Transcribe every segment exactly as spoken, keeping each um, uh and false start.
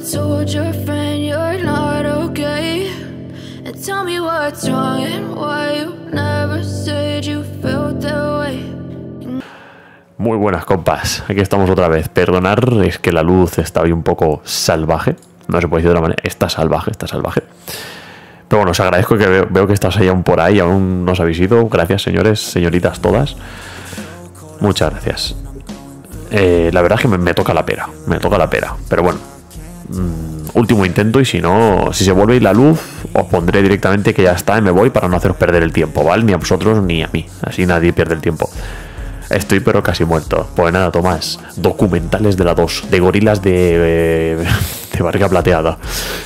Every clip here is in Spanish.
told your friend you're not okay? And tell me what's wrong and why you never said you felt that way. Muy buenas, compas. Aquí estamos otra vez. Perdonar, es que la luz está hoy un poco salvaje. No se puede decir de otra manera. Está salvaje, está salvaje. Pero bueno, os agradezco que veo, veo que estáis ahí aún por ahí. Aún no os habéis ido. Gracias, señores, señoritas todas. Muchas gracias. Eh, la verdad es que me, me toca la pera. Me toca la pera. Pero bueno. Mmm, último intento. Y si no, si se vuelve a ir la luz, os pondré directamente que ya está y me voy para no haceros perder el tiempo, ¿vale? Ni a vosotros ni a mí. Así nadie pierde el tiempo. Estoy pero casi muerto. Pues nada, Tomás. Documentales de la dos. De gorilas de... Eh, de barriga plateada.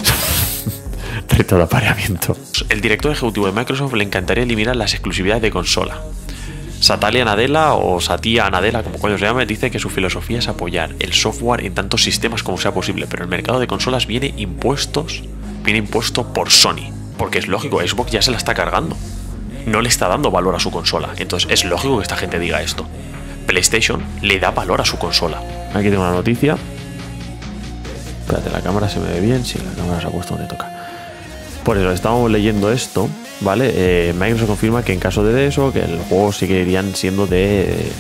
Reto de apareamiento. El director ejecutivo de Microsoft le encantaría eliminar las exclusividades de consola. Satalia Nadella, o Satya Nadella, como coño se llama, dice que su filosofía es apoyar el software en tantos sistemas como sea posible, pero el mercado de consolas viene impuestos, viene impuesto por Sony. Porque es lógico, Xbox ya se la está cargando. No le está dando valor a su consola. Entonces es lógico que esta gente diga esto. PlayStation le da valor a su consola. Aquí tengo una noticia. Espérate, la cámara se me ve bien. Sí, la cámara se ha puesto donde toca. Por eso estamos leyendo esto, ¿vale? Eh, Microsoft confirma que en caso de eso, que los juegos seguirían siendo de,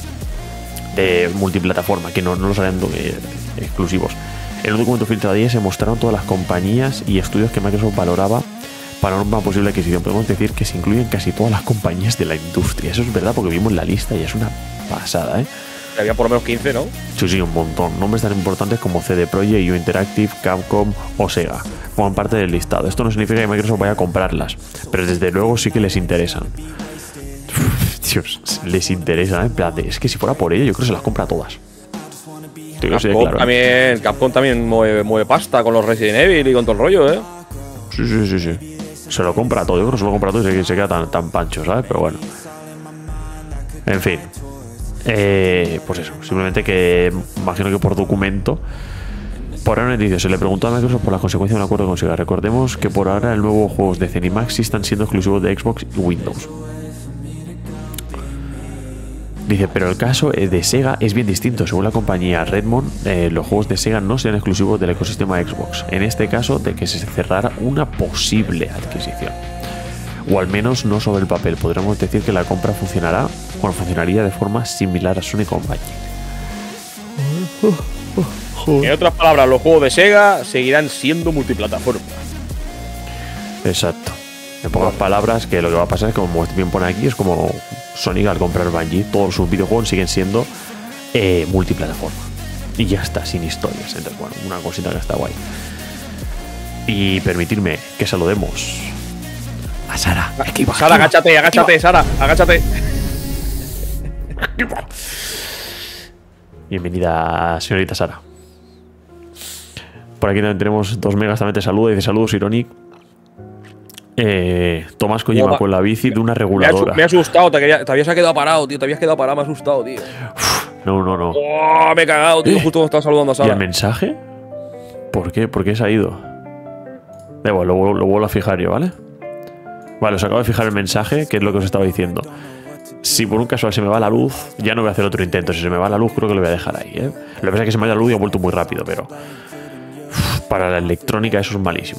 de multiplataforma, que no, no los harían eh, exclusivos. En un documento filtrado ayer se mostraron todas las compañías y estudios que Microsoft valoraba para una posible adquisición. Podemos decir que se incluyen casi todas las compañías de la industria. Eso es verdad porque vimos la lista y es una pasada, ¿eh? Había por lo menos quince, ¿no? Sí, sí, un montón. Nombres tan importantes como C D Projekt, U Interactive, Capcom o Sega forman parte del listado. Esto no significa que Microsoft vaya a comprarlas, pero desde luego sí que les interesan. Dios, les interesa, ¿eh? En plan de, es que si fuera por ello, yo creo que se las compra todas. Capcom, sí, claro. también, Capcom también mueve, mueve pasta con los Resident Evil y con todo el rollo, ¿eh? Sí, sí, sí, sí. Se lo compra todo, yo creo que se lo compra todo y se, se queda tan, tan pancho, ¿sabes? Pero bueno. En fin. Eh, pues eso, simplemente que imagino que por documento. Por ahora dice, se le preguntó a Microsoft por las consecuencias de un acuerdo con Sega. Recordemos que por ahora el nuevo juegos de Zenimax están siendo exclusivos de Xbox y Windows. Dice, pero el caso de Sega es bien distinto. Según la compañía Redmond, eh, los juegos de Sega no serán exclusivos del ecosistema Xbox. En este caso, de que se cerrara una posible adquisición. O al menos no sobre el papel. Podríamos decir que la compra funcionará, bueno, funcionaría de forma similar a Sony con Bungie. En otras palabras, los juegos de Sega seguirán siendo multiplataforma. Exacto. En pocas palabras, que lo que va a pasar es que, como bien pone aquí, es como Sony al comprar Bungie, todos sus videojuegos siguen siendo eh, multiplataforma. Y ya está, sin historias. Entonces, bueno, una cosita que está guay. Y permitirme que saludemos a Sara. Esquiva, Sara, esquiva, agáchate, agáchate, esquiva. Sara, agáchate. Bienvenida, señorita Sara. Por aquí también tenemos dos megas, también te saluda. Dice saludos, Ironic. Eh, Tomás Kojima con la bici de una reguladora. Me ha asustado, te, quería, te habías quedado parado, tío. Te habías quedado parado, me ha asustado, tío. Uf, no, no, no. Oh, me he cagado, tío. ¿Eh? Justo me estaba saludando a Sara. ¿Y el mensaje? ¿Por qué? ¿Por qué se ha ido? Da igual, lo, lo vuelvo a fijar yo, ¿vale? Vale, os acabo de fijar el mensaje, que es lo que os estaba diciendo. Si por un casual se me va la luz, ya no voy a hacer otro intento. Si se me va la luz, creo que lo voy a dejar ahí, ¿eh? Lo que pasa es que se me ha ido la luz y ha vuelto muy rápido, pero uf, para la electrónica eso es malísimo.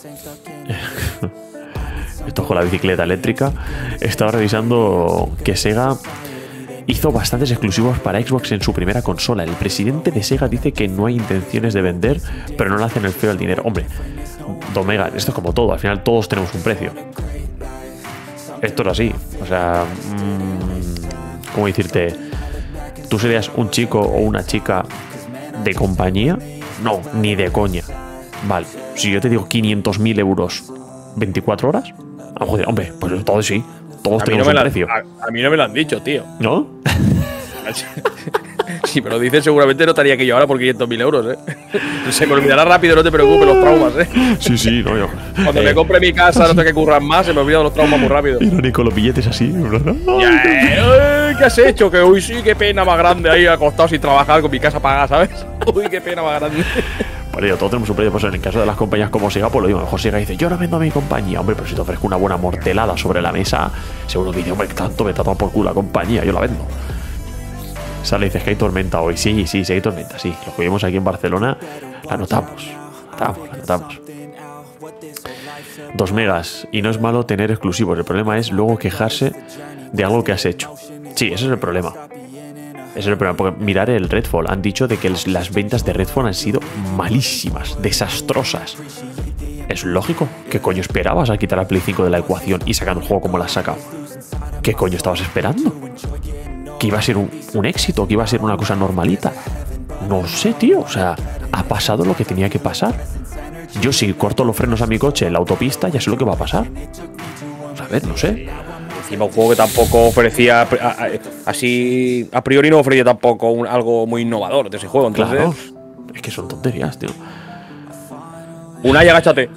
Esto con la bicicleta eléctrica. Estaba revisando que Sega hizo bastantes exclusivos para Xbox en su primera consola. El presidente de Sega dice que no hay intenciones de vender, pero no le hacen el feo al dinero. Hombre, Domega, esto es como todo. Al final todos tenemos un precio. Esto es así. O sea, mmm, ¿cómo decirte? ¿Tú serías un chico o una chica de compañía? No, ni de coña. Vale, si yo te digo quinientos mil euros veinticuatro horas, ah, joder, hombre, pues todo sí. Todos tenemos no un precio. A, a mí no me lo han dicho, tío. ¿No? Si me lo dices, seguramente no estaría aquí yo ahora por quinientos mil euros, ¿eh? Se me olvidará rápido, no te preocupes, los traumas, ¿eh? Sí, sí, no, yo. Cuando eh. me compre mi casa, no tengo que currar más, se me olvidan los traumas muy rápido. Irónico, los billetes así, ¿verdad? Ya, eh, ¿qué has hecho? Que uy, sí, qué pena más grande ahí acostado sin trabajar con mi casa pagada, ¿sabes? Uy, qué pena más grande. Por ello, todos tenemos un precio. Pues en el caso de las compañías como Sega, pues lo digo, mejor Sega dice, yo no vendo a mi compañía. Hombre, pero si te ofrezco una buena mortelada sobre la mesa, seguro que dice, hombre, tanto me tratan por culo la compañía, yo la vendo. Sale y dices que hay tormenta hoy. Sí, sí, sí hay tormenta, sí. Lo que vimos aquí en Barcelona, la notamos. cantamos, la cantamos. Dos megas. Y no es malo tener exclusivos. El problema es luego quejarse de algo que has hecho. Sí, ese es el problema. Ese es el problema. Porque mirar el Redfall. Han dicho de que las ventas de Redfall han sido malísimas, desastrosas. Es lógico. ¿Qué coño esperabas al quitar a Play cinco de la ecuación y sacar un juego como la has sacado? ¿Qué coño estabas esperando? ¿Que iba a ser un, un éxito? ¿Que iba a ser una cosa normalita? No sé, tío. O sea, ha pasado lo que tenía que pasar. Yo si corto los frenos a mi coche en la autopista, ya sé lo que va a pasar. A ver, no sé. Encima un juego que tampoco ofrecía, a, a, así, a priori no ofrecía tampoco un, algo muy innovador de ese juego. Entonces, claro. Es que son tonterías, tío. Una y agáchate.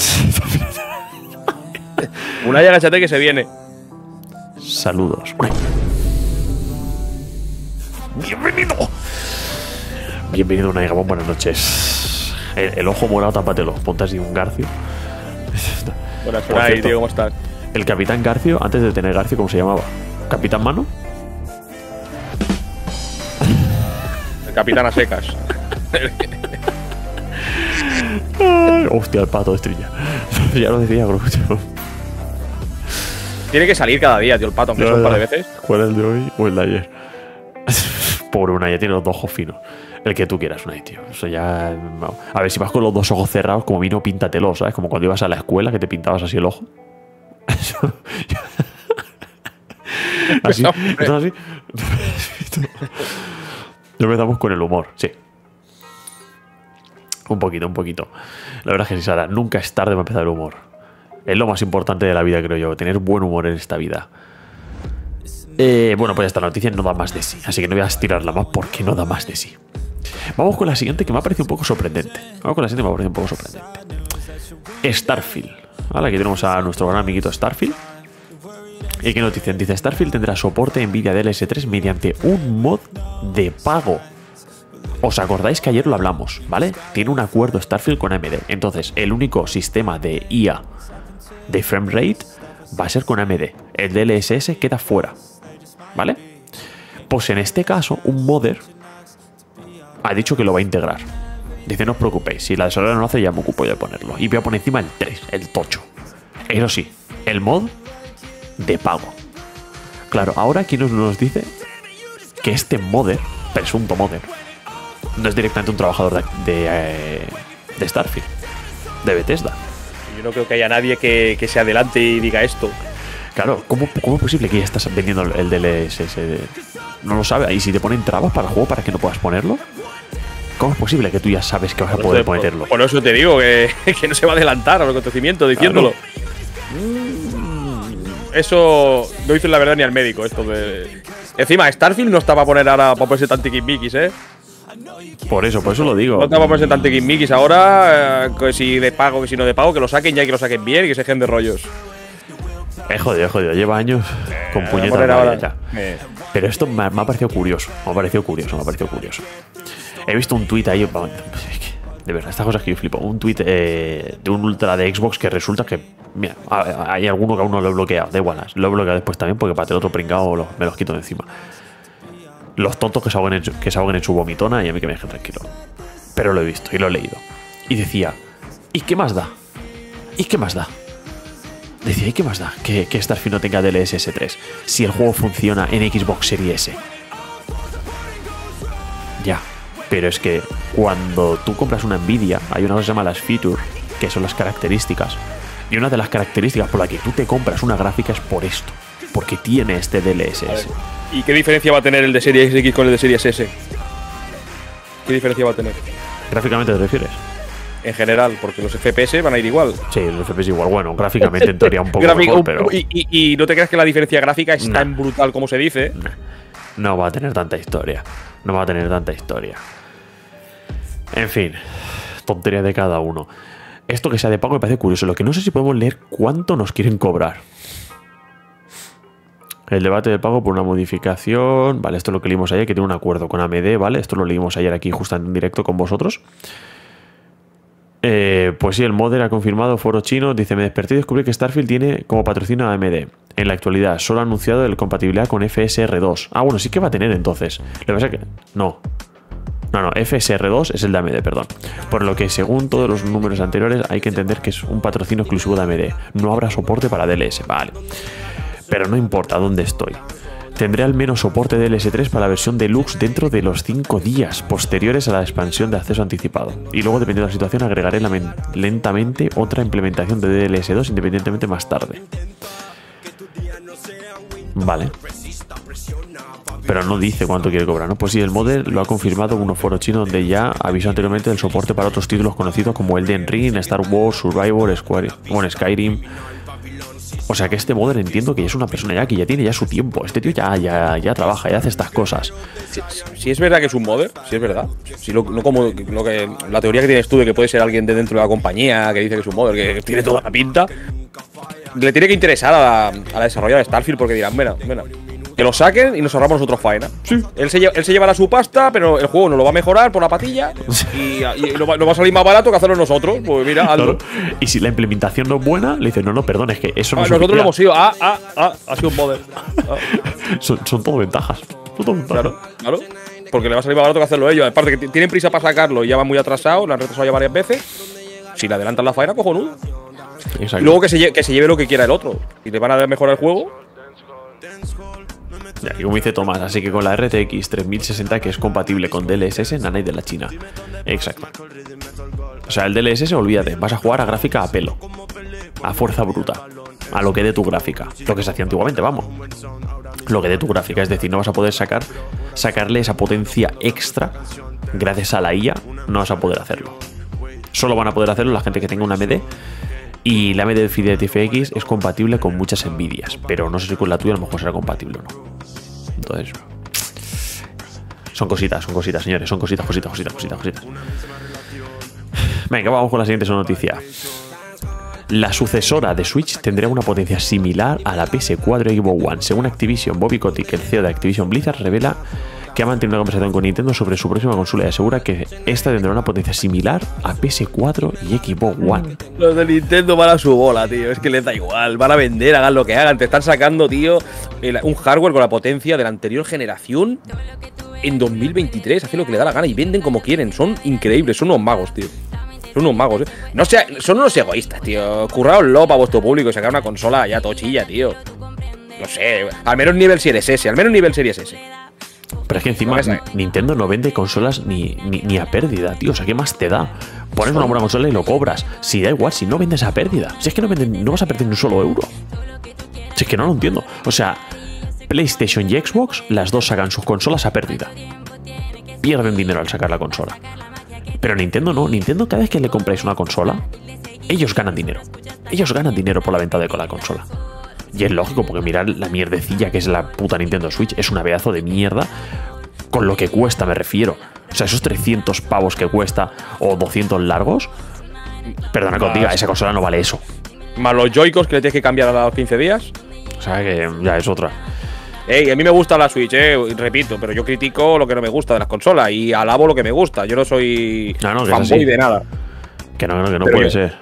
Una y agáchate que se viene. Saludos. Bienvenido. Bienvenido, Unai Gabón. Buenas noches. El, el ojo morado, tápatelo. Ponte así un Garcio. Buenas, Unai, tío, ¿cómo estás? El Capitán Garcio, antes de tener Garcio, ¿cómo se llamaba? ¿Capitán Mano? El Capitán a secas. Ay, hostia, el pato de estrella. Ya lo decía, creo. Tiene que salir cada día, tío, el pato, aunque sea un par de veces. ¿Cuál es el de hoy o el de ayer? Pobre Unai, ya tiene los dos ojos finos. El que tú quieras, Unai, tío. Eso ya. A ver, si vas con los dos ojos cerrados, como vino, píntatelo, ¿sabes? Como cuando ibas a la escuela que te pintabas así el ojo. Así. Entonces, así. Ya empezamos con el humor, sí. Un poquito, un poquito. La verdad es que sí, Sara, nunca es tarde para empezar el humor. Es lo más importante de la vida, creo yo. Tener buen humor en esta vida. Eh, bueno, pues esta noticia no da más de sí. Así que no voy a estirarla más porque no da más de sí. Vamos con la siguiente, que me ha parecido un poco sorprendente. Vamos con la siguiente, que me ha parecido un poco sorprendente. Starfield. Vale, aquí tenemos a nuestro gran amiguito Starfield. ¿Y qué noticia? Dice: Starfield tendrá soporte Nvidia D L S tres mediante un mod de pago. ¿Os acordáis que ayer lo hablamos? ¿Vale? Tiene un acuerdo Starfield con A M D. Entonces, el único sistema de I A de framerate va a ser con A M D. El D L S S queda fuera. ¿Vale? Pues en este caso, un modder ha dicho que lo va a integrar. Dice: no os preocupéis, si la desarrolladora no lo hace, ya me ocupo yo de ponerlo. Y voy a poner encima el tres, el tocho. Eso sí, el mod de pago. Claro, ahora aquí nos, nos dice que este modder, presunto modder, no es directamente un trabajador de, de, eh, de Starfield, de Bethesda. Yo no creo que haya nadie que, que se adelante y diga esto. Claro, ¿cómo, ¿cómo es posible que ya estás vendiendo el D L S S? No lo sabe. ¿Y si te ponen trabas para el juego para que no puedas ponerlo? ¿Cómo es posible que tú ya sabes que vas a poder por, ponerlo? Por eso te digo que, que no se va a adelantar al acontecimiento diciéndolo. Claro. Eso no hizo la verdad ni al médico. Esto de. Encima, Starfield no está para poner ahora para ponerse tan tiquismiquis, ¿eh? Por eso, por eso lo digo. No está para ponerse tan tiquismiquis ahora. Eh, que si de pago, que si no de pago, que lo saquen ya y que lo saquen bien y que se dejen de rollos. Es jodido, es jodido. Lleva años con Eh, puñetas poner ahora. ya. Eh. Pero esto me ha, me ha parecido curioso. Me ha parecido curioso, me ha parecido curioso. He visto un tuit ahí. De verdad, estas cosas que yo flipo. Un tuit eh, de un ultra de Xbox que resulta que. Mira, hay alguno que aún no lo he bloqueado. Da igual, lo he bloqueado después también porque para el otro pringado lo, me los quito de encima. Los tontos que se, ahoguen en, su- que se ahoguen en su vomitona y a mí que me dejen tranquilo. Pero lo he visto y lo he leído. Y decía: ¿y qué más da? ¿Y qué más da? Decía: ¿y qué más da que, que Starfield no tenga D L S S tres si el juego funciona en Xbox Series S? Ya, pero es que cuando tú compras una Nvidia, hay una cosa que se llama las features, que son las características. Y una de las características por la que tú te compras una gráfica es por esto, porque tiene este D L S S. ¿Y qué diferencia va a tener el de Series X con el de Series S? ¿Qué diferencia va a tener? ¿Gráficamente te refieres? En general, porque los F P S van a ir igual. Sí, los F P S igual. Bueno, gráficamente en teoría un poco Gráfico- mejor, pero y, y- y no te creas que la diferencia gráfica es Nah. tan brutal como se dice. no va a tener tanta historia. No va a tener tanta historia. En fin, tontería de cada uno. Esto que sea de pago me parece curioso. Lo que no sé si podemos leer cuánto nos quieren cobrar. El debate de pago por una modificación. Vale, esto es lo que leímos ayer, que tiene un acuerdo con A M D, ¿vale? Esto lo leímos ayer aquí justo en directo con vosotros. Eh, pues sí, el modder ha confirmado, foro chino. Dice: me desperté y descubrí que Starfield tiene como patrocinio a AMD. En la actualidad, solo ha anunciado la compatibilidad con F S R dos. Ah, bueno, sí que va a tener entonces. Lo que pasa es que. No. No, no, F S R dos es el de A M D, perdón. Por lo que, según todos los números anteriores, hay que entender que es un patrocinio exclusivo de A M D. No habrá soporte para D L S, vale. Pero no importa dónde estoy. Tendré al menos soporte D L S tres para la versión Deluxe dentro de los cinco días posteriores a la expansión de acceso anticipado. Y luego, dependiendo de la situación, agregaré lentamente otra implementación de D L S dos independientemente más tarde. Vale. Pero no dice cuánto quiere cobrar, ¿no? Pues sí, el modder lo ha confirmado en un foro chino donde ya avisó anteriormente del soporte para otros títulos conocidos como Elden Ring, Star Wars, Survivor, Square, bueno, Skyrim. O sea que este modder entiendo que es una persona ya que ya tiene ya su tiempo. Este tío ya, ya, ya trabaja, ya hace estas cosas. Si, si es verdad que es un modder, si es verdad. Si lo, no como lo que, la teoría que tienes tú de que puede ser alguien de dentro de la compañía que dice que es un modder, que tiene toda la pinta. Le tiene que interesar a la, a la desarrolladora de Starfield porque dirán, mira, mira, que lo saquen y nos ahorramos nosotros faena. Sí. Él, se, él se llevará su pasta, pero el juego nos lo va a mejorar por la patilla y, y lo, va, lo va a salir más barato que hacerlo nosotros. Pues mira, hazlo. Claro. Y si la implementación no es buena, le dicen, no, no, perdón, es que eso no ah, es nosotros lo hemos sido. Ah, ah, ah, ha sido un modder. Ah. son, son todo ventajas. Son todo ventajas. Claro, claro. Porque le va a salir más barato que hacerlo ellos. Aparte que tienen prisa para sacarlo y ya van muy atrasados, lo han retrasado ya varias veces. Si le adelantan la faena, cojonudo. Exacto. Luego que se, lleve, que se lleve lo que quiera el otro. Y le van a mejorar el juego. Ya, y como dice Tomás, así que con la R T X tres mil sesenta que es compatible con D L S S, nada de la China. Exacto. O sea, el D L S S, olvídate, vas a jugar a gráfica a pelo, a fuerza bruta, a lo que dé tu gráfica, lo que se hacía antiguamente, vamos. Lo que dé tu gráfica, es decir, no vas a poder sacar sacarle esa potencia extra gracias a la I A, no vas a poder hacerlo. Solo van a poder hacerlo la gente que tenga una A M D. Y la A M D Fidelity F X es compatible con muchas Nvidias, pero no sé si con la tuya a lo mejor será compatible o no. Entonces, son cositas, son cositas, señores, son cositas, cositas, cositas, cositas, cositas. Venga, vamos con la siguiente noticia. La sucesora de Switch tendrá una potencia similar a la P S cuatro y Xbox One. Según Activision, Bobby Kotick, el C E O de Activision Blizzard, revela que ha mantenido una conversación con Nintendo sobre su próxima consola y asegura que esta tendrá una potencia similar a P S cuatro y Xbox One. Los de Nintendo van a su bola, tío. Es que les da igual. Van a vender, hagan lo que hagan. Te están sacando, tío, el, un hardware con la potencia de la anterior generación en dos mil veintitrés. Hacen lo que le da la gana y venden como quieren. Son increíbles. Son unos magos, tío. Son unos magos, eh. No sea, son unos egoístas, tío. Curraoslo para vuestro público y sacar una consola ya tochilla, tío. No sé. Al menos nivel Series S. Al menos nivel Series S. Pero es que encima Nintendo no vende consolas ni, ni, ni a pérdida, tío. O sea, ¿qué más te da? Pones una buena consola y lo cobras. Si da igual, si no vendes a pérdida. Si es que no, venden, no vas a perder ni un solo euro. Si es que no lo entiendo. O sea, PlayStation y Xbox, las dos sacan sus consolas a pérdida. Pierden dinero al sacar la consola. Pero Nintendo no. Nintendo, cada vez que le compráis una consola, ellos ganan dinero. Ellos ganan dinero por la venta de la consola. Y es lógico, porque mirad la mierdecilla que es la puta Nintendo Switch. Es un pedazo de mierda. Con lo que cuesta, me refiero. O sea, esos trescientos pavos que cuesta, o doscientos largos. Perdona que os diga, esa consola no vale eso. Más los Joy-Cons que le tienes que cambiar a los quince días. O sea, que ya es otra. Ey, a mí me gusta la Switch, eh, repito, pero yo critico lo que no me gusta de las consolas y alabo lo que me gusta. Yo no soy no, no, fanboy de nada. Que no, que no, que no puede yo... ser.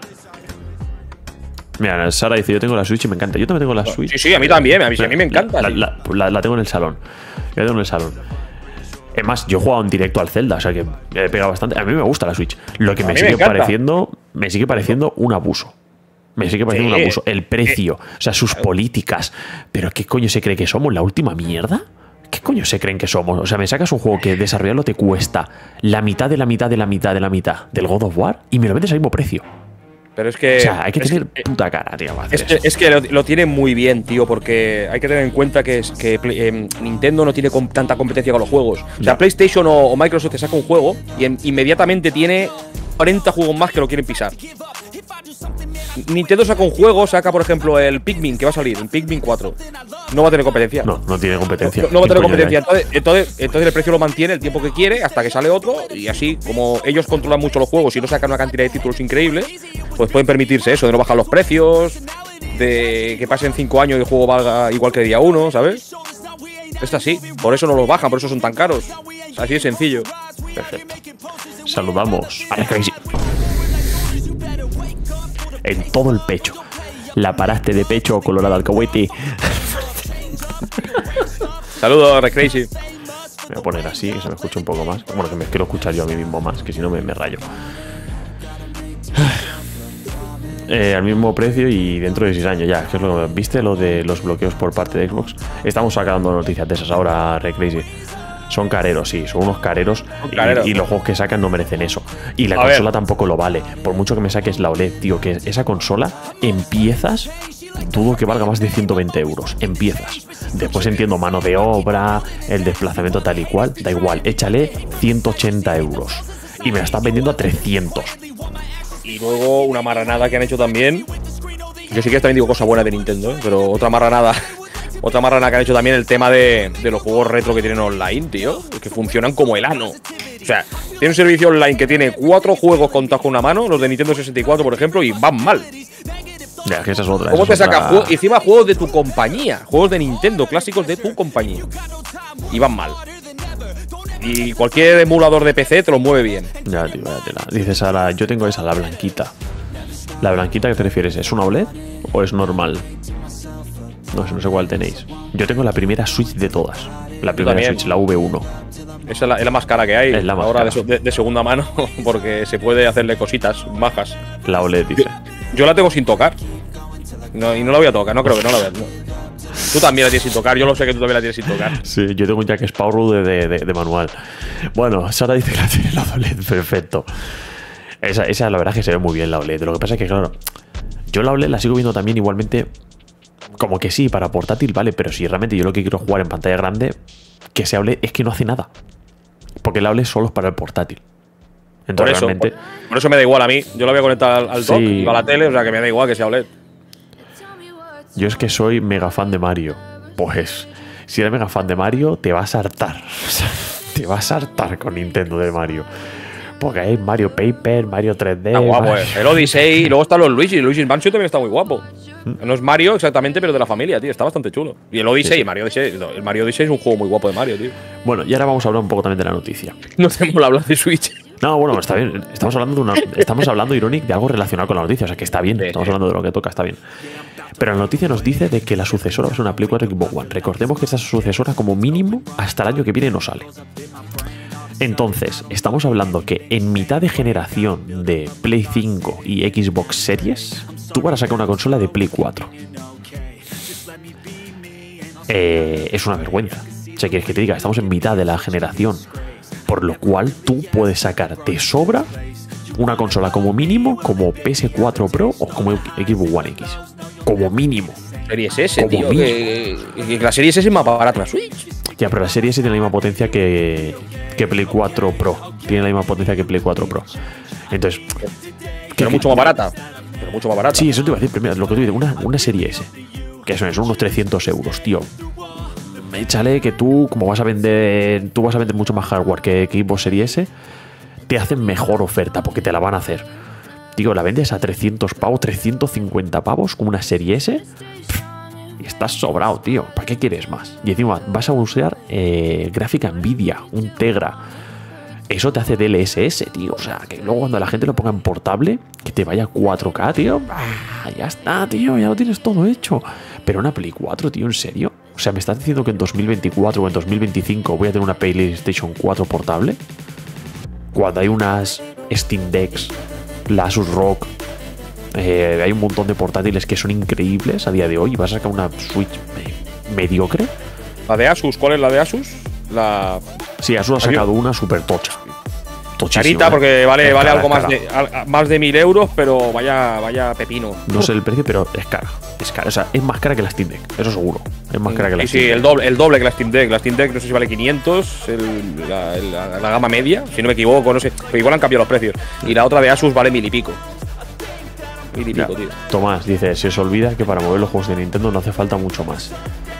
Mira, Sara dice, yo tengo la Switch y me encanta. Yo también tengo la Switch. Sí, sí, a mí también, a mí, a mí me encanta. La, sí. la, la, la tengo en el salón. La tengo en el salón. Es más, yo he jugado en directo al Zelda, o sea que me he pegado bastante. A mí me gusta la Switch. Lo que me sigue me pareciendo, me sigue pareciendo un abuso. Me sigue pareciendo sí, un abuso. El precio, o sea, sus políticas. Pero ¿qué coño se cree que somos? ¿La última mierda? ¿Qué coño se creen que somos? O sea, me sacas un juego que desarrollarlo te cuesta la mitad de la mitad de la mitad de la mitad del God of War y me lo vendes al mismo precio. Pero es que… O sea, hay que tener que, puta cara, tío. Es que, es que lo, lo tiene muy bien, tío, porque hay que tener en cuenta que, es, que eh, Nintendo no tiene com tanta competencia con los juegos. O sea, no. PlayStation o, o Microsoft te saca un juego y en, inmediatamente tiene cuarenta juegos más que lo quieren pisar. Nintendo saca un juego, saca por ejemplo el Pikmin que va a salir, el Pikmin cuatro. No va a tener competencia. No, no tiene competencia. No, no va a tener competencia. Entonces, entonces, entonces el precio lo mantiene el tiempo que quiere hasta que sale otro. Y así, como ellos controlan mucho los juegos y no sacan una cantidad de títulos increíbles, pues pueden permitirse eso, de no bajar los precios, de que pasen cinco años y el juego valga igual que día uno, ¿sabes? Es así. Por eso no los bajan, por eso son tan caros. Así de sencillo. Perfecto. Saludamos a Crazy. En todo el pecho. La paraste de pecho colorada alcahuete. Saludos, Re Crazy. Voy a poner así, que se me escuche un poco más. Bueno, que me quiero escuchar yo a mí mismo más, que si no me, me rayo. Eh, al mismo precio y dentro de seis años ya. Que es lo, ¿viste lo de los bloqueos por parte de Xbox? Estamos sacando noticias de esas ahora, Re Crazy. Son careros, sí, son unos careros, Son careros. Y, y los juegos que sacan no merecen eso. Y la A consola ver. tampoco lo vale. Por mucho que me saques la O L E D, tío, que esa consola empiezas, dudo que valga más de ciento veinte euros. Empiezas. Después entiendo mano de obra, el desplazamiento tal y cual. Da igual, échale ciento ochenta euros. Y me la estás vendiendo a trescientos. Y luego una marranada que han hecho también. Yo sí que también digo cosas buenas de Nintendo, ¿eh? Pero otra marranada. Otra marranada que han hecho también el tema de, de los juegos retro que tienen online, tío. Que funcionan como el ano. O sea, tiene un servicio online que tiene cuatro juegos contados con una mano, los de Nintendo sesenta y cuatro, por ejemplo, y van mal. Ya, que esa es otra. ¿Cómo esa te es otra- sacan juegos? Encima juegos de tu compañía. Juegos de Nintendo, clásicos de tu compañía. Y van mal. Y cualquier emulador de P C te lo mueve bien. Ya, tío, vaya tela. Dices ahora, yo tengo esa, la blanquita. ¿La blanquita que te refieres? ¿Es una O L E D o es normal? No sé, no sé cuál tenéis. Yo tengo la primera Switch de todas. La primera también. Switch, la V uno. Esa es la, es la más cara que hay. Es la más ahora cara. de, de- de segunda mano, porque se puede hacerle cositas bajas. La O L E D, dice. Yo la tengo sin tocar. No, y no la voy a tocar, no creo que no la voy a no. Tú también la tienes sin tocar, yo lo sé que tú también la tienes sin tocar. Sí, yo tengo un Jack Sparrow de, de, de- de manual. Bueno, Sara dice que la tiene la O L E D, perfecto. Esa, esa la verdad es que se ve muy bien la O L E D. Lo que pasa es que, claro, yo la O L E D la sigo viendo también igualmente. Como que sí, para portátil, vale, pero si realmente yo lo que quiero jugar en pantalla grande, que sea O L E D, es que no hace nada. Porque la O L E D solo es para el portátil. Por Entonces, eso, realmente. por, por eso me da igual a mí. Yo la voy a conectar al, al dock Sí. y va a la tele, o sea que me da igual que sea O L E D. Yo es que soy mega fan de Mario. Pues, si eres mega fan de Mario, te vas a hartar. O sea, te vas a hartar con Nintendo de Mario. Porque hay Mario Paper, Mario tres D. Está guapo, Mario- eh. El Odyssey, y luego están los Luigi. Luigi's Mansion también está muy guapo. No es Mario exactamente, pero de la familia, tío. Está bastante chulo. Y el Odyssey, Sí, sí. Mario Odyssey, no, el Mario Odyssey es un juego muy guapo de Mario, tío. Bueno, y ahora vamos a hablar un poco también de la noticia. No te mola hablar de Switch. No, bueno, está bien. Estamos hablando de una, estamos hablando, Ironic, de algo relacionado con la noticia. O sea, que está bien. Sí, Estamos sí. hablando de lo que toca, está bien. Pero la noticia nos dice de que la sucesora va a ser una Play cuatro Xbox One. Recordemos que esta sucesora, como mínimo, hasta el año que viene no sale. Entonces, estamos hablando que en mitad de generación de Play cinco y Xbox Series, tú vas a sacar una consola de Play cuatro. Eh, es una vergüenza. O sea, quieres que te diga, estamos en mitad de la generación. Por lo cual tú puedes sacar de sobra una consola como mínimo, como P S cuatro Pro o como Xbox One X. Como mínimo. Series S, Como tío. mínimo. Que, que la Series S es más barata que la Switch. Ya, pero la serie S tiene la misma potencia que, que Play cuatro Pro. Tiene la misma potencia que Play cuatro Pro. Entonces, Pero que- mucho más barata. Pero mucho más barata. sí, eso te iba a decir primero. Lo que tú dices, una, una serie S. Que son, son unos trescientos euros, tío. Échale que tú, como vas a vender, tú vas a vender mucho más hardware que, que Xbox Series S, te hacen mejor oferta porque te la van a hacer. Tío, la vendes a trescientos pavos, trescientos cincuenta pavos con una serie S. Pff, y estás sobrado, tío. ¿Para qué quieres más? Y encima vas a usar eh, gráfica Nvidia, un Tegra. Eso te hace D L S S, tío. O sea, que luego cuando la gente lo ponga en portable, que te vaya a cuatro K, tío. Ah, ya está, tío, ya lo tienes todo hecho. Pero una Play cuatro, tío, ¿en serio? O sea, ¿me estás diciendo que en dos mil veinticuatro o en dos mil veinticinco voy a tener una PlayStation cuatro portable? Cuando hay unas Steam Decks, la Asus ROG, eh, hay un montón de portátiles que son increíbles a día de hoy y vas a sacar una Switch eh, mediocre. La de Asus, ¿cuál es la de Asus? La Sí, Asus ha sacado una super tocha. Tochísima, carita, ¿eh? porque vale, Es vale cara, algo más cara. de, al- más de mil euros, pero vaya, vaya pepino. No sé el precio, pero es cara. Es cara. O sea, es más cara que la Steam Deck. Eso seguro. Es más cara que la Sí, Steam sí, Deck. el doble, el doble que la Steam Deck. La Steam Deck no sé si vale quinientos, el- la, la- la gama media, si no me equivoco, no sé. Pero igual han cambiado los precios. Y la otra de Asus vale mil y pico. Mil y Ya. pico, tío. Tomás dice, se os olvida que para mover los juegos de Nintendo no hace falta mucho más.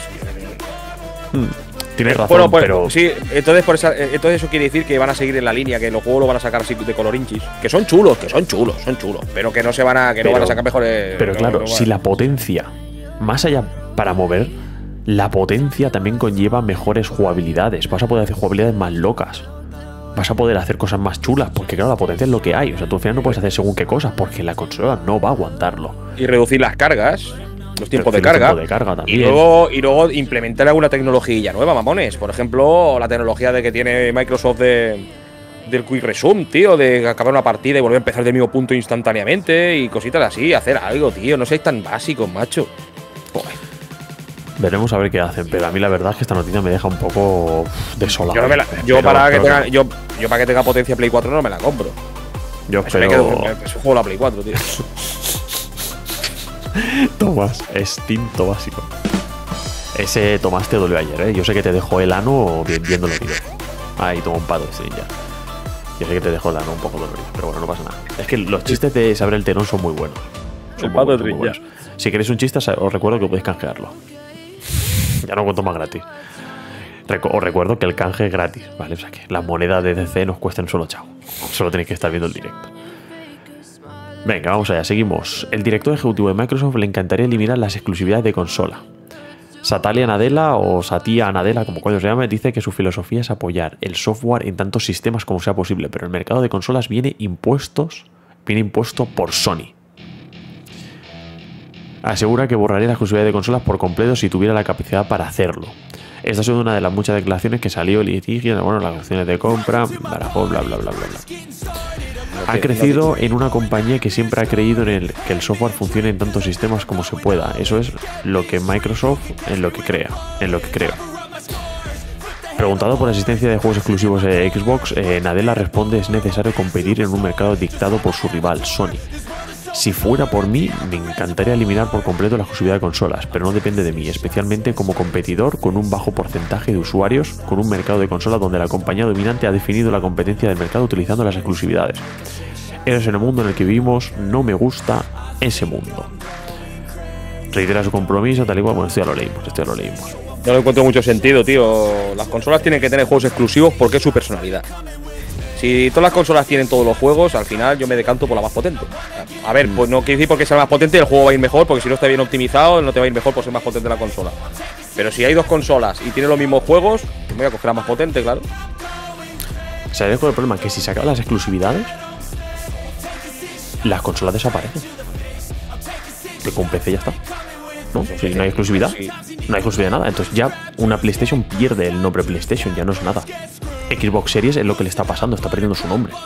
Hmm, Tienes razón, Bueno, pues pero sí, entonces, por esa, eh, entonces eso quiere decir que van a seguir en la línea, que los juegos los van a sacar así de colorinchis. Que son chulos, que son chulos, son chulos. Pero que no se van a, que Pero- no van a sacar mejores. Pero no, claro, no van- si la potencia, más allá para mover, la potencia también conlleva mejores jugabilidades. Vas a poder hacer jugabilidades más locas. Vas a poder hacer cosas más chulas, porque claro, la potencia es lo que hay. O sea, tú al final no puedes hacer según qué cosas, porque la consola no va a aguantarlo. Y reducir las cargas. los tiempos de Pero carga. tiempo de carga también. Y luego, y luego implementar alguna tecnología nueva, mamones. Por ejemplo, la tecnología de que tiene Microsoft de, del Quick Resume, tío, de acabar una partida y volver a empezar del mismo punto instantáneamente y cositas así. Hacer algo, tío. No seáis tan básicos, macho. Joder. Veremos a ver qué hacen, pero a mí la verdad es que esta noticia me deja un poco uf, desolado. Yo, no me la- yo Pero para que creo tenga, yo, yo para que tenga potencia Play cuatro no me la compro. Yo Eso me espero. quedo, me- eso juego la Play cuatro, tío. Tomás, instinto básico. Ese Tomás te dolió ayer, ¿eh? Yo sé que te dejó el ano vi- viendo el vídeo. Ahí toma un pado este ya. Yo sé que te dejó el ano un poco dolorido, pero bueno, no pasa nada. Es que los chistes de saber el telón son muy buenos. Son El muy pato buenos, de son muy trilla. buenos. Si queréis un chiste, os recuerdo que podéis canjearlo. Ya no cuento más gratis. Recu- os recuerdo que el canje es gratis, ¿vale? O sea que las monedas de D C nos cuestan solo chao. Solo tenéis que estar viendo el directo. Venga, vamos allá, seguimos. El director ejecutivo de Microsoft le encantaría eliminar las exclusividades de consola. Satalia Nadella o Satya Nadella, como coño se llame, dice que su filosofía es apoyar el software en tantos sistemas como sea posible, pero el mercado de consolas viene impuestos, viene impuesto por Sony. Asegura que borraría la exclusividad de consolas por completo si tuviera la capacidad para hacerlo. Esta ha sido una de las muchas declaraciones que salió el litigio, bueno, las acciones de compra, barajó, bla, bla, bla, bla, bla. Ha crecido en una compañía que siempre ha creído en el, que el software funcione en tantos sistemas como se pueda. Eso es lo que Microsoft, en lo que crea, en lo que creo. Preguntado por la existencia de juegos exclusivos de Xbox, eh, Nadella responde: es necesario competir en un mercado dictado por su rival, Sony. Si fuera por mí, me encantaría eliminar por completo la exclusividad de consolas, pero no depende de mí, especialmente como competidor con un bajo porcentaje de usuarios, con un mercado de consolas donde la compañía dominante ha definido la competencia del mercado utilizando las exclusividades. Ese es el mundo en el que vivimos, no me gusta ese mundo. Reitera su compromiso, tal y cual, bueno, esto ya lo leímos, esto ya lo leímos. No le encuentro mucho sentido, tío. Las consolas tienen que tener juegos exclusivos porque es su personalidad. Si todas las consolas tienen todos los juegos, al final yo me decanto por la más potente. A ver, pues no quiere decir porque sea más potente el juego va a ir mejor, porque si no está bien optimizado, no te va a ir mejor por ser más potente la consola. Pero si hay dos consolas y tienen los mismos juegos, pues me voy a coger la más potente, claro. ¿Sabes cuál es el problema? Que si se acaban las exclusividades, las consolas desaparecen. Que con P C ya está. ¿No? Si no hay exclusividad, Sí. no hay exclusividad de nada. Entonces ya una PlayStation pierde el nombre PlayStation, ya no es nada. Xbox Series es lo que le está pasando, está perdiendo su nombre.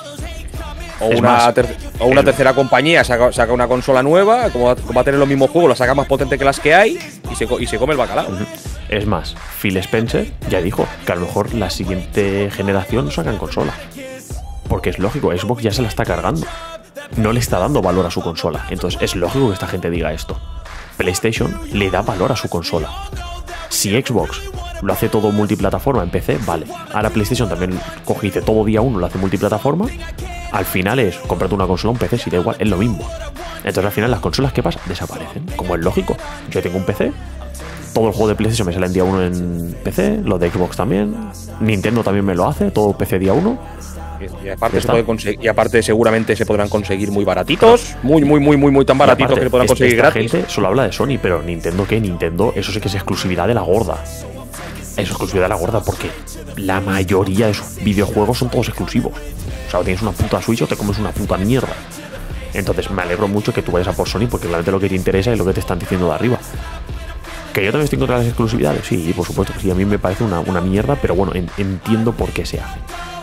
O Es una, más, ter- o una el- tercera compañía saca, saca una consola nueva, como va, como va a tener los mismos juegos, la saca más potente que las que hay y se, co- y se come el bacalao. Es más, Phil Spencer ya dijo que a lo mejor la siguiente generación no sacan consola. Porque es lógico, Xbox ya se la está cargando. No le está dando valor a su consola. Entonces es lógico que esta gente diga esto. PlayStation le da valor a su consola. Si Xbox lo hace todo multiplataforma en P C, vale. Ahora PlayStation también coge y dice todo día uno lo hace multiplataforma. Al final es, cómprate una consola, un P C, si da igual, es lo mismo. Entonces al final las consolas, ¿qué pasa? Desaparecen. Como es lógico. Yo tengo un P C, todo el juego de PlayStation me sale en día uno en P C, los de Xbox también, Nintendo también me lo hace, todo P C día uno. Y, y aparte Ya se está. puede conseguir, y aparte seguramente se podrán conseguir muy baratitos, muy, muy, muy, muy, muy tan baratitos que se podrán conseguir esta gratis. gente solo habla de Sony, pero Nintendo, ¿qué? Nintendo, eso sí que es exclusividad de la gorda. Eso es exclusividad de la gorda porque la mayoría de sus videojuegos son todos exclusivos. O sea, o tienes una puta Switch o te comes una puta mierda. Entonces me alegro mucho que tú vayas a por Sony porque realmente lo que te interesa es lo que te están diciendo de arriba. ¿Que yo también estoy contra las exclusividades? Sí, por supuesto que sí. A mí me parece una, una mierda, pero bueno, en- entiendo por qué se hace.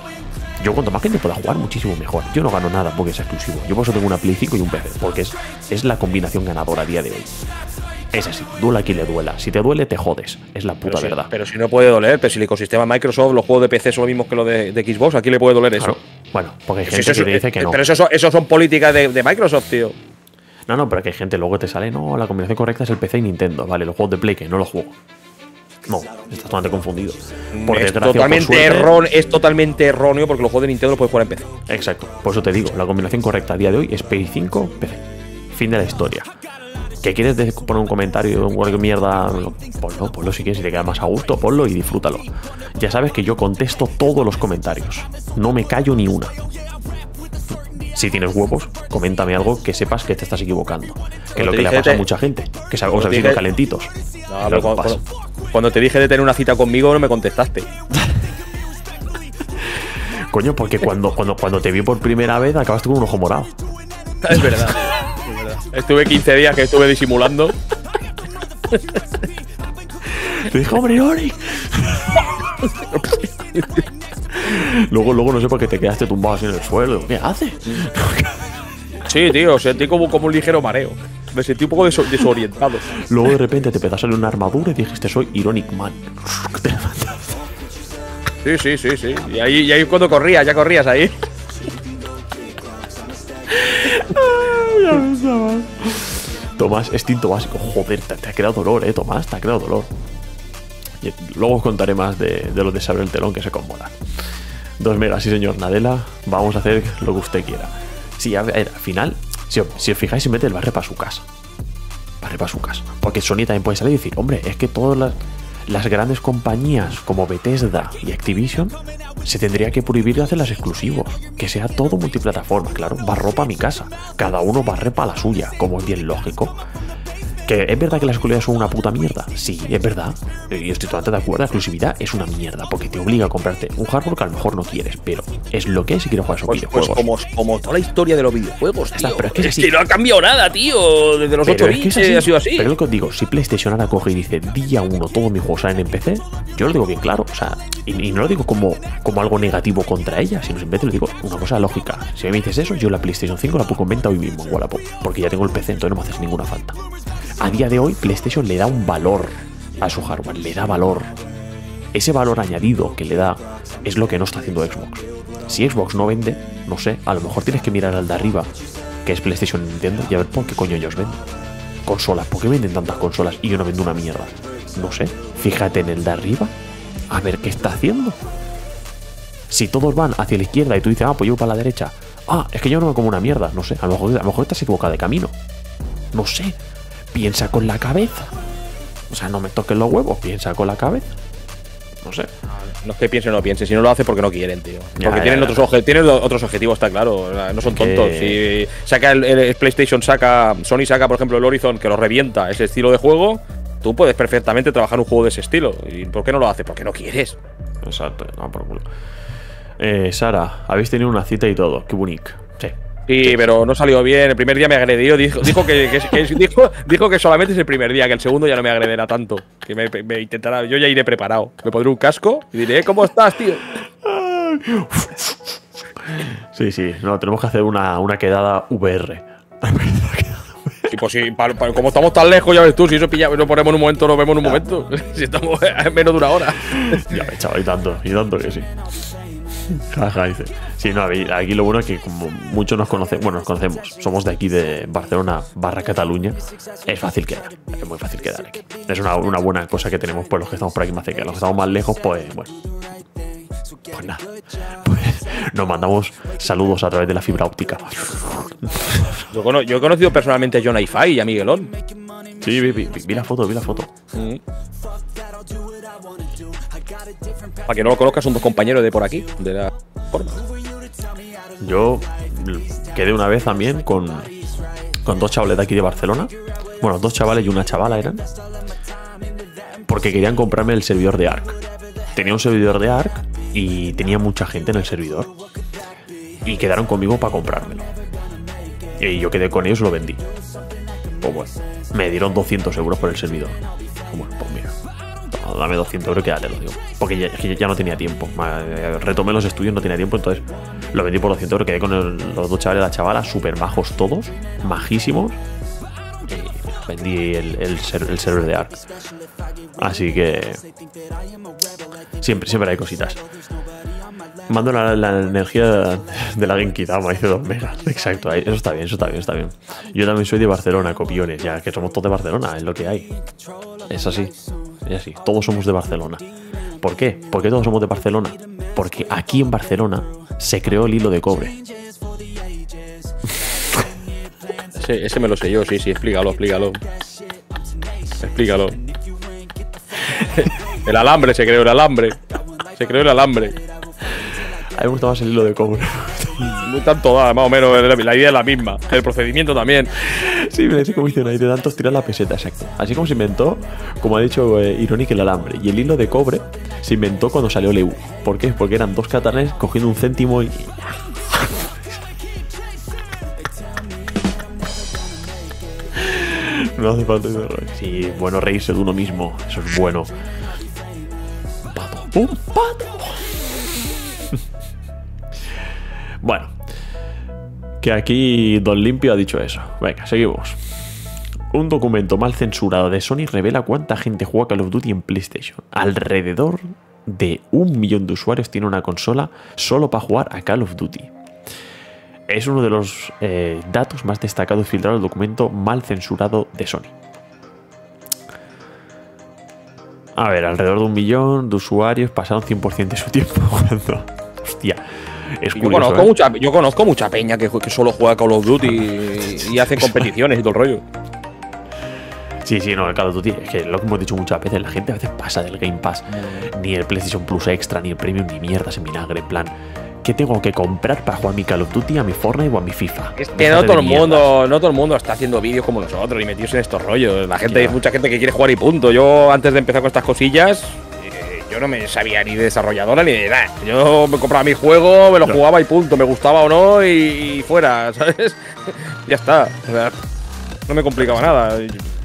Yo cuanto más gente pueda jugar, muchísimo mejor. Yo no gano nada porque es exclusivo. Yo por eso tengo una Play cinco y un P C, porque es, es la combinación ganadora a día de hoy. Es así, duela a quien le duela. Si te duele, te jodes. Es la puta Pero si, verdad. pero si no puede doler, pero si el ecosistema de Microsoft, los juegos de P C son los mismos que los de, de Xbox, ¿a quién le puede doler eso? Claro. Bueno, porque hay Pero gente si eso que es- te dice que no. Pero eso, son- eso son políticas de, de Microsoft, tío. No, no, pero que hay gente luego te sale, no, la combinación correcta es el P C y Nintendo. Vale, los juegos de Play que no los juego. No, estás totalmente confundido. Por es, desgracia, o por totalmente suerte- erróneo, es totalmente erróneo porque los juegos de Nintendo los puedes jugar en P C. Exacto, por eso te digo, la combinación correcta a día de hoy es Play cinco, P C. Fin de la historia. ¿Que quieres de- poner un comentario, cualquier mierda? Ponlo, ponlo si quieres, si te queda más a gusto, ponlo y disfrútalo. Ya sabes que yo contesto todos los comentarios. No me callo ni una. Si tienes huevos, coméntame algo que sepas que te estás equivocando. Que es lo te que le dije pasa a te- mucha gente. Que os Cuando te habéis dije- ido calentitos. No, Es pero lo que cuando, pasa. cuando- cuando te dije de tener una cita conmigo, no me contestaste. Coño, porque cuando, cuando, cuando te vi por primera vez acabaste con un ojo morado. Es verdad. Es verdad. Estuve quince días que estuve disimulando. Te dije, hombre, Ironic. luego, luego no sé por qué te quedaste tumbado así en el suelo. ¿Qué haces? Sí, tío, sentí como, como un ligero mareo. Me sentí un poco deso desorientado. Luego de repente te empezó a salir una armadura y dijiste, soy Ironic Man. Sí, sí, sí, sí. Y ahí, y ahí cuando corrías, ya corrías ahí. Tomás, instinto básico. Joder, te, te ha creado dolor, eh, Tomás, te ha creado dolor. Y luego os contaré más de, de lo de saber el telón que se conmoda. Dos megas, sí señor, Nadella, vamos a hacer lo que usted quiera. Sí, a ver, al final, si, si os fijáis, se mete el barre para su casa. Barre para su casa. Porque Sony también puede salir y decir, hombre, es que todas las, las grandes compañías como Bethesda y Activision se tendría que prohibir de hacer las exclusivos. Que sea todo multiplataforma, claro. Barro para mi casa. Cada uno barre para la suya, como es bien lógico. ¿Que es verdad que las exclusividades son una puta mierda? Sí, es verdad. Y estoy totalmente de acuerdo. La exclusividad es una mierda porque te obliga a comprarte un hardware que a lo mejor no quieres, pero es lo que es si quieres jugar a esos pues, videojuegos. Pues como, como toda la historia de los videojuegos, tío. Está, pero es que, es así. que no ha cambiado nada, tío. Desde los Pero ocho es que bits es así. ha sido así. Pero es lo que os digo, si PlayStation ahora coge y dice día uno todos mis juegos salen en P C, yo lo digo bien claro. O sea, y, y no lo digo como, como algo negativo contra ella, sino simplemente lo digo una cosa lógica. Si me dices eso, yo la PlayStation cinco la pongo en venta hoy mismo en Wallapop, porque ya tengo el P C, entonces no me haces ninguna falta. A día de hoy, PlayStation le da un valor a su hardware, le da valor. Ese valor añadido que le da es lo que no está haciendo Xbox. Si Xbox no vende, no sé, a lo mejor tienes que mirar al de arriba, que es PlayStation y Nintendo, y a ver por qué coño ellos venden. Consolas, ¿por qué venden tantas consolas y yo no vendo una mierda? No sé, fíjate en el de arriba, a ver qué está haciendo. Si todos van hacia la izquierda y tú dices, ah, pues yo para la derecha, ah, es que yo no me como una mierda, no sé, a lo mejor, a lo mejor estás equivocado de camino. No sé. Piensa con la cabeza. O sea, no me toques los huevos, piensa con la cabeza. No sé. No es que piensen o no piensen, si no lo hace porque no quieren, tío. Porque Ya, ya, tienen, ya. Otros obje tienen otros objetivos, está claro. O sea, no son Que- tontos. Si saca el, el PlayStation, saca. Sony saca, por ejemplo, el Horizon, que lo revienta ese estilo de juego. Tú puedes perfectamente trabajar un juego de ese estilo. ¿Y por qué no lo hace? Porque no quieres. Exacto, no, por culo. Eh, Sara, habéis tenido una cita y todo, qué bonito. Sí. Sí, pero no salió bien. El primer día me agredió. Dijo, dijo que, que- que- dijo, dijo que solamente es el primer día, que el segundo ya no me agrederá tanto. Que me, me intentará. Yo ya iré preparado. Me pondré un casco y diré, ¿cómo estás, tío? Sí, sí, no, tenemos que hacer una, una quedada V R. Y pues sí, para- para- como estamos tan lejos, ya ves tú, si eso pilla, lo ponemos en un momento, lo vemos en un momento. Si estamos en menos de una hora. Ya, chaval, y tanto, y tanto que sí. Jaja, dice. Sí, no, aquí lo bueno es que como muchos nos conocemos, bueno, nos conocemos, somos de aquí de Barcelona barra Cataluña, es fácil quedar, es muy fácil quedar aquí. Es una, una buena cosa que tenemos por los que estamos por aquí más cerca. Los que estamos más lejos, pues, bueno. Pues nada, pues nos mandamos saludos a través de la fibra óptica. Yo, cono- yo he conocido personalmente a John Hi-Fi y a Miguelón. Sí, vi, vi, vi- vi la foto, vi la foto. Mm. Para que no lo conozcas, son dos compañeros de por aquí, de la forma. Yo quedé una vez también con, con dos chavales de aquí de Barcelona. Bueno, dos chavales y una chavala eran. Porque querían comprarme el servidor de Ark. Tenía un servidor de Ark y tenía mucha gente en el servidor. Y quedaron conmigo para comprármelo. Y yo quedé con ellos y lo vendí. Pues bueno, me dieron doscientos euros por el servidor. Pues bueno, pues mira, toma, dame doscientos euros y quédate, lo digo. Porque ya, es que ya no tenía tiempo. Ma- eh, Retomé los estudios, no tenía tiempo, entonces lo vendí por doscientos euros. Quedé con el- los dos chavales y la chavala, súper majos todos, majísimos. Y vendí el, el, ser- el server de Ark. Así que siempre, siempre hay cositas. Mando la, la energía de la Genkidama, dice dos megas. Exacto, ahí- eso está bien, eso está bien, está bien. Yo también soy de Barcelona, copiones, ya que somos todos de Barcelona, es lo que hay. Es así, es así, todos somos de Barcelona. ¿Por qué? ¿Por qué todos somos de Barcelona? Porque aquí en Barcelona se creó el hilo de cobre. Ese, ese me lo sé yo, sí, sí, explícalo, explícalo. Explícalo. El alambre se creó, el alambre. Se creó el alambre. A mí me gusta más el hilo de cobre. No tanto da, más o menos, la idea es la misma. El procedimiento también. Sí, me dice como dicen ahí, de tantos tirar la peseta, exacto. Así como se inventó, como ha dicho eh, Ironic, el alambre. Y el hilo de cobre se inventó cuando salió el E U. ¿Por qué? Porque eran dos catalanes cogiendo un céntimo y... No hace falta ese rollo. Sí, bueno, reírse de uno mismo. Eso es bueno. Un pato. ¡Un pato! Bueno. Que aquí Don Limpio ha dicho eso. Venga, seguimos. Un documento mal censurado de Sony revela cuánta gente juega Call of Duty en PlayStation. Alrededor de un millón de usuarios tiene una consola solo para jugar a Call of Duty. Es uno de los eh, datos más destacados filtrados del documento mal censurado de Sony. A ver, alrededor de un millón de usuarios pasaron cien por ciento de su tiempo jugando. Hostia, es yo, curioso, conozco ¿eh? mucha, yo conozco mucha peña que, que solo juega Call of Duty y, y hace competiciones y todo el rollo. Sí, sí, no, el Call of Duty, es que lo que hemos dicho muchas veces, la gente a veces pasa del Game Pass, ni el PlayStation Plus Extra, ni el Premium, ni mierdas en vinagre, en plan, ¿qué tengo que comprar para jugar a mi Call of Duty, a mi Fortnite o a mi FIFA? Es que no todo el mundo, no todo el mundo está haciendo vídeos como nosotros y metidos en estos rollos. La gente, hay mucha gente que quiere jugar y punto. Yo antes de empezar con estas cosillas, eh, yo no me sabía ni de desarrolladora ni de nada. Yo me compraba mi juego, me lo no. jugaba y punto, me gustaba o no y, y fuera, ¿sabes? Ya está. O sea, no me complicaba nada.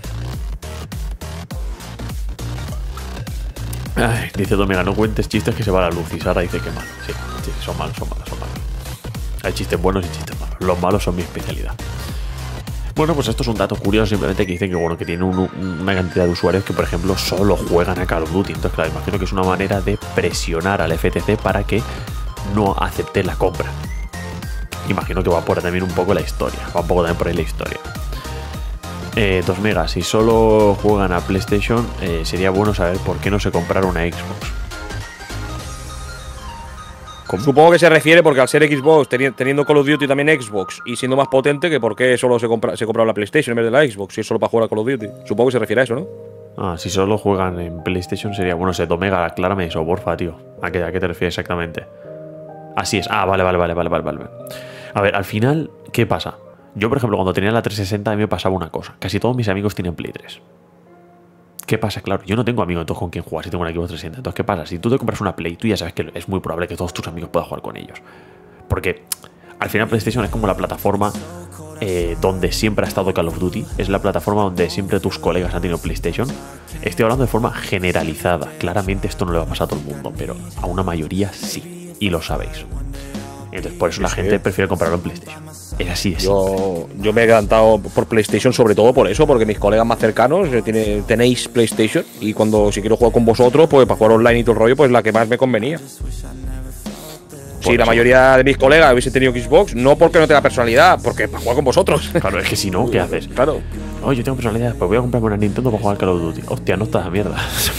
Ay, dice Domega, no cuentes chistes que se va la luz. Y Sara dice que mal. Sí, sí, son malos, son malos, son malos. Hay chistes buenos y chistes malos. Los malos son mi especialidad. Bueno, pues esto es un dato curioso, simplemente que dicen que bueno, que tiene un, una cantidad de usuarios que, por ejemplo, solo juegan a Call of Duty. Entonces, claro, imagino que es una manera de presionar al F T C para que no acepte la compra. Imagino que va por ahí también un poco la historia. Va un poco también por ahí la historia. Eh, dos megas, si solo juegan a PlayStation, eh, sería bueno saber por qué no se compraron una Xbox. ¿Cómo? Supongo que se refiere porque al ser Xbox, teniendo Call of Duty también Xbox y siendo más potente, que por qué solo se compra se compraba la PlayStation en vez de la Xbox, si es solo para jugar a Call of Duty. Supongo que se refiere a eso, ¿no? Ah, si solo juegan en PlayStation sería bueno. Se Domega, aclárame eso, porfa, tío. ¿A qué, a qué te refieres exactamente? Así es. Ah, vale, vale, vale, vale, vale, vale. A ver, al final, ¿qué pasa? Yo, por ejemplo, cuando tenía la trescientos sesenta a mí me pasaba una cosa. Casi todos mis amigos tienen Play tres. ¿Qué pasa? Claro, yo no tengo amigos entonces con quien jugar si tengo un equipo trescientos sesenta. Entonces, ¿qué pasa? Si tú te compras una Play, tú ya sabes que es muy probable que todos tus amigos puedan jugar con ellos. Porque al final PlayStation es como la plataforma eh, donde siempre ha estado Call of Duty. Es la plataforma donde siempre tus colegas han tenido PlayStation. Estoy hablando de forma generalizada. Claramente esto no le va a pasar a todo el mundo, pero a una mayoría sí. Y lo sabéis. Entonces, por eso la gente prefiere comprarlo en PlayStation. Es así de yo, yo me he encantado por PlayStation, sobre todo por eso, porque mis colegas más cercanos tiene, tenéis PlayStation y cuando si quiero jugar con vosotros, pues para jugar online y todo el rollo, pues la que más me convenía. Si sí, la mayoría de mis colegas hubiese tenido Xbox, no porque no tenga personalidad, porque para jugar con vosotros. Claro, es que si no, ¿qué haces? Claro. No, yo tengo personalidad, pues voy a comprarme una Nintendo para jugar Call of Duty. Hostia, no estás a mierda.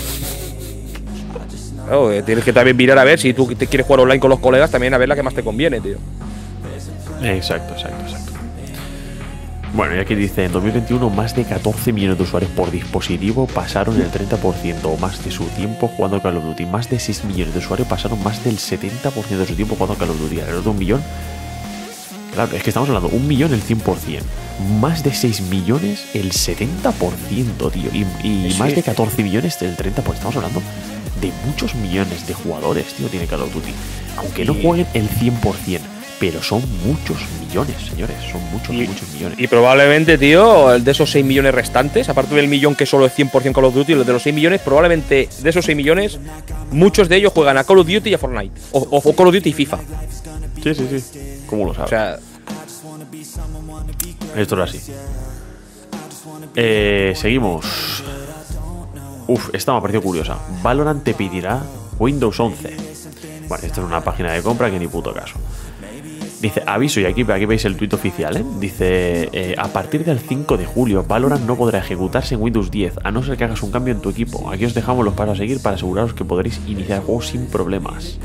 Claro, tienes que también mirar a ver si tú te quieres jugar online con los colegas, también a ver la que más te conviene, tío. Exacto, exacto, exacto. Bueno, y aquí dice, en dos mil veintiuno más de catorce millones de usuarios por dispositivo pasaron el treinta por ciento o más de su tiempo jugando Call of Duty. Más de seis millones de usuarios pasaron más del setenta por ciento de su tiempo jugando Call of Duty. Alrededor de un millón. Claro, es que estamos hablando, un millón el cien por ciento. Más de seis millones el setenta por ciento, tío. Y, y sí, más de catorce millones el treinta por ciento. Estamos hablando de muchos millones de jugadores, tío, tiene Call of Duty. Aunque no jueguen el cien por ciento. Pero son muchos millones, señores. Son muchos, y, muchos millones. Y probablemente, tío, el de esos seis millones restantes, aparte del millón que solo es cien por ciento Call of Duty, los de los seis millones, probablemente de esos seis millones, muchos de ellos juegan a Call of Duty y a Fortnite. O, o, o Call of Duty y FIFA. Sí, sí, sí. ¿Cómo lo sabes? O sea, esto es así. Eh, seguimos. Uf, esta me ha parecido curiosa. Valorant te pedirá Windows once. Vale, esto es una página de compra que ni puto caso. Dice, aviso, y aquí, aquí veis el tuit oficial, ¿eh? Dice, eh, a partir del cinco de julio, Valorant no podrá ejecutarse en Windows diez, a no ser que hagas un cambio en tu equipo. Aquí os dejamos los pasos a seguir para aseguraros que podréis iniciar el juego sin problemas.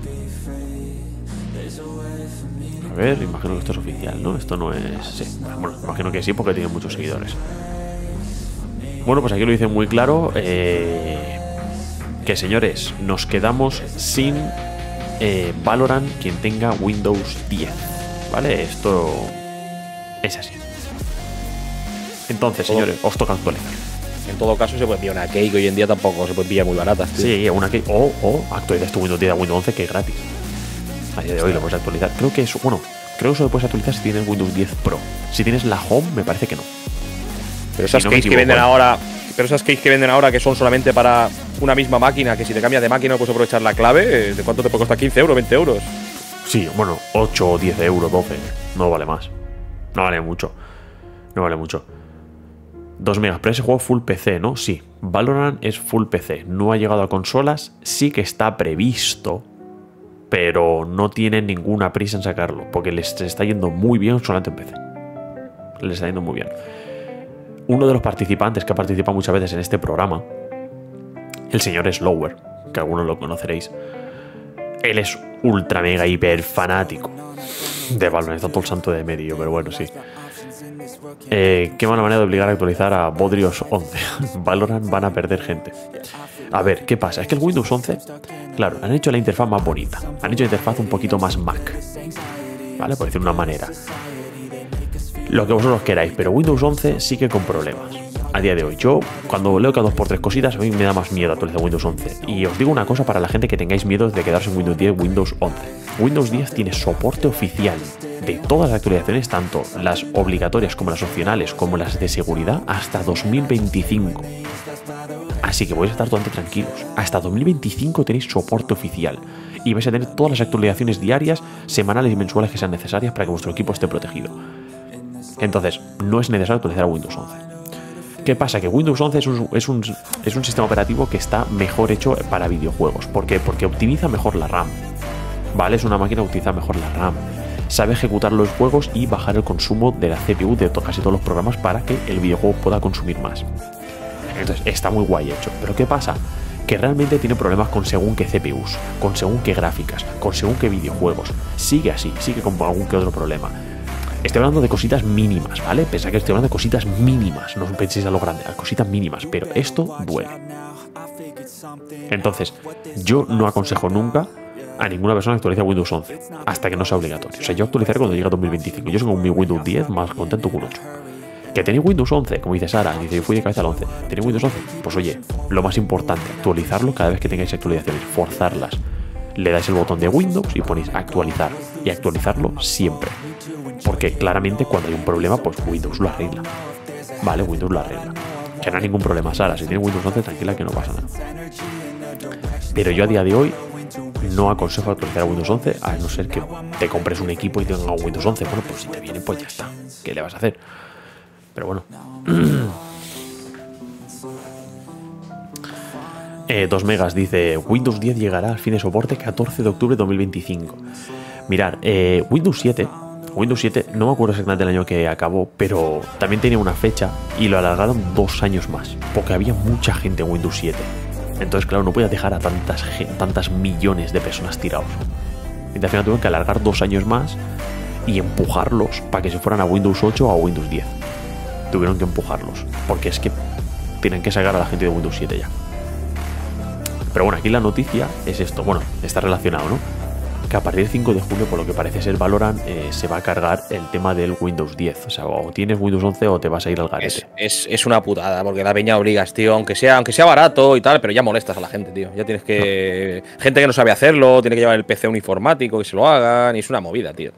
A ver, imagino que esto es oficial, ¿no? Esto no es... Sí, bueno, imagino que sí, porque tiene muchos seguidores. Bueno, pues aquí lo dicen muy claro, eh, que señores, nos quedamos sin... Eh, Valorant quien tenga Windows diez, ¿vale? Esto es así. Entonces, señores, os toca actualizar. En todo caso, se puede enviar una key, que hoy en día tampoco se puede enviar muy baratas, tío. Sí, una key. O, o actualizas tu Windows diez a Windows once, que es gratis. A día de hoy lo puedes actualizar. Creo que eso, bueno, creo que eso lo puedes actualizar si tienes Windows diez Pro. Si tienes la Home, me parece que no. Pero esas Si no me keys que equivoco, venden ¿eh? ahora. Pero esas keys que venden ahora que son solamente para una misma máquina, que si te cambias de máquina no puedes aprovechar la clave, eh, ¿de cuánto te puede costar? ¿quince euros, veinte euros? Sí, bueno, ocho o diez euros, doce. No vale más. No vale mucho. No vale mucho. dos megas, pero ese juego full P C, ¿no? Sí. Valorant es full P C. No ha llegado a consolas. Sí que está previsto, pero no tienen ninguna prisa en sacarlo, porque les está yendo muy bien solamente en P C. Les está yendo muy bien. Uno de los participantes que ha participado muchas veces en este programa, el señor Slower, que algunos lo conoceréis, él es ultra mega hiper fanático de Valorant. Está todo el santo de medio, pero bueno, sí. Eh, qué mala manera de obligar a actualizar a Bodrios once. Valorant van a perder gente. A ver, ¿qué pasa? Es que el Windows once, claro, han hecho la interfaz más bonita. Han hecho la interfaz un poquito más Mac, ¿vale? Por decir una manera. Lo que vosotros queráis, pero Windows once sigue con problemas. A día de hoy, yo cuando leo cada dos por tres cositas, a mí me da más miedo actualizar Windows once. Y os digo una cosa para la gente que tengáis miedo de quedarse en Windows diez, Windows once. Windows diez tiene soporte oficial de todas las actualizaciones, tanto las obligatorias como las opcionales, como las de seguridad, hasta dos mil veinticinco. Así que podéis estar totalmente tranquilos. Hasta dos mil veinticinco tenéis soporte oficial. Y vais a tener todas las actualizaciones diarias, semanales y mensuales que sean necesarias para que vuestro equipo esté protegido. Entonces, no es necesario actualizar a Windows once. ¿Qué pasa? Que Windows once es un, es, un, es un sistema operativo que está mejor hecho para videojuegos. ¿Por qué? Porque optimiza mejor la RAM. ¿Vale? Es una máquina que utiliza mejor la RAM. Sabe ejecutar los juegos y bajar el consumo de la C P U de casi todos los programas para que el videojuego pueda consumir más. Entonces, está muy guay hecho. ¿Pero qué pasa? Que realmente tiene problemas con según qué C P Us, con según qué gráficas, con según qué videojuegos. Sigue así, sigue con algún que otro problema. Estoy hablando de cositas mínimas, ¿vale? Pensad que estoy hablando de cositas mínimas, no os penséis a lo grande, a cositas mínimas, pero esto duele. Entonces, yo no aconsejo nunca a ninguna persona que actualice Windows once, hasta que no sea obligatorio. O sea, yo actualizaré cuando llegue a dos mil veinticinco. Yo soy con mi Windows diez más contento que un ocho. ¿Que tenéis Windows once? Como dice Sara, dice, yo fui de cabeza al once. ¿Tenéis Windows once? Pues oye, lo más importante, actualizarlo cada vez que tengáis actualizaciones, forzarlas. Le dais el botón de Windows y ponéis actualizar. Y actualizarlo siempre. Porque claramente cuando hay un problema, pues Windows lo arregla. Vale, Windows lo arregla. Que no hay ningún problema, Sara. Si tienes Windows once, tranquila que no pasa nada. Pero yo a día de hoy no aconsejo actualizar a Windows once, a no ser que te compres un equipo y tenga un Windows once. Bueno, pues si te viene, pues ya está. ¿Qué le vas a hacer? Pero bueno. eh, dos megas dice, Windows diez llegará al fin de soporte catorce de octubre de dos mil veinticinco. Mirad, eh, Windows siete... Windows siete, no me acuerdo exactamente el año que acabó, pero también tenía una fecha y lo alargaron dos años más, porque había mucha gente en Windows siete. Entonces, claro, no podías dejar a tantas, tantas millones de personas tirados. Y al final tuvieron que alargar dos años más y empujarlos para que se fueran a Windows ocho o a Windows diez. Tuvieron que empujarlos, porque es que tienen que sacar a la gente de Windows siete ya. Pero bueno, aquí la noticia es esto, bueno, está relacionado, ¿no? Que a partir del cinco de julio, por lo que parece ser Valorant, eh, se va a cargar el tema del Windows diez. O sea, o tienes Windows once o te vas a ir al garete. Es, es, es una putada, porque la peña obligas, tío, aunque sea, aunque sea barato y tal, pero ya molestas a la gente, tío. Ya tienes que… No. Gente que no sabe hacerlo, tiene que llevar el P C a un informático, que se lo hagan, y es una movida, tío.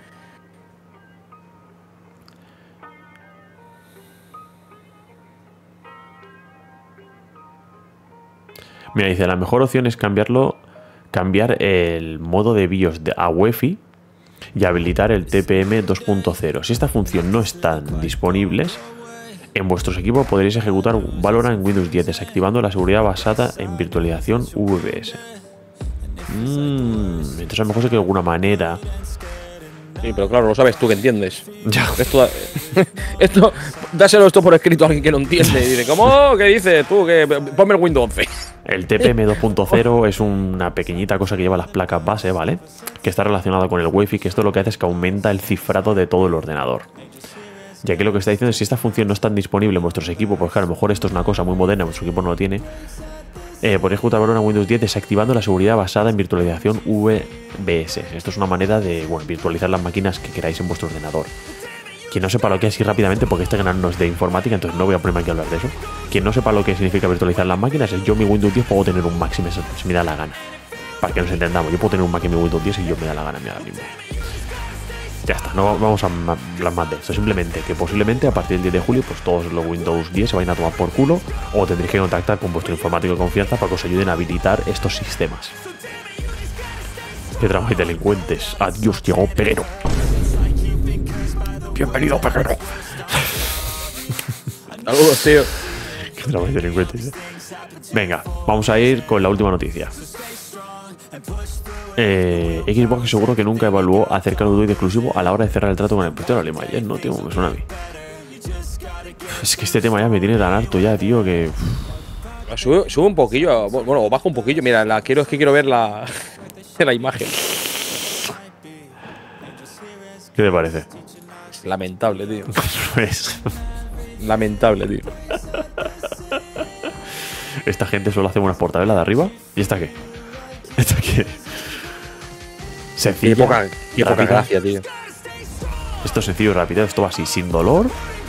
Mira, dice, la mejor opción es cambiarlo… cambiar el modo de BIOS a Wi-Fi y habilitar el T P M dos punto cero. Si esta función no están disponibles, en vuestros equipos podréis ejecutar Valorant en Windows diez desactivando la seguridad basada en virtualización V B S. Mm, entonces a lo mejor sé que de alguna manera… Sí, pero claro, lo sabes tú que entiendes. Ya. Esto, esto, dáselo esto por escrito a alguien que no entiende. Y dice, ¿cómo? ¿Qué dices tú? Que ponme el Windows once. El T P M dos punto cero es una pequeñita cosa que lleva las placas base, ¿vale? Que está relacionada con el Wi-Fi, que esto lo que hace es que aumenta el cifrado de todo el ordenador. Y aquí lo que está diciendo es si esta función no está disponible en vuestros equipos, porque a lo mejor esto es una cosa muy moderna, vuestro equipo no lo tiene, eh, podéis ejecutar Valorant en Windows diez desactivando la seguridad basada en virtualización V B S. Esto es una manera de, bueno, virtualizar las máquinas que queráis en vuestro ordenador. Quien no sepa lo que es así rápidamente, porque este canal no es de informática, entonces no voy a ponerme aquí a hablar de eso. Quien no sepa lo que significa virtualizar las máquinas, es yo mi Windows diez puedo tener un Mac si me, si me da la gana. Para que nos entendamos, yo puedo tener un Mac en mi Windows diez y yo me da la gana a mí ahora mismo. Ya está, no vamos a hablar más de esto. Simplemente que posiblemente a partir del diez de julio, pues todos los Windows diez se vayan a tomar por culo, o tendréis que contactar con vuestro informático de confianza para que os ayuden a habilitar estos sistemas. Que trabajáis delincuentes. Adiós, llegó Peguero. Bienvenido, Peguero. Saludos, tío. Que trabajáis delincuentes. ¿eh? Venga, vamos a ir con la última noticia. Eh, Xbox seguro que nunca evaluó hacer Call of Duty exclusivo a la hora de cerrar el trato con el puto de la ayer, no, tío, me suena a mí. Es que este tema ya me tiene tan harto ya, tío, que... Sube, sube un poquillo, bueno, o bajo un poquillo. Mira, la quiero, es que quiero ver la, la imagen. ¿Qué te parece? Es lamentable, tío. Pues... Lamentable, tío. Esta gente solo hace unas portabelas de arriba. ¿Y esta qué? ¿Esta qué? Sencillo. Qué poca, qué poca rápida. gracia, tío. Esto es sencillo y rápido. Esto va así, sin dolor.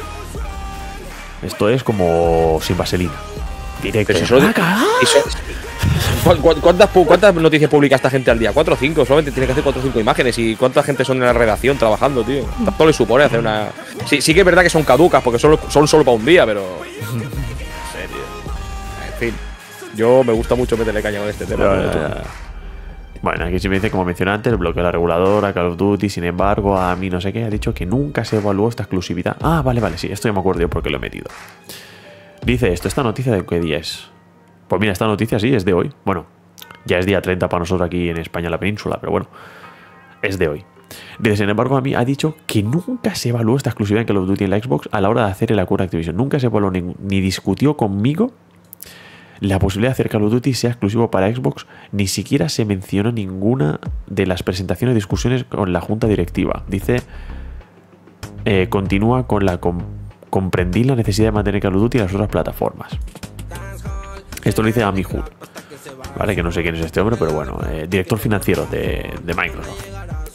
Esto es como sin vaselina. Directo. Pero si solo, eso, ¿cu- cu- ¿cuántas, ¿Cuántas noticias publica esta gente al día? ¿Cuatro o cinco? Solamente tiene que hacer cuatro o cinco imágenes. ¿Y cuánta gente son en la redacción trabajando, tío? Tanto le supone hacer una. Sí, sí que es verdad que son caducas porque son, son solo para un día, pero. No sé, tío. En fin. Yo me gusta mucho meterle caña con este tema. Ya, ¿no? ya, ya. Bueno, aquí se me dice, como mencioné antes, el bloqueo de la reguladora, Call of Duty, sin embargo, a mí no sé qué, ha dicho que nunca se evaluó esta exclusividad. Ah, vale, vale, sí, esto ya me acuerdo yo porque lo he metido. Dice esto, ¿esta noticia de qué día es? Pues mira, esta noticia sí es de hoy. Bueno, ya es día treinta para nosotros aquí en España, la península, pero bueno, es de hoy. Dice, sin embargo, a mí ha dicho que nunca se evaluó esta exclusividad en Call of Duty en la Xbox a la hora de hacer el acuerdo de Activision. Nunca se evaluó ni, ni discutió conmigo la posibilidad de hacer Call of Duty sea exclusivo para Xbox, ni siquiera se mencionó ninguna de las presentaciones y discusiones con la junta directiva. Dice, eh, continúa con la com comprendí la necesidad de mantener Call of Duty en las otras plataformas. Esto lo dice Amy Hood, vale, que no sé quién es este hombre, pero bueno, eh, director financiero de, de Microsoft.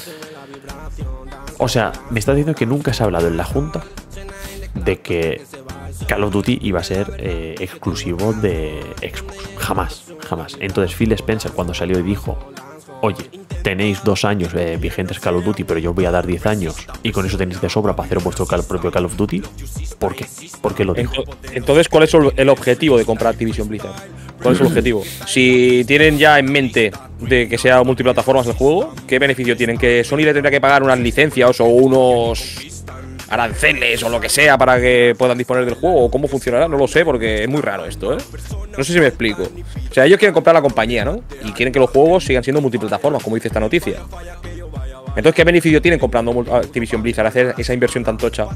O sea, me está diciendo que nunca se ha hablado en la junta de que Call of Duty iba a ser eh, exclusivo de Xbox. Jamás, jamás. Entonces Phil Spencer, cuando salió y dijo, oye, tenéis dos años eh, vigentes Call of Duty, pero yo os voy a dar diez años y con eso tenéis de sobra para hacer vuestro cal propio Call of Duty, ¿por qué? ¿Por qué lo dijo? Entonces, ¿cuál es el objetivo de comprar Activision Blizzard? ¿Cuál es el objetivo? Si tienen ya en mente de que sea multiplataformas el juego, ¿qué beneficio tienen? ¿Que Sony le tendrá que pagar unas licencias o unos aranceles o lo que sea para que puedan disponer del juego? ¿O cómo funcionará? No lo sé, porque es muy raro esto, ¿eh? No sé si me explico. O sea, ellos quieren comprar la compañía, ¿no? Y quieren que los juegos sigan siendo multiplataformas, como dice esta noticia. Entonces, ¿qué beneficio tienen comprando Activision Blizzard, hacer esa inversión tan tocha?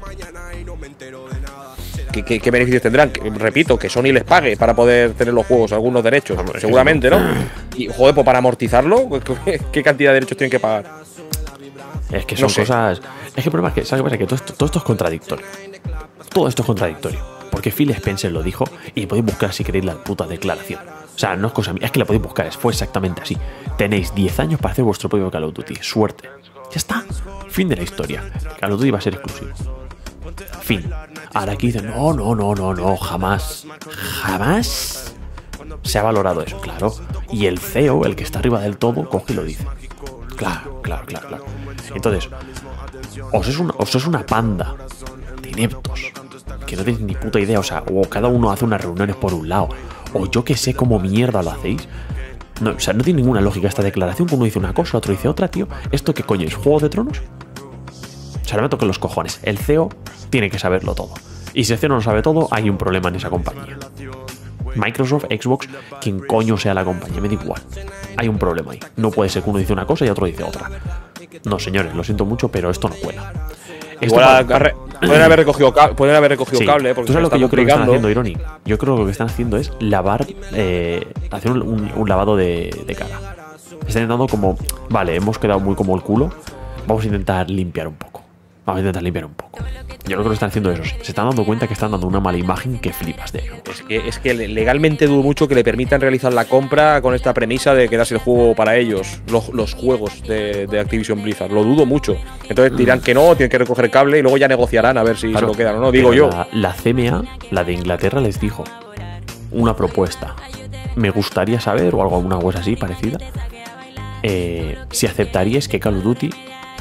¿Qué, qué, qué beneficios tendrán? Que, repito, que Sony les pague para poder tener los juegos, algunos derechos, seguramente, ¿no? Y, joder, pues para amortizarlo, ¿qué cantidad de derechos tienen que pagar? Es que son no cosas... Es que el problema es que, ¿sabes qué pasa? Que todo esto, todo esto es contradictorio. Todo esto es contradictorio. Porque Phil Spencer lo dijo y podéis buscar si queréis la puta declaración. O sea, no es cosa mía, es que la podéis buscar, fue exactamente así. Tenéis diez años para hacer vuestro propio Call of Duty. Suerte. Ya está. Fin de la historia. Call of Duty va a ser exclusivo. Fin. Ahora aquí dicen, no, no, no, no, no, jamás. Jamás se ha valorado eso, claro. Y el C E O, el que está arriba del todo, coge y lo dice. Claro, claro, claro, claro. Entonces, os es una, os es una panda de ineptos que no tenéis ni puta idea, o sea, o cada uno hace unas reuniones por un lado, o yo que sé cómo mierda lo hacéis. No, o sea, no tiene ninguna lógica esta declaración, que uno dice una cosa, otro dice otra, tío. ¿Esto qué coño es? ¿Juego de Tronos? O sea, me toquen los cojones. El C E O tiene que saberlo todo. Y si el C E O no lo sabe todo, hay un problema en esa compañía. Microsoft, Xbox, quien coño sea la compañía, me da igual. Hay un problema ahí. No puede ser que uno dice una cosa y otro dice otra. No, señores, lo siento mucho, pero esto no cuela. Esto Igual para... pueden haber recogido, ca pueden haber recogido sí. cable. Porque ¿Tú sabes lo que yo creo que están haciendo, Ironi? Yo creo que lo que están haciendo es lavar, eh, hacer un, un, un lavado de, de cara. Están intentando como, vale, hemos quedado muy como el culo, vamos a intentar limpiar un poco. Vamos a intentar limpiar un poco. Yo creo que lo están haciendo eso. Se están dando cuenta que están dando una mala imagen que flipas de ello. Es que, es que legalmente dudo mucho que le permitan realizar la compra con esta premisa de que das el juego para ellos, los, los juegos de, de Activision Blizzard. Lo dudo mucho. Entonces dirán que no, tienen que recoger cable y luego ya negociarán a ver si claro, se lo quedan o no. Digo yo. La, la C M A, la de Inglaterra, les dijo una propuesta. Me gustaría saber, o algo, alguna cosa así parecida, eh, si aceptaríais que Call of Duty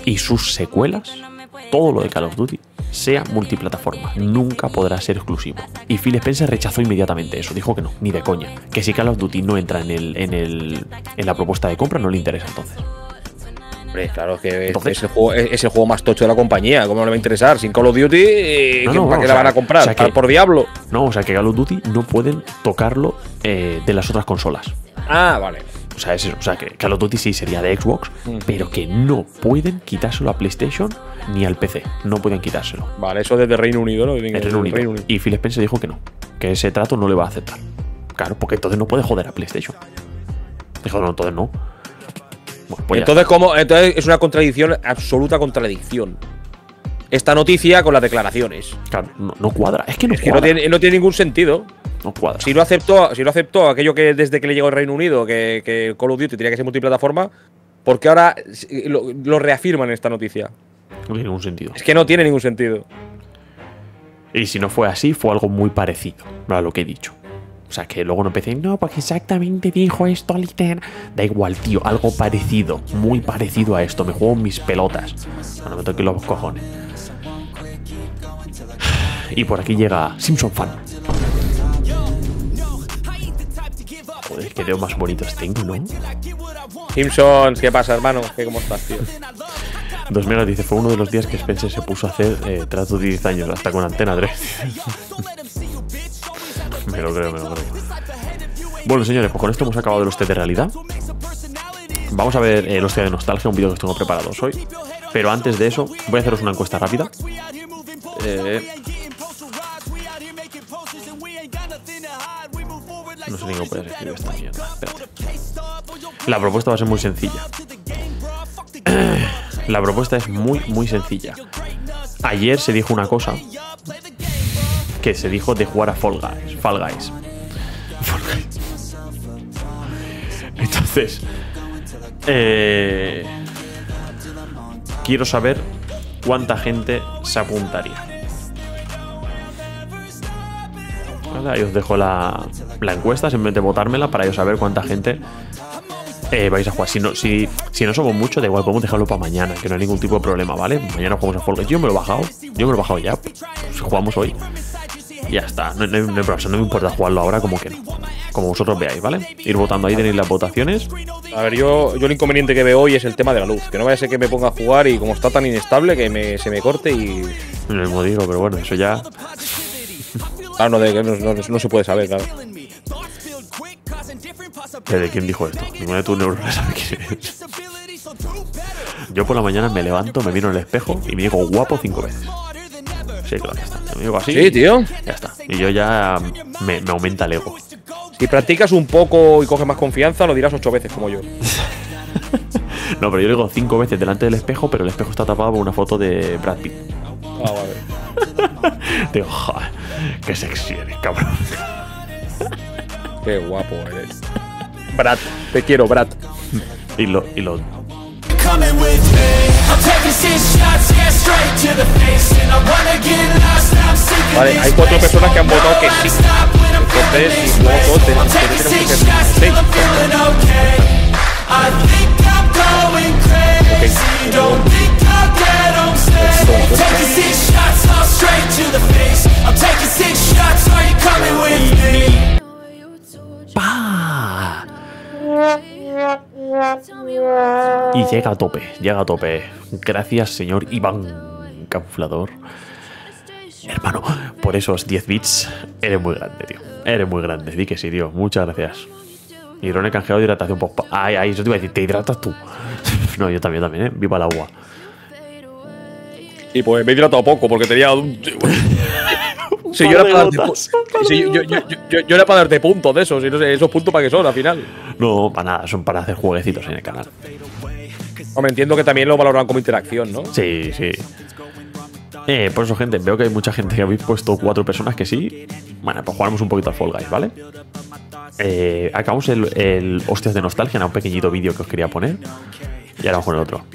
y sus secuelas, todo lo de Call of Duty, sea multiplataforma. Nunca podrá ser exclusivo. Y Phil Spencer rechazó inmediatamente eso. Dijo que no, ni de coña. Que si Call of Duty no entra en, el, en, el, en la propuesta de compra, no le interesa entonces. Hombre, claro, que Entonces, es, el juego, es el juego más tocho de la compañía. ¿Cómo no le va a interesar? Sin Call of Duty, eh, No, ¿qué- no, ¿para no, qué o la sea, van a comprar? o sea que- ¿Por diablo? No, o sea que Call of Duty no pueden tocarlo eh, de las otras consolas. Ah, vale. O sea, es eso. O sea, que Call of Duty sí sería de Xbox, Mm. pero que no pueden quitárselo a PlayStation ni al P C. No pueden quitárselo. Vale, eso desde Reino Unido, ¿no? En Reino Unido. Y Phil Spencer dijo que no, que ese trato no le va a aceptar. Claro, porque entonces no puede joder a PlayStation. Dijo, no, entonces no. Bueno, pues ya Entonces, ¿cómo? Entonces es una contradicción, absoluta contradicción. Esta noticia con las declaraciones. está. Claro, no, no cuadra. Es que no Es que no cuadra. tiene, no tiene ningún sentido. No cuadra. Si no aceptó, si no aceptó aquello que desde que le llegó al Reino Unido, que, que Call of Duty tenía que ser multiplataforma, ¿por qué ahora lo, lo reafirman en esta noticia? No tiene ningún sentido. Es que no tiene ningún sentido. Y si no fue así, fue algo muy parecido a lo que he dicho. O sea, que luego no empecé, no, porque exactamente dijo esto literal. Da igual, tío, algo parecido, muy parecido a esto. Me juego mis pelotas. Bueno, me toqué los cojones. Y por aquí llega Simpson Fan. Joder, qué dedos más bonitos tengo, ¿no? Simpsons, ¿qué pasa, hermano? ¿Qué, ¿Cómo estás, tío? Dos megas dice, fue uno de los días que Spencer se puso a hacer eh, trato de diez años, hasta con Antena tres. Me lo creo, me lo creo. Bueno, señores, pues con esto hemos acabado de los test de realidad. Vamos a ver eh, los test de nostalgia, un vídeo que os tengo preparados hoy. Pero antes de eso, voy a haceros una encuesta rápida. Eh, no sé ni cómo puedes escribir esta mierda. Espérate. La propuesta va a ser muy sencilla. La propuesta es muy, muy sencilla. Ayer se dijo una cosa que se dijo de jugar a Fall Guys. Fall Guys. Fall Guys. Entonces, eh, quiero saber cuánta gente se apuntaría. Vale, ahí os dejo la, la encuesta, simplemente votármela para yo saber cuánta gente eh, vais a jugar. Si no, si, si no somos muchos, da igual, podemos dejarlo para mañana, que no hay ningún tipo de problema, ¿vale? Mañana jugamos a Fall Guys. Yo me lo he bajado, yo me lo he bajado ya. Pues jugamos hoy. Ya está, no, no, no, no, no me importa jugarlo ahora, como que no. Como vosotros veáis, ¿vale? Ir votando, ahí tenéis las votaciones. A ver, yo, yo el inconveniente que veo hoy es el tema de la luz. Que no vaya a ser que me ponga a jugar y como está tan inestable que me, se me corte y… No lo digo, pero bueno, eso ya. Claro, no, de- no, no- no se puede saber, claro. ¿De quién dijo esto? Ninguno de tus neuronas sabe quién es. Yo por la mañana me levanto, me miro en el espejo y me digo guapo cinco veces. Sí, claro, ya está. Me digo así. Sí, tío. Ya está. Y yo ya me, me aumenta el ego. Si practicas un poco y coges más confianza, lo dirás ocho veces como yo. No, pero yo digo cinco veces delante del espejo, pero el espejo está tapado por una foto de Brad Pitt. Ah, vale. Digo, joder, qué sexy eres, cabrón. Qué guapo eres. Brad, te quiero, Brad. Y lo, y lo Coming with me, I'm taking six shots, yeah, straight to the face, and I wanna get lost, I'm sick of Vale, this hay cuatro place. personas que han votado que I sí. stop when I'm Entonces, feeling si luego todos this tenemos way. I'm que taking tenemos six que shots hacer till I'm feeling okay. I think I'm going crazy, don't think I'll get home safe. I'm taking six shots, all straight to the face. I'm taking six shots, are you coming with me? ¡Pah! Y llega a tope, llega a tope. Gracias, señor Iván Camuflador. Hermano, por esos diez bits, eres muy grande, tío. Eres muy grande, di que sí, tío. Muchas gracias. Hidrone canjeado de hidratación post. Ay, ay, eso te iba a decir, te hidratas tú. No, yo también, también, ¿eh? Viva el agua. Y pues me he hidratado poco porque tenía un… Si yo, era para darte pu- si yo, yo, yo, yo, yo era para darte puntos de esos, y no sé, esos puntos para qué son al final. No, para nada, son para hacer jueguecitos en el canal. Hombre, entiendo que también lo valoran como interacción, ¿no? Sí, sí. Eh, por eso, gente, veo que hay mucha gente que habéis puesto cuatro personas que sí. Bueno, pues jugamos un poquito al Fall Guys, ¿vale? Eh, acabamos el, el Hostias de Nostalgia, era un pequeñito vídeo que os quería poner. Y ahora vamos con el otro.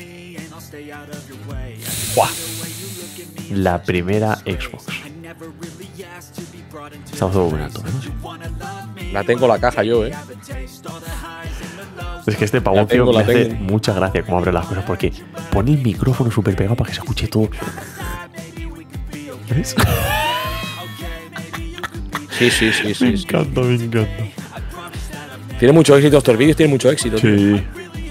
¡Buah! La primera Xbox. Estamos todo muy alto, ¿no? Sí. La tengo la caja yo, ¿eh? Es que este pavón La tengo, tío, me la hace tengo. mucha gracia cómo abre las cosas porque pone el micrófono súper pegado para que se escuche todo. ¿Ves? Sí, sí, sí, sí. Me sí. encanta, me encanta. Tiene mucho éxito estos vídeos, tiene mucho éxito. tío. Sí.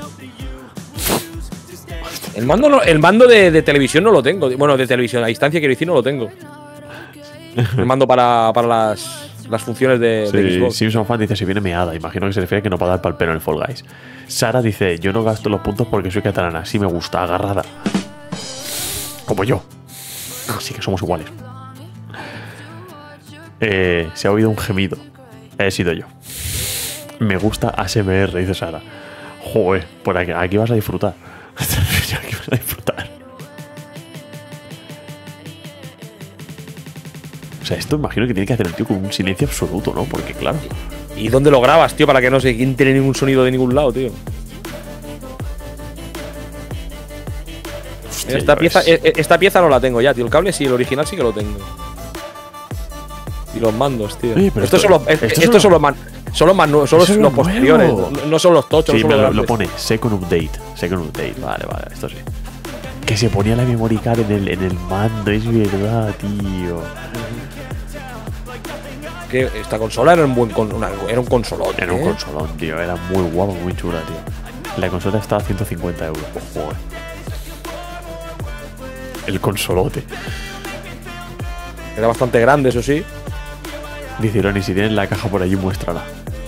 El mando, no- el mando de, de televisión no lo tengo. Bueno, de televisión a distancia, quiero decir, no lo tengo. El mando para, para las, las funciones de, de Sí, Xbox. Simpson Fan dice, si viene meada. Imagino que se refiere a que no paga el palpero en el Fall Guys. Sara dice, yo no gasto los puntos porque soy catalana. Así me gusta, agarrada. Como yo. Así que somos iguales. Eh, se ha oído un gemido. He sido yo. Me gusta A S M R, dice Sara. Joder, por aquí, aquí vas a disfrutar. Aquí vas a disfrutar. O sea, esto imagino que tiene que hacer el tío con un silencio absoluto, ¿no? Porque claro. ¿Y dónde lo grabas, tío? Para que no se entre ningún sonido de ningún lado, tío. Hostia, Esta ya pieza, ves. e- e- esta pieza no la tengo ya, tío. El cable sí, el original sí que lo tengo. Y los mandos, tío. Oye, pero estos esto- son los, esto estos son son los man- son los, más nuevos, son los, Eso es los lo posteriores. nuevo. No, no son los tochos, Sí, no son me los lo, lo grandes. pone Second Update. Second Update. Vale, vale, esto sí. Que se ponía la memory card en el, en el mando, es verdad, tío. Que esta consola era un buen con, una- era un consolón. Era un ¿eh? consolón, tío. Era muy guapo, muy chula, tío. La consola estaba a ciento cincuenta euros. Joder. El consolote. Era bastante grande, eso sí. Dice Ironi, si tienes la caja por allí, muéstrala.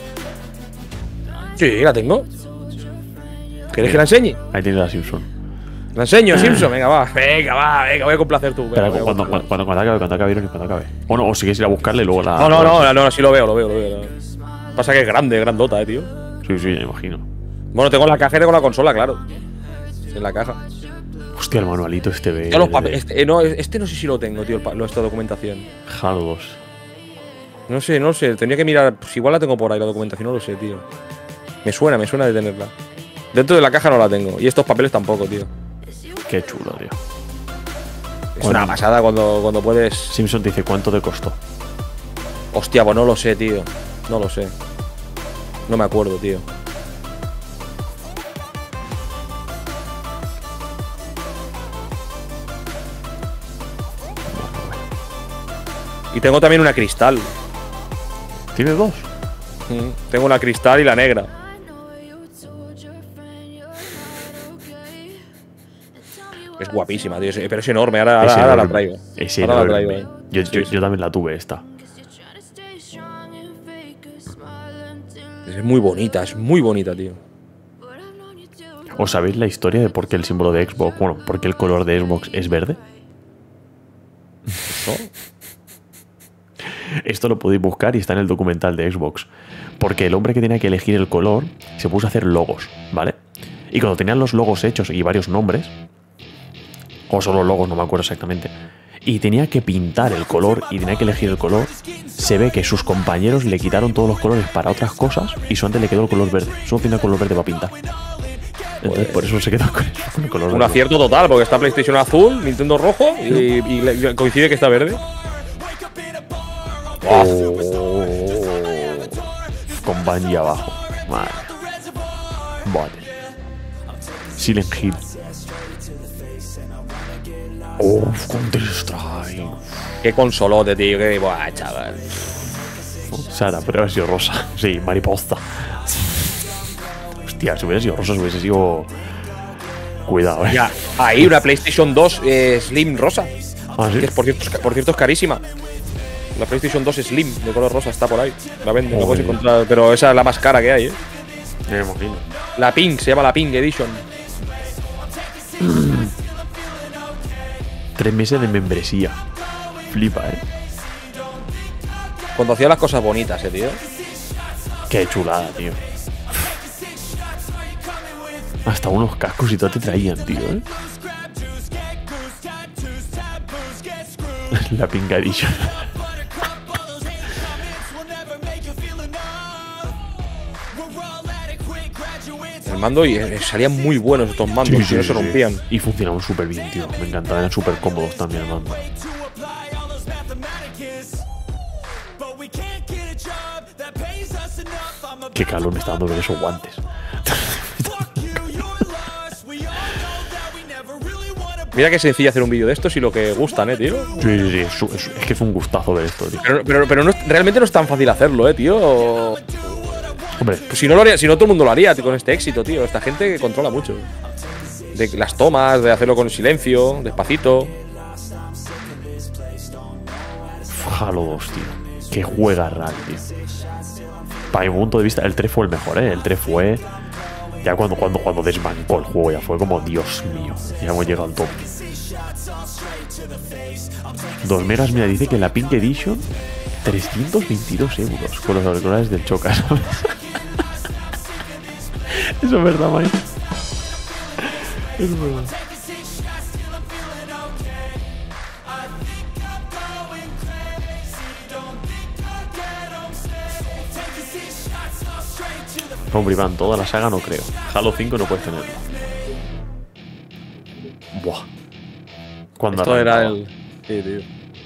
Sí, la tengo. ¿Queréis que la enseñe? Ahí tienes la Simpson. La enseño, Simpson. Venga, va. Venga, va. Venga, voy a complacer tú. Venga, Espera, voy a cuando, complacer. cuando, cuando acabe, cuando acabe, Ironi, cuando acabe. O no, o si quieres ir a buscarle y luego la. No, no, no, no, sí lo veo, lo veo, lo veo. Pasa que es grande, grandota, eh, tío. Sí, sí, me imagino. Bueno, tengo la caja y tengo la consola, claro. En la caja. Hostia, el manualito este ve. Yo los papeles. Este, eh, no, este no sé si lo tengo, tío, el pa- lo- esta documentación. Halo dos. No sé, no sé. Tendría que mirar. Pues igual la tengo por ahí, la documentación, no lo sé, tío. Me suena, me suena de tenerla. Dentro de la caja no la tengo. Y estos papeles tampoco, tío. Qué chulo, tío. Es Bueno. una pasada cuando, cuando puedes. Simpson te dice cuánto te costó. Hostia, pues no lo sé, tío. No lo sé. No me acuerdo, tío. Y tengo también una cristal. ¿Tiene dos? Mm, Tengo una cristal y la negra. Es guapísima, tío. es- Pero es enorme. Ahora, ahora, Es ahora la enorme. traigo. Es Ahora la enorme. traigo. eh. Yo, Sí, yo- sí. yo también la tuve esta. Es muy bonita, es muy bonita, tío. ¿Os sabéis la historia de por qué el símbolo de Xbox, bueno, por qué el color de Xbox es verde? ¿No? Esto lo podéis buscar y está en el documental de Xbox. Porque el hombre que tenía que elegir el color se puso a hacer logos, ¿vale? Y cuando tenían los logos hechos y varios nombres, o solo logos, no me acuerdo exactamente, y tenía que pintar el color y tenía que elegir el color, se ve que sus compañeros le quitaron todos los colores para otras cosas y solamente le quedó el color verde. Solo tenía el color verde para pintar. Entonces, por eso se quedó con, eso, con el color Un verde. acierto total, porque está PlayStation azul, Nintendo rojo y, y le- coincide que está verde. Oh, con Bungie abajo. Vale. Vale. Silent Hill. Uf, Counter-Strike. Qué consolote, tío. Qué buah, chaval. Sara, pero hubiera sido rosa. Sí, mariposa. Hostia, si hubiera sido rosa, si hubiese sido. Cuidado, eh. Ya, ahí una PlayStation dos eh, Slim rosa. Ah, ¿sí? Que es, por, cierto, es ca- por cierto, es carísima. La PlayStation dos Slim de color rosa está por ahí. La venden, lo puedes Joder. encontrar. Pero esa es la más cara que hay, ¿eh? Me imagino. La Pink, se llama la Pink Edition. Tres meses de membresía. Flipa, eh. Cuando hacía las cosas bonitas, eh, tío. Qué chulada, tío. Hasta unos cascos y todo te traían, tío, eh. La pingadilla. El mando y eh, salían muy buenos estos mandos, Sí, que no sí, se sí. rompían. Y funcionaban súper bien, tío. Me encantaban, eran súper cómodos también el mando. Qué calor me está dando ver esos guantes. Mira qué sencillo hacer un vídeo de estos y lo que gustan, eh, tío. Sí, sí, sí. Es, es- es que es un gustazo ver esto, tío. Pero, pero, pero no es- realmente no es tan fácil hacerlo, eh, tío. Hombre, Pues si no lo haría, si no todo el mundo lo haría tío, con este éxito, tío. Esta gente que controla mucho. De las tomas, de hacerlo con silencio, despacito. Halo dos, tío. Que juega real, tío. Para mi punto de vista, el tres fue el mejor, ¿eh? El tres fue. Ya cuando, cuando, cuando desbancó el juego, ya fue como, Dios mío, ya hemos llegado al top. Dos megas, mira, dice que en la Pink Edition, trescientos veintidós euros con los auriculares del Choca, ¿sabes? Eso es verdad, Mike. Es verdad. Hombre, Iván, toda la saga no creo. Halo cinco no puedes tenerlo. Buah. Cuando Esto era arrancaba. el. Sí, tío.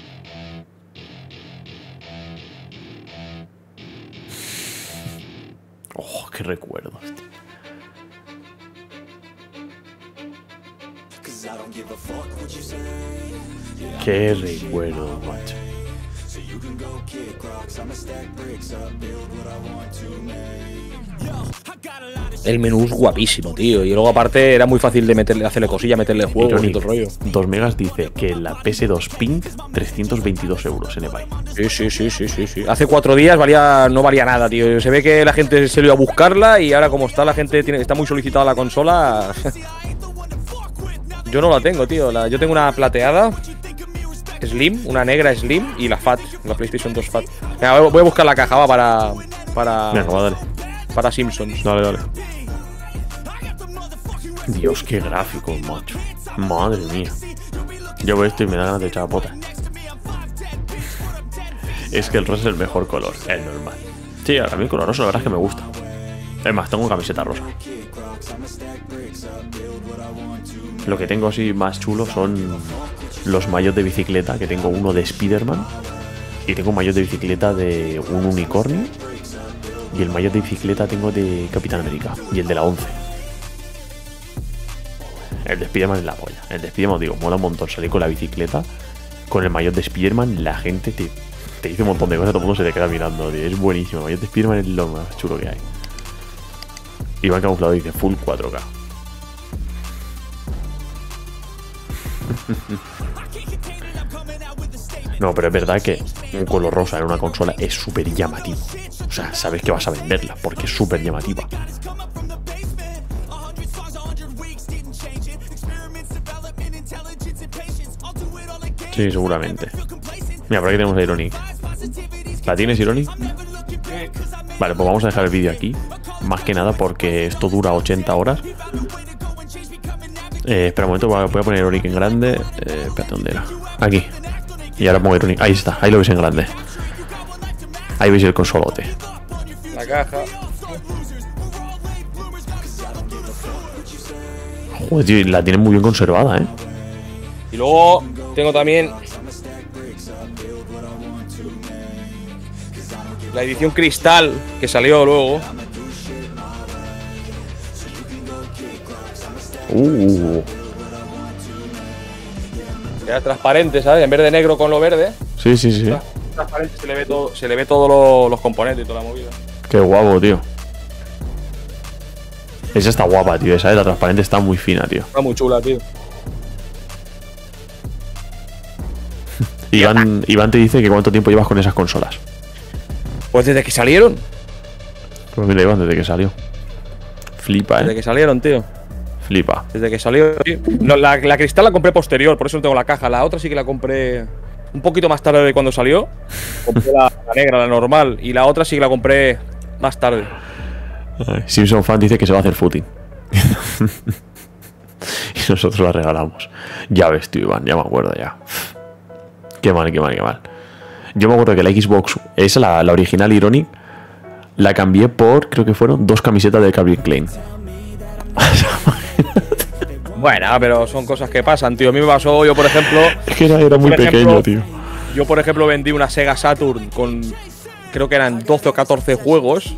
Oh, qué recuerdos, tío. Qué recuerdo, macho. El menú es guapísimo, tío. Y luego, aparte, era muy fácil de meterle, hacerle cosilla, meterle juego y Ironic, todo el rollo. dos megas dice que la P S dos Pink, trescientos veintidós euros en eBay. Sí, sí, sí, sí, sí, sí. Hace cuatro días valía, no valía nada, tío. Se ve que la gente se iba a buscarla y ahora como está la gente tiene, está muy solicitada la consola. Yo no la tengo, tío. La- yo tengo una plateada Slim, una negra Slim y la Fat, la PlayStation dos Fat. Venga, voy a buscar la caja va, para para Venga, va, dale. para Simpsons. Dale, dale. Dios, qué gráfico, macho. Madre mía. Yo veo esto y me da ganas de echar a pota. Es que el rosa es el mejor color, es normal. Sí, a mí el color rosa la verdad es que me gusta. Es más, tengo camiseta rosa. Lo que tengo así más chulo son los maillots de bicicleta, que tengo uno de Spider-Man y tengo un maillot de bicicleta de un unicornio y el maillot de bicicleta tengo de Capitán América y el de la once. El de Spider-Man es la polla. El de Spider-Man, digo, mola un montón salir con la bicicleta con el maillot de Spider-Man, la gente te, te dice un montón de cosas, todo el mundo se te queda mirando, tío. Es buenísimo, el maillot de Spider-Man es lo más chulo que hay. Iván Camuflado dice full cuatro K. No, pero es verdad que un color rosa en una consola es súper llamativo. O sea, sabes que vas a venderla porque es súper llamativa. Sí, seguramente. Mira, por aquí tenemos a Ironic. ¿La tienes, Ironic? Vale, pues vamos a dejar el vídeo aquí. Más que nada porque esto dura ochenta horas. Eh, espera un momento, voy a, voy a poner Ironic en grande. Eh, espérate, ¿dónde era? Aquí. Y ahora pongo Ironic. Ahí está, ahí lo veis en grande. Ahí veis el consolote. La caja. Joder, tío, la tienen muy bien conservada, ¿eh? Y luego tengo también la edición cristal que salió luego. Uh, Era transparente, ¿sabes? En vez de negro con lo verde. sí, sí, sí. Transparente, se le ve todo, se le ve todos lo- los componentes y toda la movida. Qué guapo, tío. Esa está guapa, tío. Esa, ¿eh? La transparente está muy fina, tío. Está muy chula, tío. Iván, Iván te dice que cuánto tiempo llevas con esas consolas. Pues desde que salieron. Pues mira, Iván, desde que salió. Flipa, Desde eh. que salieron, tío. Flipa. Desde que salió. Sí. No, la, la cristal la compré posterior, por eso no tengo la caja. La otra sí que la compré un poquito más tarde de cuando salió. Compré la, la negra, la normal. Y la otra sí que la compré más tarde. Ay, Simpson Fan dice que se va a hacer footing. Y nosotros la regalamos. Ya ves, tío, Iván, ya me acuerdo ya. Qué mal, qué mal, qué mal. Yo me acuerdo que la Xbox, esa, la, la original Ironic, la cambié por, creo que fueron dos camisetas de Calvin Klein. Bueno, pero son cosas que pasan, tío. A mí me pasó, yo por ejemplo. Es que era, era muy por pequeño, ejemplo, tío. Yo, por ejemplo, vendí una Sega Saturn con. Creo que eran doce o catorce juegos.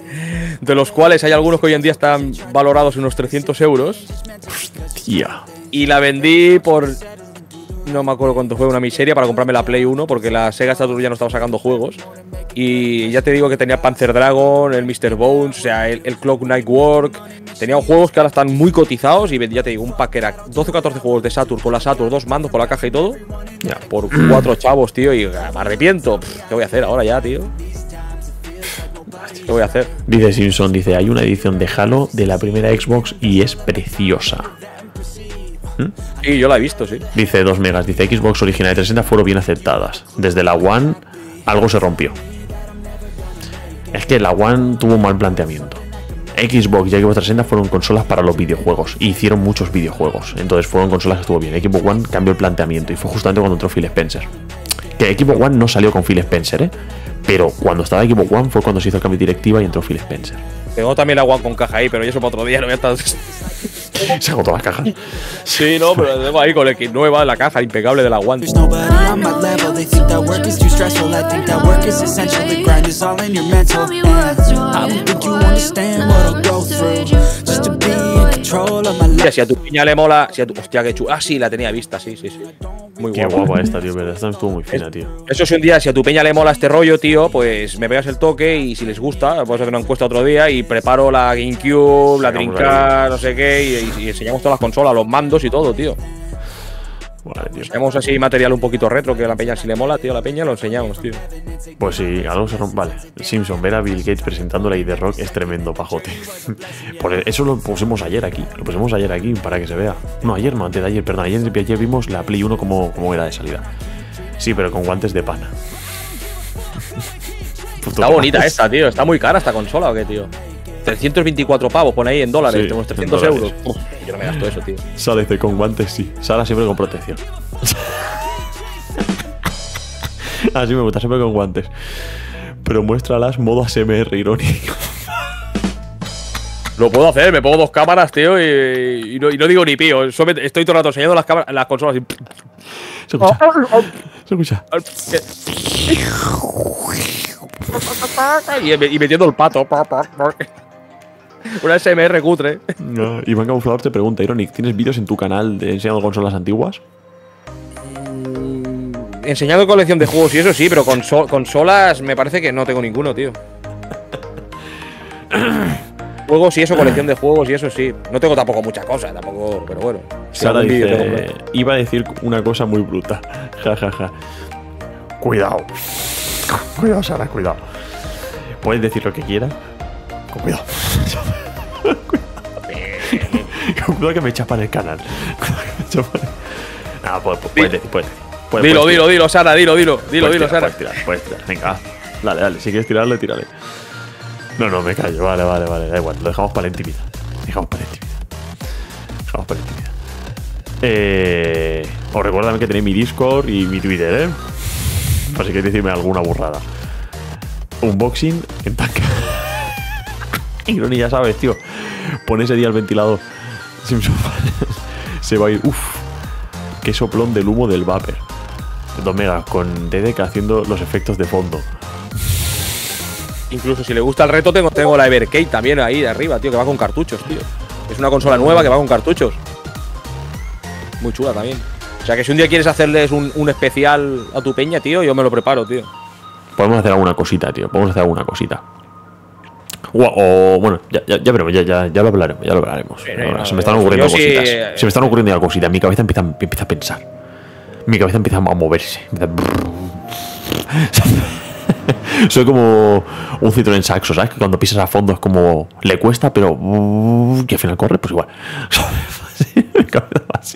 De los cuales hay algunos que hoy en día están valorados en unos trescientos euros. Tía. Y la vendí por. No me acuerdo cuánto fue, una miseria para comprarme la Play uno, porque la Sega Saturn ya no estaba sacando juegos. Y ya te digo que tenía Panzer Dragon, el mister Bones, o sea, el, el Clock Night Work. Tenía juegos que ahora están muy cotizados y ya te digo, un pack que era doce o catorce juegos de Saturn con la Saturn, dos mandos con la caja y todo. Ya, por cuatro chavos, tío, y me arrepiento. Pff, ¿qué voy a hacer ahora ya, tío? ¿Qué voy a hacer? Dice Simpson, dice, hay una edición de Halo de la primera Xbox y es preciosa. ¿Mm? Sí, yo la he visto, sí. Dice dos megas, dice Xbox original de trescientos sesenta fueron bien aceptadas. Desde la One algo se rompió. Es que la One tuvo un mal planteamiento. Xbox y Xbox trescientos sesenta fueron consolas para los videojuegos y hicieron muchos videojuegos. Entonces fueron consolas que estuvo bien. Xbox One cambió el planteamiento y fue justamente cuando entró Phil Spencer. Que Xbox One no salió con Phil Spencer, ¿eh? Pero cuando estaba Xbox One fue cuando se hizo el cambio de directiva y entró Phil Spencer. Tengo también la One con caja ahí, pero yo eso para otro día, no voy a estar. Se agotó las cajas. Sí, no, pero tengo ahí con el kit nueva, la caja impecable de la One. There's nobody on my level. They think that work is too stressful. I think that work is essential. The grind is all in your mental. I don't think you understand what I'll go through just to be in control of my life. Si a tu piña le mola, si a tu, hostia, qué chula. Ah, sí, la tenía vista, sí, sí, sí. Muy Qué guapa. guapa esta, tío, verdad. Esta estuvo muy fina, tío. Eso si un día, si a tu peña le mola este rollo, tío, pues me pegas el toque y si les gusta, podemos hacer una encuesta otro día y preparo la GameCube, la Dreamcast, no sé qué, y, y enseñamos todas las consolas, los mandos y todo, tío. Vale, tío. Tenemos así material un poquito retro que a la peña si le mola, tío, a la peña lo enseñamos, tío. Pues sí, algo se rompe. Vale, Simpson, ver a Bill Gates presentando la I D Rock es tremendo pajote. Por eso lo pusimos ayer aquí. Lo pusimos ayer aquí para que se vea. No, ayer no, antes de ayer, perdón. Ayer, ayer vimos la Play uno como, como era de salida. Sí, pero con guantes de pana. Está bonita esta, tío. Está muy cara esta consola, ¿o qué, tío? trescientos veinticuatro pavos, pone ahí en dólares. Sí, tenemos trescientos en euros. dólares. Uf, yo no me gasto eso, tío. Sara dice con guantes, sí. Sara siempre con protección. Así me gusta, siempre con guantes. Pero muéstralas modo A S M R irónico. Lo puedo hacer, me pongo dos cámaras, tío, y, y, no, y no digo ni pío. Solo me- estoy todo el rato enseñando las, cámaras, las consolas y. Se escucha. Se escucha. Y, y metiendo el pato. Una S M R cutre. No, Iván Camuflador te pregunta, Ironic, ¿tienes vídeos en tu canal de enseñando consolas antiguas? Enseñando colección de juegos y eso sí, pero conso- consolas me parece que no tengo ninguno, tío. Juegos y eso, colección de juegos y eso sí. No tengo tampoco mucha cosa, tampoco, pero bueno. Si Sara algún vídeo tengo, dice, iba a decir una cosa muy bruta. Ja, ja, ja. Cuidado. Cuidado, Sara, cuidado. Puedes decir lo que quieras. Con cuidado. Con cuidado que me chapan el canal. Cuidado que me chapan el... No, puedes, puedes decir, puedes decir. Puedes- Dilo, puedes dilo, tirar. dilo, Sara, dilo, dilo, dilo, Puedes dilo, tirar, Sara. Puedes tirar, puedes tirar. Venga, va. Dale, dale. Si quieres tirarle, tírale. No, no, me callo. Vale, vale, vale. Da igual. Lo dejamos para la intimidad. Dejamos para la intimidad. Dejamos para la intimidad. Eh, os recuerdo que tenéis mi Discord y mi Twitter, ¿eh? Por si queréis decirme alguna burrada. Unboxing en tanque. Ironi, ya sabes, tío. Pon ese día el ventilador. Simpson. Se va a ir. Uf. Qué soplón del humo del vapor. dos megas con D D K haciendo los efectos de fondo. Incluso si le gusta el reto, tengo, tengo la Evercade también ahí de arriba, tío, que va con cartuchos, tío. Es una consola nueva que va con cartuchos. Muy chula también. O sea que si un día quieres hacerles un, un especial a tu peña, tío, yo me lo preparo, tío. Podemos hacer alguna cosita, tío. Podemos hacer alguna cosita. O, o, bueno, ya, ya, ya veremos, ya, ya, ya lo hablaremos, ya lo hablaremos. Sí, Ahora, no, se me están ocurriendo yo sí, cositas. eh, Se me están ocurriendo ya cositas. Mi cabeza empieza, empieza a pensar. Mi cabeza empieza a moverse. Empieza a... Soy como un Citroën Saxo, ¿sabes? Que cuando pisas a fondo es como... Le cuesta, pero... que al final corre, pues igual. Mi cabeza va así.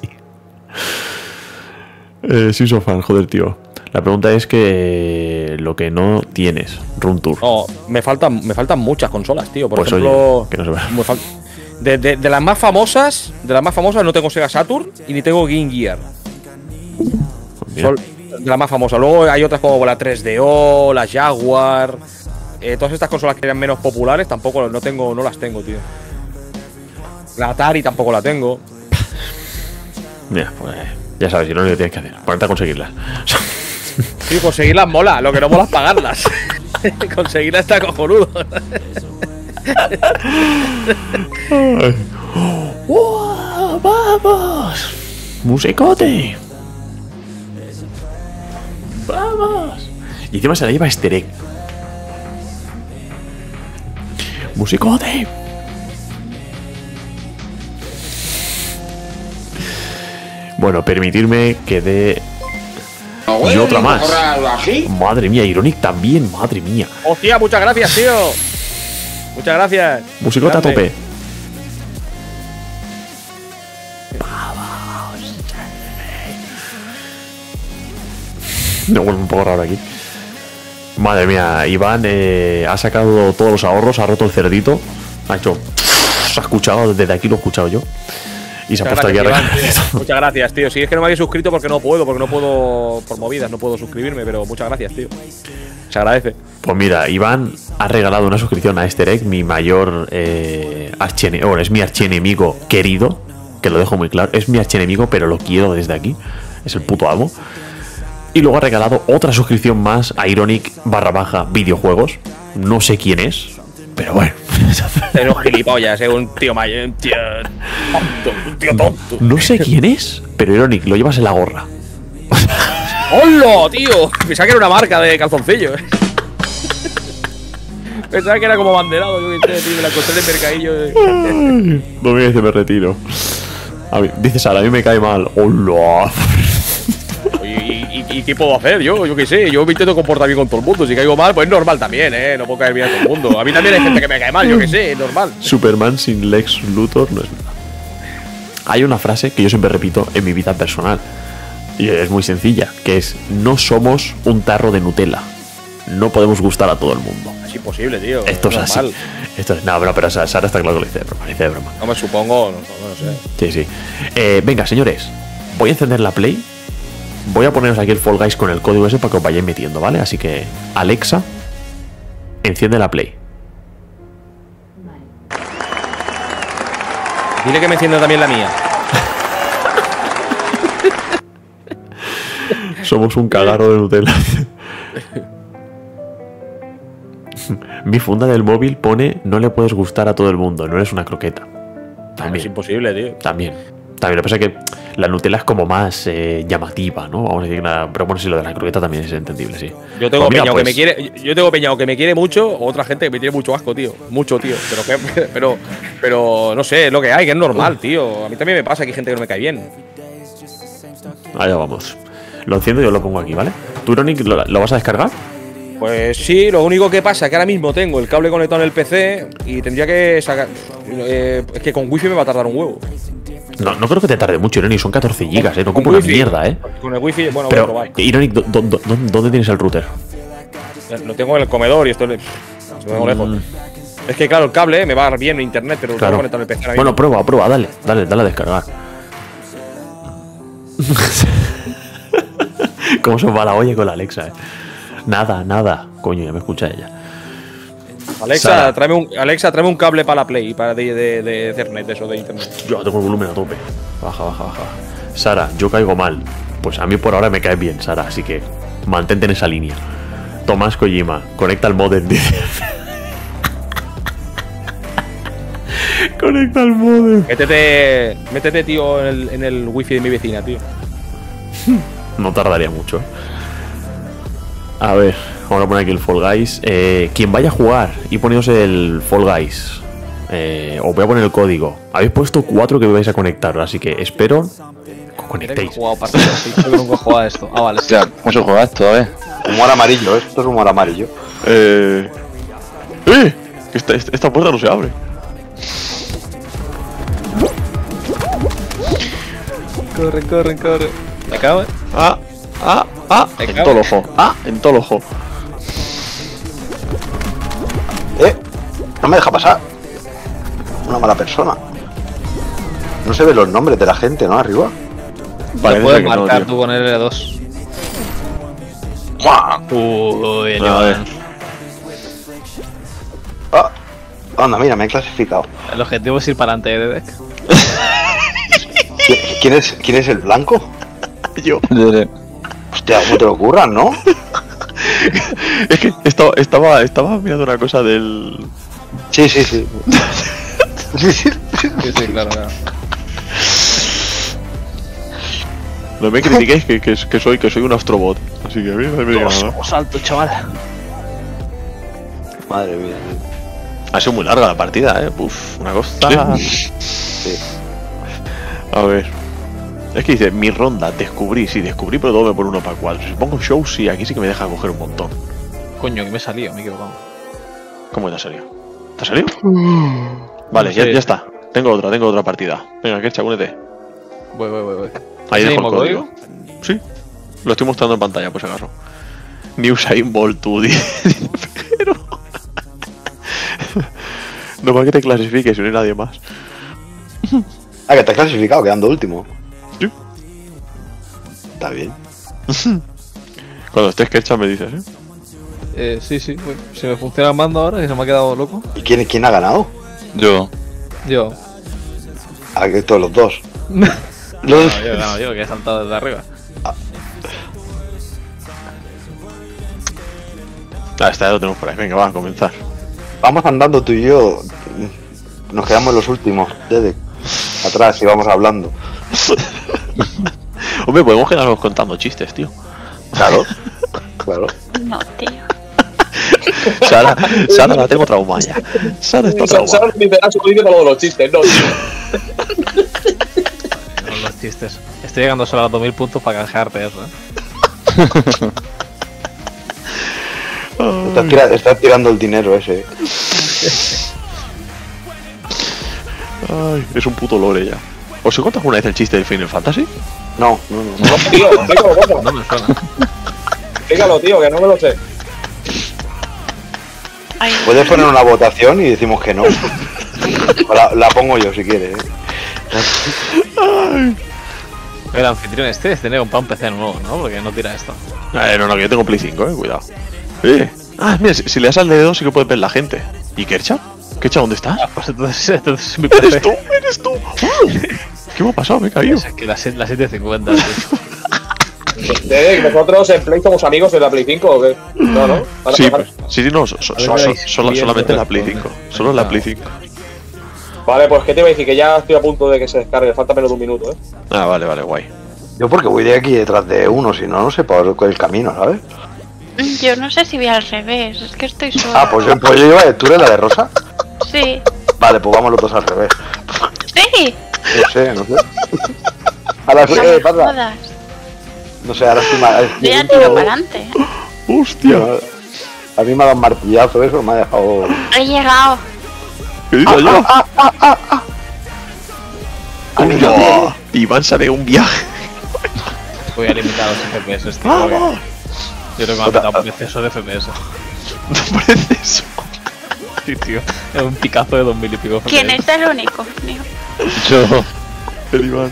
Eh, Simpson fan, joder, tío. La pregunta es que... Lo que no tienes, Room Tour. No, me faltan, me faltan muchas consolas, tío. Por Pues ejemplo, oye, que no se vea. me fal- de, de- de las más famosas, de las más famosas no tengo Sega Saturn y ni tengo Game Gear. Mira. Son de las más famosas. Luego hay otras como la tres D O, la Jaguar. Eh, todas estas consolas que eran menos populares tampoco no tengo, no las tengo, tío. La Atari tampoco la tengo. Mira, pues ya sabes, si no, lo que tienes que hacer. Ponerte a conseguirlas. Sí, conseguirlas mola, lo que no mola es pagarlas. Conseguirlas está cojonudo. ¡Wow! ¡Vamos! ¡Musicote! ¡Vamos! Y encima se la lleva Easter egg. ¡Musicote! Bueno, permitirme que dé... Y otra más. Madre mía, Ironic también, madre mía. Hostia, muchas gracias, tío. Muchas gracias. Musicota a tope. Me vuelve un poco raro aquí. Madre mía, Iván eh, ha sacado todos los ahorros, ha roto el cerdito. Ha hecho... Se ha escuchado, desde aquí lo he escuchado yo. Y se ha Muchas puesto aquí a gracias, recargar. Iván, tío. Muchas gracias, tío. Si es que no me había suscrito porque no puedo, porque no puedo, por movidas, no puedo suscribirme, pero muchas gracias, tío. Se agradece. Pues mira, Iván ha regalado una suscripción a Easter Egg, mi mayor eh, archiene- bueno, es mi archienemigo querido, que lo dejo muy claro. Es mi archienemigo, pero lo quiero desde aquí. Es el puto amo. Y luego ha regalado otra suscripción más a Ironic barra baja videojuegos. No sé quién es, pero bueno. Es un gilipollas, es un tío mayor, un tío tonto, un tío tonto. No sé quién es, pero Ironic, lo llevas en la gorra. ¡Hola, tío! Pensaba que era una marca de calzoncillos. Pensaba que era como banderado, yo qué sé, tío, me la encontré en el mercadillo. No me dice, me retiro. A mí, dices, a mí me cae mal. ¡Hola! ¿Y, y, y qué puedo hacer yo? Yo qué sé, yo me intento comportar bien con todo el mundo. Si caigo mal, pues es normal también, ¿eh? No puedo caer bien a todo el mundo. A mí también hay gente que me cae mal, yo qué sé, es normal. Superman sin Lex Luthor no es verdad. Hay una frase que yo siempre repito en mi vida personal. Y es muy sencilla, que es: no somos un tarro de Nutella. No podemos gustar a todo el mundo. Es imposible, tío. Esto es normal. así. Esto es. No, no, pero Sara está claro que lo dice de broma. Dice de broma. No me supongo, no, no, no sé. Sí, sí. Eh, venga, señores. Voy a encender la Play. Voy a poneros aquí el Fall Guys con el código ese para que os vayáis metiendo, ¿vale? Así que, Alexa, enciende la Play. Dile que me encienda también la mía. Somos un cagarro de Nutella. Mi funda del móvil pone: no le puedes gustar a todo el mundo, no eres una croqueta. Es También, imposible, tío. también. También, lo que pasa es que la Nutella es como más eh, llamativa, ¿no? Vamos a decir, una, pero bueno, si lo de la croqueta también es entendible, sí. Yo tengo Pues mira, peñado pues, que me quiere, yo tengo peñado que me quiere mucho, otra gente que me tiene mucho asco, tío. Mucho, tío. Pero que, pero, pero no sé, es lo que hay, que es normal, tío. A mí también me pasa que hay gente que no me cae bien. Allá vamos. Lo enciendo y yo lo pongo aquí, ¿vale? ¿Tú, Ironic, lo, lo vas a descargar? Pues sí, lo único que pasa es que ahora mismo tengo el cable conectado en el P C y tendría que sacar. Eh, es que con wifi me va a tardar un huevo. No, no creo que te tarde mucho, Ironic. Son catorce gigas, ¿eh? No Con ocupa una wifi, mierda, ¿eh? Con el wifi, bueno, Pero, voy a probar. Ironic, ¿dó- dó- dó- ¿dónde tienes el router? Lo tengo en el comedor y esto es. Se me tengo lejos. Es que claro, el cable me va bien en internet, pero lo Claro. tengo conectado en el P C ahora Bueno, mismo. prueba, prueba, dale, dale, dale a descargar. ¿Cómo se va la olla con la Alexa, eh? Nada, nada. Coño, ya me escucha ella. Alexa, Sara. tráeme un, Alexa, tráeme un cable para la Play, para de, de, de Ethernet, eso de internet. Yo tengo el volumen a tope. Baja, baja, baja. Sara, yo caigo mal. Pues a mí por ahora me caes bien, Sara, así que mantente en esa línea. Tomás Kojima, conecta el modem, dice. Conecta el modem. Métete, métete, tío, en el, en el wifi de mi vecina, tío. No tardaría mucho. A ver, vamos a poner aquí el Fall Guys. Eh, quien vaya a jugar y poneos el Fall Guys, eh, os voy a poner el código. Habéis puesto cuatro que vais a conectar, así que espero que os Nunca he conectéis. jugado partidas así, creo que nunca he jugado a esto. Ah, vale, sí. Hostia, ¿cómo se juega esto? A ver. Humor amarillo, esto es humor amarillo. Eh. ¡Eh! Esta, esta, esta puerta no se abre. Corre, corre, corre. ¿Me cago? Ah, ah, ah. Me En cago. todo el ojo. Ah, en todo el ojo. ¡Eh! No me deja pasar. Una mala persona. No se ven los nombres de la gente, ¿no? Arriba. Lo puedes marcar tú con el L dos. ¡Mua! Uy, el A ver. Iván. Ah, anda, mira, me he clasificado. El objetivo es ir para adelante, Dedek. ¿Qui- ¿Quién es, quién es el blanco? Yo. Hostia, ¿cómo te lo ocurran, no? Es que estaba, estaba, estaba mirando una cosa del. Sí, sí, sí. Sí, sí. Sí, sí, claro, claro. No me critiquéis que, que, que soy que soy un astrobot. Así que a mí no me digan nada. Salto, chaval. Madre mía. Ha sido muy larga la partida, eh. Uf, una cosa. Sí. A ver. Es que dice, mi ronda, descubrí, sí, descubrí, pero todo me pone uno para cuatro. Si pongo show, sí, aquí sí que me deja coger un montón. Coño, que me he salido, me he equivocado. ¿Cómo te ha salido? ¿Te ha salido? Vale, No ya, sé. ya está. Tengo otra, tengo otra partida. Venga, Kercha, únete. Voy, voy, voy, voy. Ahí ¿Ese dejo el mismo código. Sí, lo estoy mostrando en pantalla, por si acaso. Ni Usain Bolt, tú, dice Fejero. No para que te clasifiques, si no hay nadie más. Ah, que te has clasificado, quedando último. Sí. Está bien. Cuando estés Kercha me dices, ¿eh? Eh, sí, sí, voy. Si me funciona el mando ahora, que se me ha quedado loco. ¿Y quién, quién ha ganado? Yo. Yo. Ah, que todos los dos. No, Los... yo, no, yo, que he saltado desde arriba. Ah, esta ya lo tenemos por ahí. Venga, va a comenzar. Vamos andando tú y yo. Nos quedamos los últimos. Desde atrás y vamos hablando. Hombre, podemos quedarnos contando chistes, tío. Claro. Claro. No, tío. Sara, Sara la tengo traumada ya. Sara está traumada. Sara literal se dice todos los chistes, no, tío. No, los chistes. Estoy llegando solo a los dos mil puntos para canjearte eso, eh. Estás, tira- estás tirando el dinero ese. Ay, es un puto lore ya. ¿Os he contado alguna vez el chiste del Final Fantasy? No, no, no. No, tío, dígalo, porfa. No me suena. Dígalo, tío, que no me lo sé. Ay, Puedes poner una votación y decimos que no. O La, la pongo yo si quieres. ¿eh? El anfitrión este es tener un pan P C nuevo, ¿no? Porque no tira esto. Eh, no, no, que yo tengo Play cinco, eh, cuidado. Eh. Ah, mira, si, si le das al dedo sí que puedes ver la gente. ¿Y Kercha? Kercha, ¿dónde estás? Ah, pues entonces, entonces es mi P C. ¡Eres tú! ¡Eres tú! ¿Qué me ha pasado? Me he caído. Es que las siete cincuenta, tío. ¿Eh? ¿Nosotros en Play somos amigos de la Play cinco o qué? No, no. Ahora- Sí, ahora- pues, sí, sí, no, so- so- A ver, so- veis, solo- bien, solamente no la Play responde. cinco. Solo la Play cinco. Vale, pues que te iba a decir que ya estoy a punto de que se descargue. Falta menos de un minuto, ¿eh? Ah, vale, vale, guay. Yo porque voy de aquí detrás de uno, si no, no sé por el camino, ¿sabes? yo no sé si voy al revés, es que estoy sola. Ah, pues yo, pues yo iba de... ¿Tú eres la de Rosa? Sí. Vale, pues vamos los dos al revés. Sí. No sé, no sé. Ahora sí, No eh, me pasa. jodas. No sé, ahora estoy mal. Yo ya tiro para adelante. ¡Hostia! A mí me ha dado un martillazo eso, me ha dejado... He llegado. ¿Qué dices yo? Amigo. ¡Hostia! Iván sale un viaje. Voy a limitar los F P S, tío. porque ¡Vamos! Yo tengo que matar un exceso de F P S. No parece eso. Sí, tío. Es un picazo de dos mil y pico F P S. ¿Quién es el único? Mío. Yo. El Iván.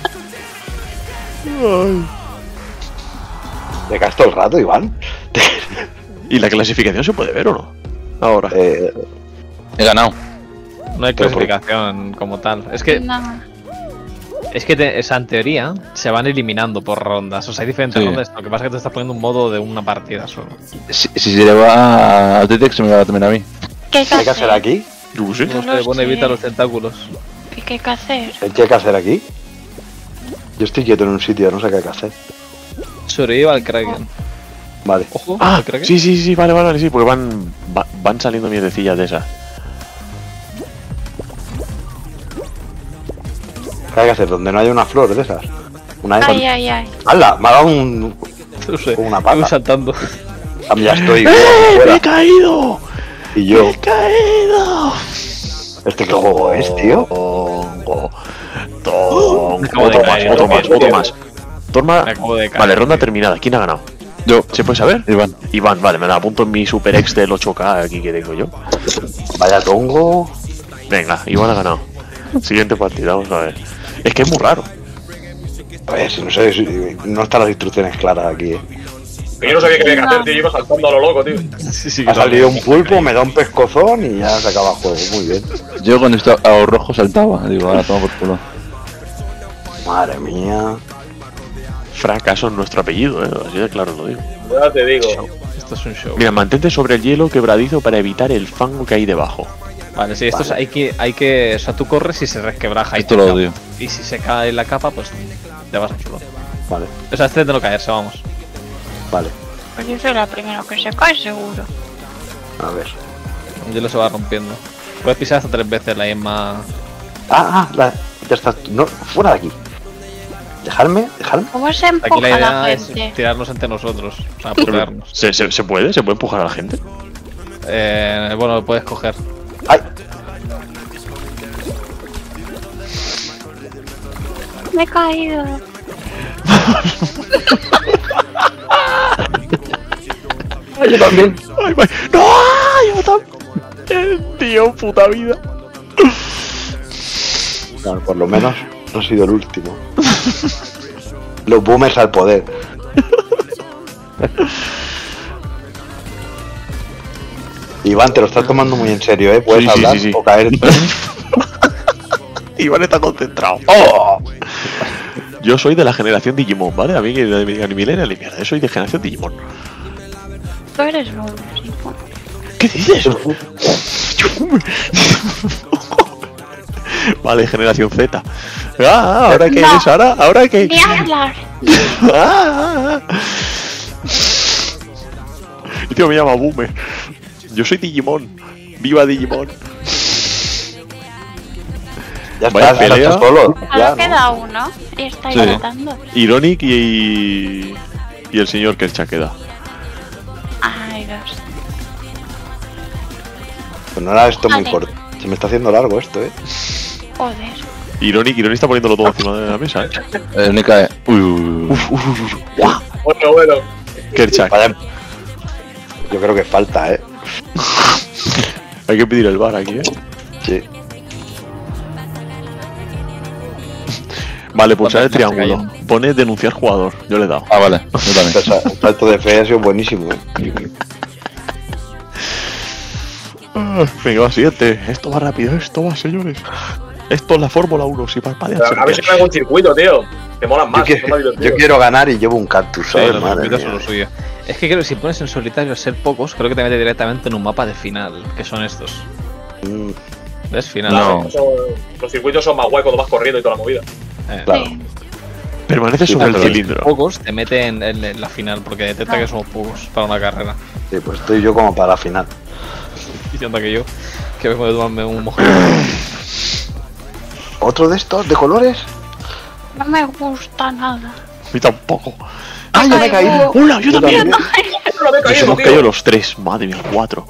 Ay. ¿Te caes todo el rato, Iván? ¿Y la clasificación se puede ver o no? Ahora. Eh, He ganado. No hay Pero por- clasificación como tal. Es que, No. es que te- esa, en teoría se van eliminando por rondas. O sea, hay diferentes Sí. rondas. Lo que pasa es que te estás poniendo un modo de una partida solo. Si, si se le va a Tetex, se me va también a mí. ¿Qué hay que ¿Qué hay que hacer hacer? aquí? Yo qué sé. No No sé, lo bueno, sé. evita los tentáculos. ¿Y qué hay que hacer? ¿Qué hay que hacer aquí? Yo estoy quieto en un sitio, no sé qué hay que hacer. Sobreviva al Kraken. Vale. Ojo, Ah, al Kraken. sí, sí, sí, vale, vale, vale, sí, porque van, va- van saliendo mierdecillas de esas. ¿Qué hay que hacer? Donde no haya una flor de esas. Una Ay, esa. ay, ay. ¡Hala! Me ha dado un... No sé, Una voy pata. saltando. Ah, ya estoy. ¡Eh! ¡Me fuera. he caído! Y yo... ¡Me he caído! ¿Este qué juego es, tío? Tongo. Tongo. Me acabo de Otro más, caer, otro tío. más, otro más. Torma. Me acabo de caer, Vale, ronda tío. terminada. ¿Quién ha ganado? Yo. ¿Se puede saber? Iván. Iván, vale, me la apunto en mi Super X del ocho K aquí que tengo yo. Vaya tongo. Venga, Iván ha ganado. Siguiente partida, vamos a ver. Es que es muy raro. A ver, si no sé, si- no están las instrucciones claras aquí. eh. Que yo no sabía qué había que hacer, tío. Yo iba saltando a lo loco, tío. Sí, sí, Ha que salido un pulpo, me da un pescozón y ya se acaba el juego. Muy bien. Yo cuando estaba a los rojos saltaba. Digo, ahora toma por culo. Madre mía. Fracaso en nuestro apellido, eh. Así de claro lo digo. Ya te digo. Esto es un show. Mira, mantente sobre el hielo quebradizo para evitar el fango que hay debajo. Vale, sí, esto es- Vale. hay que, hay que, o sea, tú corres y se resquebraja. y Esto te lo cae. odio. Y si se cae la capa, pues te vas a chulo. Vale, O sea, este de no caerse, vamos. vale. Pues yo soy la primera que se cae, seguro. A ver. Y lo se va rompiendo. Puedes pisar hasta tres veces la misma. Ah, ah, la, ya está. No, fuera de aquí. Dejarme, dejarme. ¿Cómo se Aquí empuja la la, idea es gente? tirarnos entre nosotros. O sea, apoyarnos. ¿Se, se, ¿Se puede? ¿Se puede empujar a la gente? Eh, bueno, lo puedes coger. ¡Ay! Me he caído. Ay, yo también. Ay, ay. ¡No! Yo también. Tío, puta vida. Bueno, por lo menos no he sido el último. Los boomers al poder. Iván, te lo estás tomando muy en serio, ¿eh? Puedes Sí, sí, hablar sí, sí. o caer. Iván está concentrado. ¡Oh! Yo soy de la generación Digimon, ¿vale? A mí que me digan ni millennial ni mierda. Yo soy de generación Digimon. Tú eres nuevo, sí. Bueno. ¿Qué dices? Vale, generación Z. Ah, ¿ahora qué No. es? ¿Ahora? ¿Ahora qué? Ni hablar. Ah, ah. Y tío, me llama Boomer. Yo soy Digimon. ¡Viva Digimon! Ya Vaya estás, ya pelea. estás solo. Solo Ya, queda ¿no? uno. Y está Sí. hidratando. Ironic y, y el señor Kercha queda. Ay, Dios. Pues no era esto muy Vale. corto. Se me está haciendo largo esto, ¿eh? Joder. Ironic, Ironic está poniéndolo todo encima de la mesa, ¿eh? El único cae. Uy, uy, uy. Uf, uf, uf, uf. ¡Guau! Bueno, bueno. Kercha, Vaya. Yo creo que falta, ¿eh? hay que pedir el bar aquí, ¿eh? Sí. Vale, pulsar el Bueno, está triángulo. Pone denunciar jugador. Yo le he dado. Ah, vale. Yo también. El sa- el salto de fe ha sido buenísimo, ¿eh? Ah, venga, va, siguiente. Esto va rápido, esto va, señores. Esto es la Fórmula uno, si parpadean. Pero a ver si me hago un circuito, tío. Te molan Yo, más. quiero, son más divertidos. yo quiero ganar y llevo un cactus, Sí, ¿sabes? los Madre circuitos mía. son lo suyo. Es que creo que si pones en solitario ser pocos, creo que te mete directamente en un mapa de final, que son estos. Mm, ¿Ves? Final. No. Son- los circuitos son más guay cuando vas corriendo y toda la movida. Eh, Claro. Sí. Permanece sobre el pero- cilindro. Pocos te mete en, en- en la final porque detecta que somos pocos para una carrera. sí, pues estoy yo como para la final. Diciendo que yo, que vengo de tomarme un mojito. ¿Otro de estos de colores? No me gusta nada. A mí tampoco. ¡Ay, yo me he Ay, caído! ¡Hola! Yo también. No me he Nos caído, hemos tío. caído los tres. Madre mía, cuatro.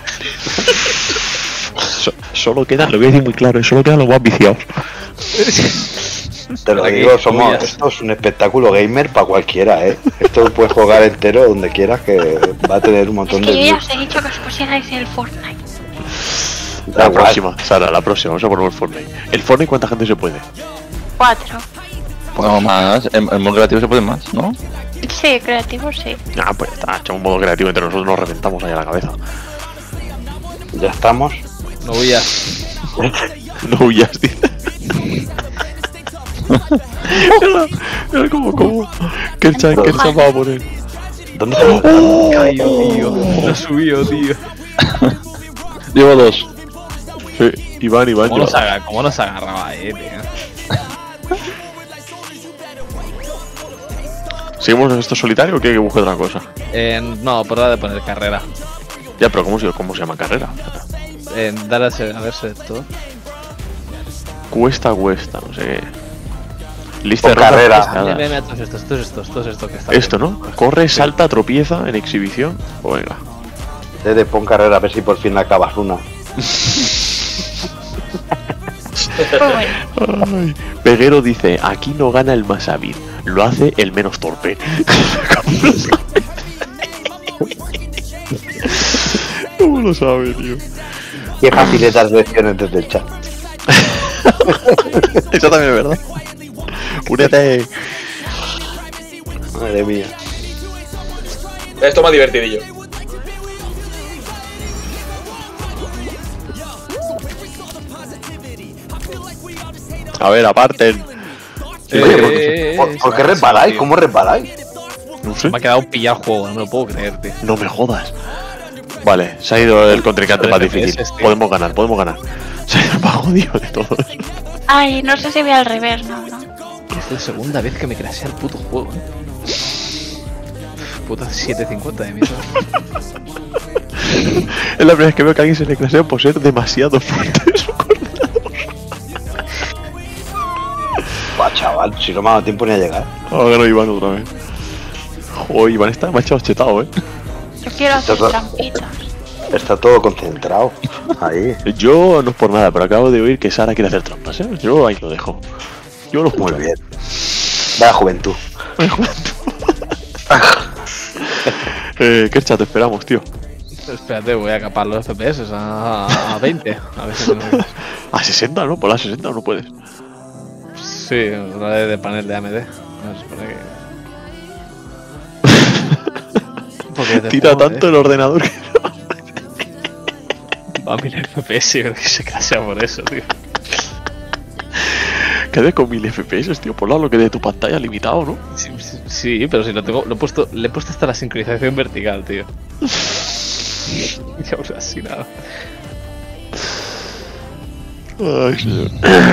So- solo quedan, lo voy a decir muy claro, solo quedan los más viciados. Te lo Aquí, digo, somos, tuyas. esto es un espectáculo gamer para cualquiera, ¿eh? Esto puedes jugar entero donde quieras que va a tener un Es montón que de yo ya views. os he dicho que os pusierais el Fortnite. Da La igual. próxima, Sara, la próxima, vamos a poner el Fortnite. ¿El Fortnite cuánta gente se puede? Cuatro. Bueno, más. En, en modo creativo se puede más, ¿no? Sí, creativo sí. Ah, pues está, echamos un modo creativo entre nosotros, nos reventamos ahí a la cabeza. Ya estamos. No huyas. No huyas, dice. Mira, mira cómo, cómo. Kercha, Kercha va a poner. ¿Dónde se ¡Oh! Caído, tío. No ha subido, tío. Llevo dos. Sí, Iván, Iván, ¿Cómo yo. nos, aga- cómo nos agarraba ahí, tío? ¿Seguimos en esto solitario o quiere que busque otra cosa? Eh, no, por hora de poner carrera. Ya, pero ¿cómo se, cómo se llama carrera? Eh, dar a, se- a verse todo. Cuesta, cuesta, no sé qué. Lista de Con rondas carrera. testadas. Mira, mira, todos estos, todos estos, todos estos que están. Esto, ¿no? Corre, salta, tropieza en exhibición. O venga. de pon carrera a ver si por fin la acabas una? Pues bueno. Ay, Peguero dice, aquí no gana el más hábil, lo hace el menos torpe. ¿Cómo lo sabe, tío? Qué fáciles las lecciones desde el chat. Eso también es verdad. Únete. Madre mía. Esto más divertidillo. A ver, aparten. Eh, Oye, eh, ¿por, eh, por qué sí, resbaláis? tío. ¿Cómo resbaláis? No sé. Me ha quedado pillado el juego, no me lo puedo creer, tío. No me jodas. Vale, se ha ido el contrincante más difícil. F P S, tío. Podemos ganar, podemos ganar. Se ha ido el más jodido de todos. Ay, no sé si voy al revés, no, no. es la segunda vez que me crashea el puto juego, ¿eh? Puta siete cincuenta de mierda. Es la primera vez que veo que a alguien se le crashea por ser demasiado fuerte su coordinador. Va, chaval, si no me ha dado tiempo ni a llegar. Ahora no, Iván otra vez. Joder, Iván está demasiado chetado, eh. Yo quiero hacer Esto- trampitas. Está todo concentrado. Ahí. Yo no es por nada, pero acabo de oír que Sara quiere hacer trampas, ¿eh? Yo ahí lo dejo. Yo lo Muy escucho. bien. Vaya juventud. eh, Kercha, te esperamos, tío. Espérate, voy a capar los F P S a, a veinte. A ver si me... A sesenta, ¿no? Por la sesenta no puedes. Sí, una vez de panel de A M D. No se supone que. Porque te Tira pongo, tanto eh, el ordenador que... Va a mil F P S, yo creo que se crashea por eso, tío. Quedé con mil F P S, tío. Por lo que de tu pantalla limitado, ¿no? Sí, sí, sí, pero si lo tengo. Lo he puesto, le he puesto hasta la sincronización vertical, tío. Y aún así nada. Ay, señor.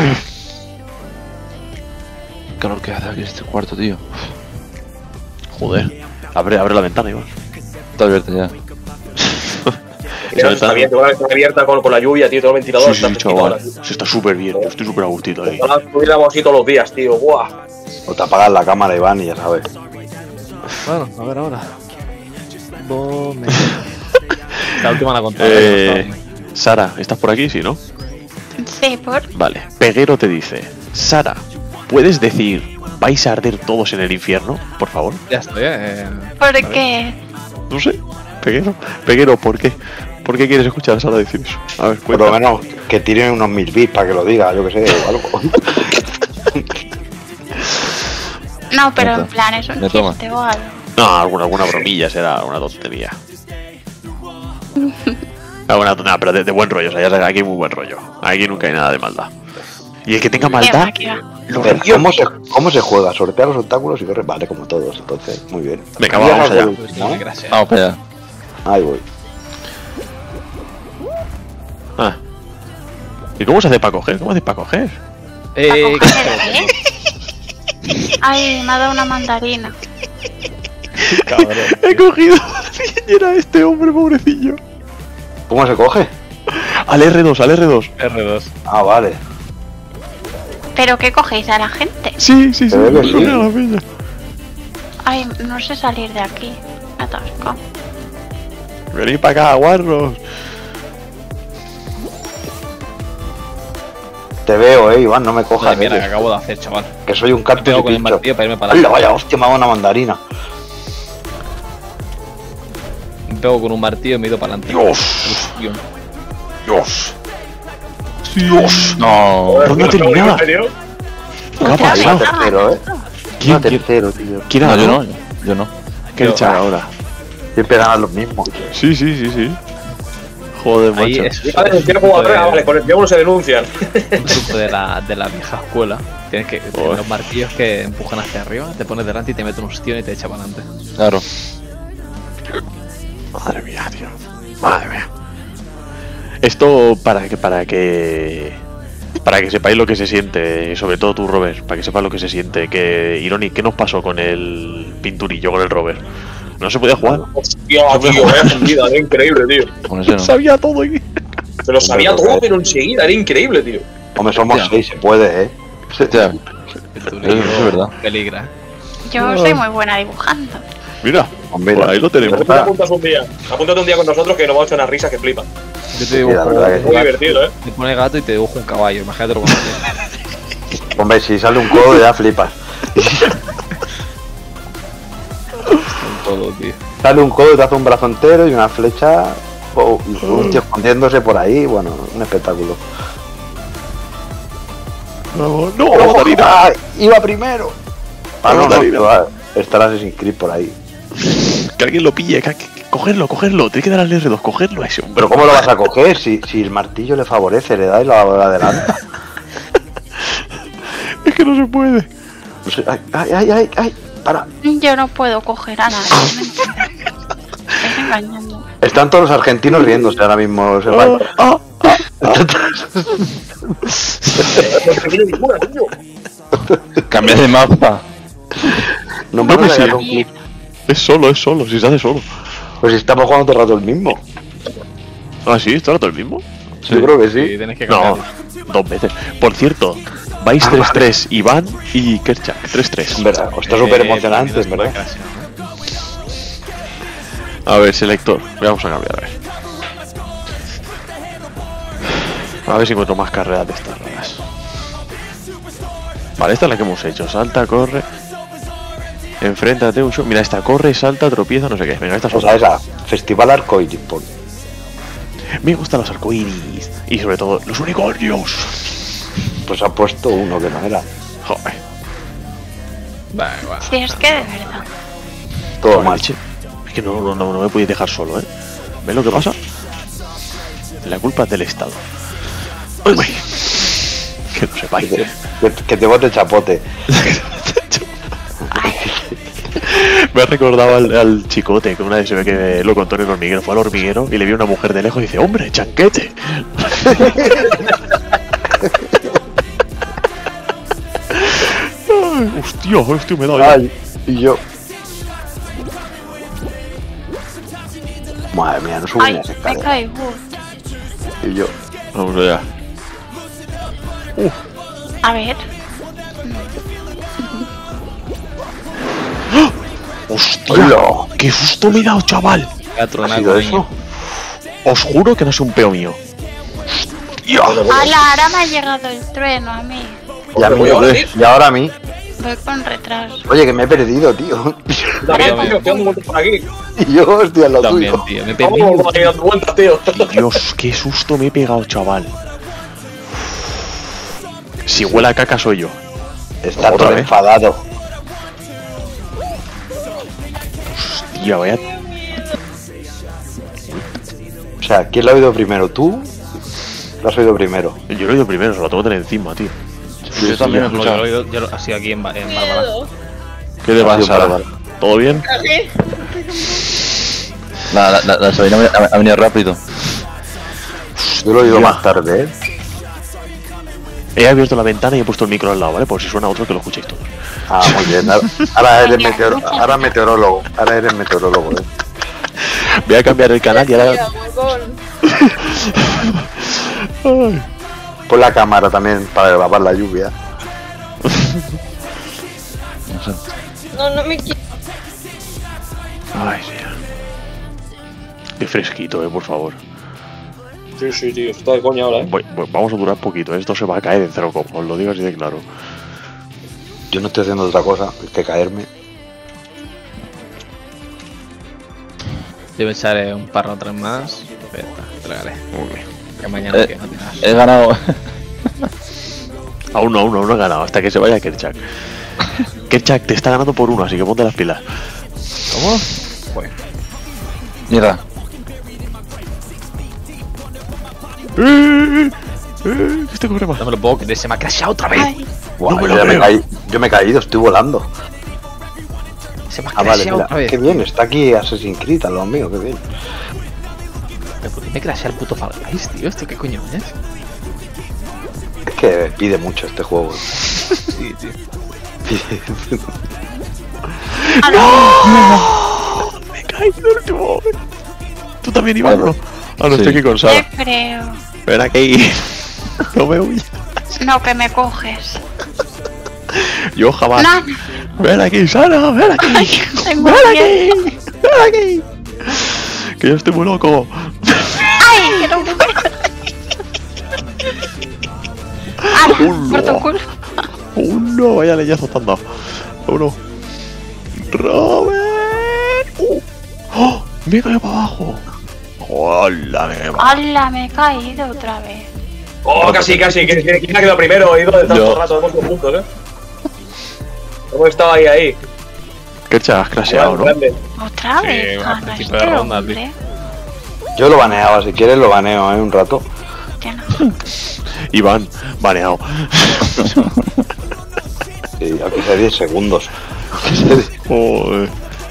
Qué calor que hace aquí en este cuarto, tío. Joder. Abre, abre la ventana, Iván. Está abierta ya. Mira, está abierta, con la ventana abierta con, con la lluvia, tío, todo el ventilador. Sí, sí, está sí, fresquito chaval. ahora, tío. Se está súper bien. Yo estoy súper a gustito ahí. Ojalá tuviéramos así todos los días, tío. Buah. O te apagas la cámara, Iván, y ya sabes. Bueno, a ver ahora. Bome. La última la conté. Eh, Sara, ¿estás por aquí? Sí, ¿no? Sí, por. Vale. Peguero te dice: Sara, ¿puedes decir vais a arder todos en el infierno? Por favor. Ya estoy, eh. ¿Por qué? No sé. Peguero. Peguero, ¿por qué? ¿Por qué quieres escuchar a Sara decir eso? A ver, Por lo cuéntame. menos que tiren unos mil bits para que lo diga, yo que sé, o algo. No, pero Neta. en plan es un Me toma. chiste o algo. No, alguna, alguna bromilla será, una tontería. Alguna tontería, pero de, de buen rollo, o sea, ya sabes, aquí hay muy buen rollo. Aquí nunca hay nada de maldad. Y el que tenga Qué maldad, va, qué va. lo Pero, reviento. ¿Cómo se, ¿Cómo se juega? Sortea los obstáculos y corre. Vale, como todos, entonces. Muy bien. Venga, Ya vamos no allá. puedo, Pues ¿no? no me crashea. Vamos para allá. Ahí voy. Ah. ¿Y cómo se hace para coger? ¿Cómo haces para coger? Eh, ¿Para coger el qué? Ay, me ha dado una mandarina. cabrón. He cogido y era este hombre, pobrecillo. ¿Cómo se coge? Al R dos, al R dos. R dos. Ah, vale. ¿Pero qué cogéis a la gente? Sí, sí, sí. Pero lo que sí. coge a la peña. Ay, no sé salir de aquí. Me atasco. Venid para acá, guarros. Te veo, eh, Iván, no me cojas. Joder, mierda, eh, que acabo de hacer, chaval. que soy un Me cactus pego y con el pincho. martillo para irme para ¡Hala, adelante. vaya, hostia, me ha dado una mandarina! Me pego con un martillo y me he ido para adelante. Dios. Dios. Dios. Dios. No. ¿Dónde terminaba? ¿En serio? ¿Qué ha Otra vez. pasado? Tercero, eh. ¿Quién, No, quién, tercero, tío. quién No, ha yo ganado? no. Yo no. ¿Qué Yo- echar ahora? Siempre ganan los mismos. Sí, sí, sí, sí. Joder, Ahí macho. es Ah, tiene jugadores, ah, vale, con el uno se denuncian. un truco de la, de la vieja escuela. Tienes que Joder. los martillos que empujan hacia arriba, te pones delante y te mete un ostión y te echa para adelante. Claro. Madre mía, tío. Madre mía. Esto para que para que para que sepáis lo que se siente, sobre todo tú, Robert, para que sepas lo que se siente. Que Ironic, ¿qué nos pasó con el pinturillo, con el Robert? No se podía jugar. Hostia, tío, vaya fundida, era increíble, tío. Con ese no. Sabía todo y... Se lo sabía todo, pero enseguida, era increíble, tío. Hombre, somos Hostia. seis, se puede, eh. Hostia. El Eso turillo es verdad. peligra. Yo soy muy buena dibujando. Mira, Hombre, por ahí lo tenemos. Tú te apuntas un día. Apúntate un día con nosotros que nos vamos a echar unas risas que flipan. Yo te Sí, dibujo la verdad que Muy divertido, eh. te pone gato y te dibujo un caballo, imagínate lo que haces. Hombre, si sale un codo ya flipas. Todo, tío. Sale un codo y te hace un brazo entero y una flecha. O y un tío escondiéndose por ahí. Bueno, un espectáculo. No, no, mandarina. ¡Ay! ¡Iba primero! Ah, no, no, Mandarina. que va, está el Assassin's Creed por ahí. Que alguien lo pille, que, que- que- cogerlo, cogerlo. Tiene que dar al R dos, cogerlo a ese hombre. Pero ¿cómo lo vas a coger? Si, si el martillo le favorece, le da y lo adelanta. Es que no se puede. No sé, ay, ay, ay, ay, ay, para. Yo no puedo coger a nadie. ¿Me entiendes? Estás engañando. Están todos los argentinos riéndose ahora mismo. Se va. Ah, ah, No tiene ninguna, tío. Cambia de mapa. No No, me que sí. un clip. Es solo, es solo, si se hace solo. Pues si estamos jugando todo el rato el mismo. Ah, sí, ¿esto era todo el mismo? Yo creo que Sí, sí. tienes que No, cambiarlo. dos veces. Por cierto, vais Ah, tres vale. tres, Iván y Kerchak, tres tres. En verdad, está Eh, súper emocionante, pues en mira, verdad. después casi, ¿no? A ver, selector, vamos a cambiar, a ver. A ver si encuentro más carreras de estas raras. Vale, esta es la que hemos hecho. Salta, corre. Enfréntate un show. Mira, esta corre, salta, tropieza, no sé qué. Venga, esta es O sea, otra. esa, Festival Arcoiris, pon. Me gustan los arcoíris. Y sobre todo, los unicornios. Pues ha puesto uno que no era. Joder. Va, igual. Si es que de verdad. Todo Joder, mal. leche. Es que no, no, no, no me podéis dejar solo, ¿eh? ¿Ves lo que pasa? La culpa es del Estado. Uy, uy. Que no sepáis. Que, que- que te bote chapote. Me ha recordado al, al chicote que una vez se ve que lo contó en el hormiguero. Fue al hormiguero y le vio una mujer de lejos y dice: ¡Hombre, chanquete! Ay, hostia, hostia, me he dado ya. Ay, y yo. Madre mía, no subo ni Ay, a ese me escalera. caigo. Y yo. Vamos allá. A ver. ¡Hostia! ¡Hola! ¡Qué susto me he dado, chaval! Ha ¿Ha tronado, sido coño. eso? Os juro que no es un peo mío. ¡Hala! Ahora me ha llegado el trueno a mí. Y a mí, y ahora a mí. Voy con retraso. Oye, que me he perdido, tío. También, tío, estoy dando vueltas por aquí. Y yo estoy al lado También, tuyo. tío. Me he perdido. Vamos por ahí dando vueltas, tío. Dios, qué susto me he pegado, chaval. Si huele a caca soy yo. Está Otra todo vez. enfadado. Tía, vaya. O sea, ¿quién lo ha oído primero? ¿Tú? Lo has oído primero. Yo lo he oído primero, se lo tengo que tener encima, tío. Yo también he No, yo lo he escuchado. oído- yo lo- así aquí en, Ba- en Bárbara. ¿Qué te Ha pasa, sido Sara? Bárbara. ¿Todo bien? La, la, la, la Sabina ha, ha venido rápido. Yo lo he oído Ya. más tarde, ¿eh? He abierto la ventana y he puesto el micro al lado, ¿vale? Por si suena otro que lo escuchéis todos. Ah, muy bien. Ahora, ahora eres meteor, ahora meteorólogo. Ahora eres meteorólogo, ¿eh? Voy a cambiar el canal y ahora. Ay. Pon la cámara también para grabar la lluvia. No, no me quiero. Ay, sí. Qué fresquito, eh, por favor. Sí, sí, tío. Está de coña ahora, eh. Voy- voy- vamos a durar poquito, esto se va a caer en cero coma, os lo digo así de claro. Yo no estoy haciendo otra cosa que caerme. Yo me echaré un par o tres más. Pero ya está, te lo haré. Muy bien. Que mañana Eh, que no tienes. He ganado. Aún no, aún no, aún no ha ganado, hasta que se vaya Kerchak. Kerchak te está ganando por uno, así que ponte las pilas. ¿Cómo? Pues. Mierda. ¡Eh! ¡Eh! Este corre más. No me lo puedo creer, se me ha crashado otra vez. Ay, Buah, me yo, lo ya me creo. caí, yo me he caído, estoy volando. Se me ha Ah, vale, crashado mira, otra vez. qué bien, está aquí Assassin's Creed, a lo mío, qué bien. ¿Pero ¿Por qué me crashea el puto Fall Guys, tío? ¿Esto qué coño es? Es que pide mucho este juego. Sí, tío. Me he caído en el último momento. ¿Tú también, Iván? Vale. No. Ah, no, Sí. estoy aquí con Sara. yo creo. Ven aquí. No me huyas. No, que me coges. Yo jamás. No, no. Ven aquí, Sara, ven aquí. Tengo Ven miedo. aquí. Ven aquí. Que yo estoy muy loco. ¡Ay! Que no me ¡Ah! Por tu culpa. Uno, vaya leñazo te han dado. Uno. Robert. Uh. ¡Oh! Me he caído para abajo. Hola, me he caído para abajo. ¡Hala! Me he caído otra vez. Oh, casi, casi. ¿Quién quién ha quedado primero? He ido de tanto Yo. rato, hemos ido juntos, eh. Hemos estado ahí, ahí. Kercha, has crasheado, ¿no? Grande. ¿Otra Sí, vez? al Gana principio este de ronda, hombre. Yo lo baneaba, si quieres lo baneo, ¿eh? Un rato. Ya no. Iván, baneado. Sí, aunque sea diez segundos. Aunque sea diez. Joder.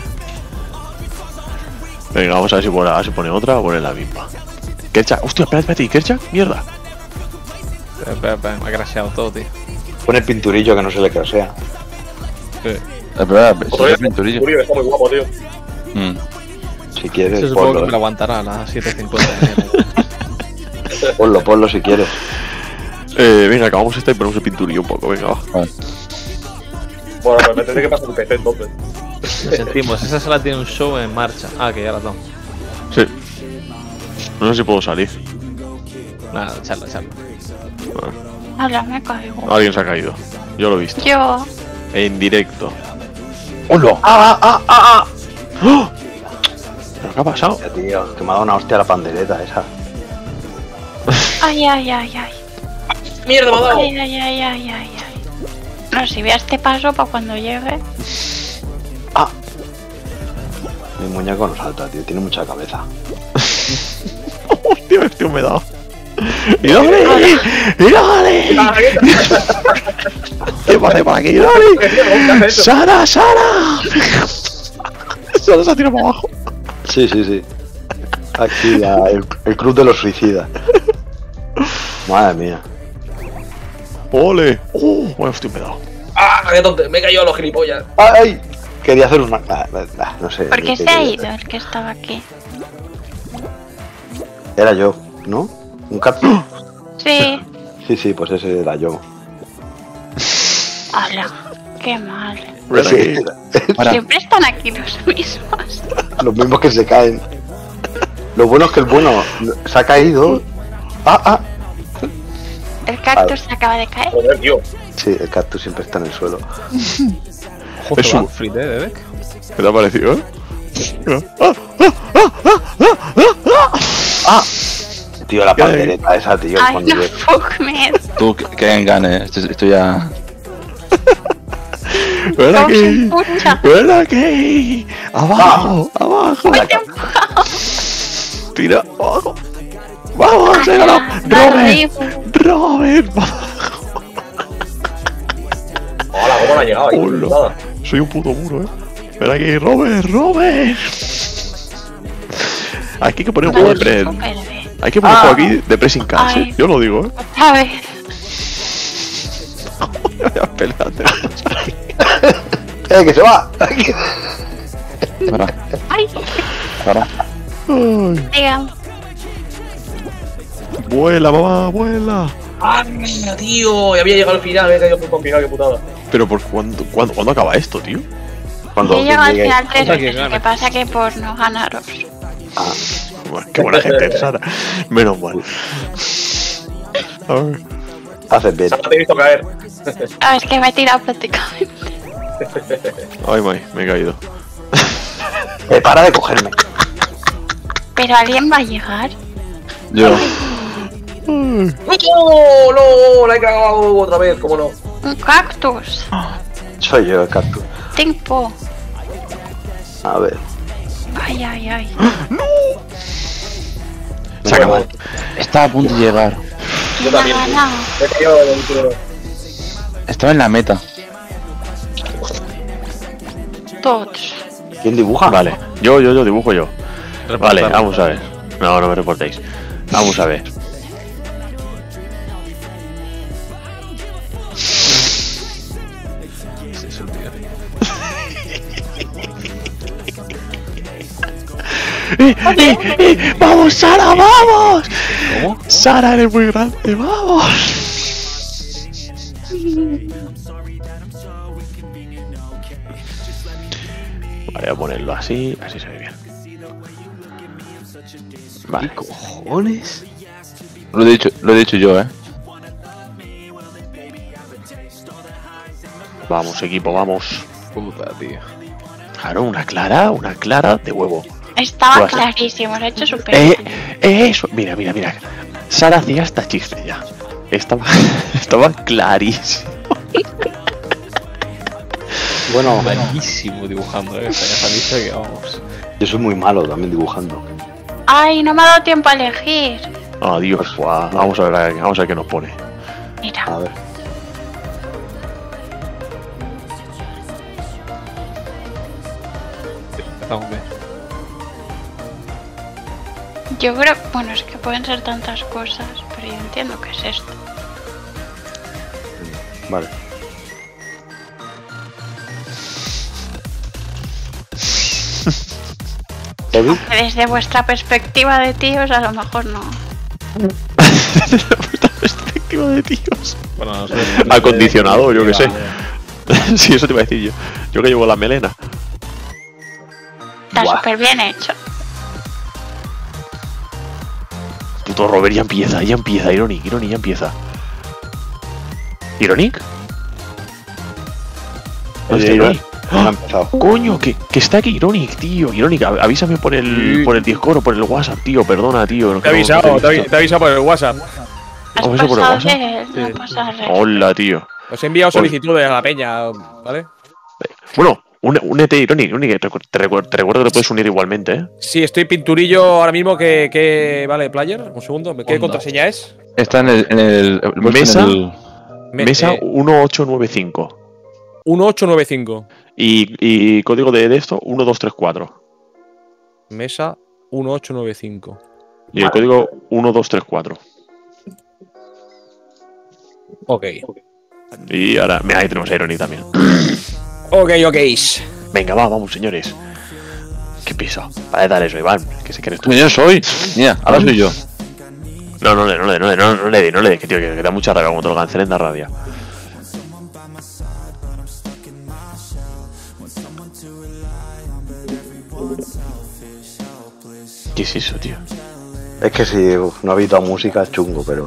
Venga, vamos a ver si pone, a ver si pone otra o pone la misma. Kercha, hostia, espérate, espérate, ¿y Kercha? Mierda. Espera, espera, espera, me ha crasheado todo, tío. Pone pinturillo que no se le crasea. Es verdad, Otro es día, pinturillo. Furio, está muy guapo, tío. Mm. Si quieres, Eso supongo que ponlo. me lo aguantará a las siete cincuenta. Ponlo, ponlo si quieres. Eh, venga, acabamos esta y ponemos el pinturillo un poco, venga, va. Vale. Bueno, pues me tendré que pasar tu P C entonces. Lo sentimos, esa sala tiene un show en marcha. Ah, que ya la tengo. Sí. No sé si puedo salir. Nada, charla, charla. Hola, me caigo. Alguien se ha caído. Yo lo he visto. Yo. En directo. ¡Hola! ¡Ah, ah, ah, ah! ¿Pero qué ha pasado? Ya, tío, que me ha dado una hostia la pandereta esa. Ay, ay, ay, ay. ¡Mierda, me ha dado! Ay, ay, ay, ay, ay, ay. No, si vea este paso para cuando llegue. ¡Ah! Mi muñeco no salta, tío, tiene mucha cabeza. Hostia, este me he dado. ¡Y dale! ¡Y dale! ¿Qué pasa por aquí? ¡Dale! ¡Sara, Sara! Sara se ha tirado para abajo. Sí, sí, sí. Aquí ya, el, el club de los suicidas. Madre mía. ¡Ole! ¡Oh! Bueno, estoy pedado. ¡Ah, qué tonto! Me he caído a los gilipollas. ¡Ay! Quería hacer una. Ah, ah, no sé. ¿Por ni qué qué se ha quería ido hacer. el que estaba aquí? Era yo, ¿no? ¿Un cactus? Sí. Sí, sí, pues ese era yo. Hola. Qué mal. Ven Sí, aquí. Ahora, Siempre están aquí los mismos. los mismos que se caen. Lo bueno es que el bueno se ha caído. Ah, ah. El cactus se acaba de caer. Joder, tío. Sí, el cactus siempre está en el suelo. Ojo, Es un- Free de Dedek. ¿Qué te ha parecido, eh? ¡Ah! Tío, la pandereta esa, tío. Ay, cuando no, yo- fuck, me. tú, que, que alguien gane. Esto, esto ya. ¡Ven ¿Cómo se aquí! empuja? ¡Ven aquí! ¡Abajo! ¡Abajo! la ca- ¡Tira! ¡Abajo! ¡Vamos! ¡Se ganó! ¡Robert! ¡Robert! Hola, ¿cómo no ha llegado ahí? Hola. Nada. Soy un puto muro, eh. Ven aquí, Robert, Robert. Aquí hay que poner un juego de pre. Hay que poner un juego aquí de pressing catch, eh. Ay. Yo lo digo, eh. A ver. Vaya pelate. ¡Eh, que se va! Ahora, Ay, ahora. Ay, diga. vuela, mamá, vuela. ¡Ah, mira, tío! Ya había llegado al final, me he caído muy complicado, qué putada. Pero por cuándo, cuándo, ¿cuándo acaba esto, tío? Cuando He llegado al llegue- final tres Cosa que veces. Lo gana. que pasa que por no ganaros. Bueno, qué buena gente en Sara. Menos mal. A ver. Haces bien. Sara, te he visto caer. Ah, es que me he tirado prácticamente. Ay, my, me he caído. Eh, para de cogerme. Pero alguien va a llegar. Yo. ¡No! ¡No! La he cagado otra vez, ¿cómo no? Un cactus. Soy yo el cactus. Tiempo. A ver. Ay, ay, ay. Se acabó. Está a punto de llegar. Yo también. No, no. Me he caído en el turno. Estaba en la meta. Todos. ¿Quién dibuja? Vale, yo, yo, yo dibujo yo. Vale, Reportarlo. vamos a ver. No, no me reportéis. Vamos a ver. Sí, es un tío. ¡Eh, eh, eh! ¡Vamos, Sara, vamos! ¿Cómo? Sara, eres muy grande, vamos. Vale, voy a ponerlo así, así se ve bien. Vale. ¿Cojones? Lo he dicho, lo he dicho yo, eh. Vamos, equipo, vamos. Puta, tío. Claro, una clara, una clara de huevo. Estaba Tú has- clarísimo, lo he hecho súper Eh, bien. eh, eso. Mira, mira, mira. Sara hacía hasta chiste ya. Estaba, estaba clarísimo. Bueno, Malísimo dibujando, eh. O sea, ya se ha visto que vamos. yo soy muy malo también dibujando. Ay, no me ha dado tiempo a elegir. Adiós, guau. Vamos a ver, vamos a ver qué nos pone. Mira. A ver. Empezamos bien. Yo creo, bueno, es que pueden ser tantas cosas, pero yo entiendo que es esto. Vale. ¿Eddie? Desde vuestra perspectiva de tíos, a lo mejor no. Perspectiva de tíos. Bueno, no sé. Acondicionado, yo que sé. Vale. Sí, eso te iba a decir yo. Yo que llevo la melena. Está Buah. súper bien hecho. Puto Robert ya empieza, ya empieza. Ironic, Ironic ya empieza. ¿Ironic? ¿Dónde está Eh, Ironic? No ha empezado. Coño, que, que está aquí Ironic, tío. Ironic, av- avísame por el, Sí. por el Discord o por el WhatsApp, tío. Perdona, tío. no- Te he no- no avisado, te he te he visto. te he avisado por el WhatsApp. Has ¿Cómo eso por el pasado WhatsApp? de él, no Sí. pasa nada. Hola, tío. Os he enviado solicitudes a la peña, ¿vale? Bueno, un- únete, Ironic. Ironic, te, recu- te recu- te recuerdo que te puedes unir igualmente, ¿eh? Sí, estoy pinturillo ahora mismo que, que vale, player. Un segundo, ¿qué Onda. contraseña es? Está en el. En el el- Mesa. en el- Me- Mesa eh, uno ocho nueve cinco. uno ocho nueve cinco. Y, y código de, de esto, uno dos tres cuatro. Mesa uno ocho nueve cinco. Y el código uno dos tres cuatro. Ok. Y ahora, mira, ahí tenemos a Ironic también. Ok, ok. Venga, va, vamos, señores. ¿Qué piso? Para dar eso, Iván. Que se quieres tú. Yo soy. Mira, ahora soy yo. No, no le, no le, no le, no, no le, no le, que tío, que, que da mucha rabia como te lo cancelen da rabia. ¿Qué es eso, tío? Es que si uf, no ha habido música, chungo, pero.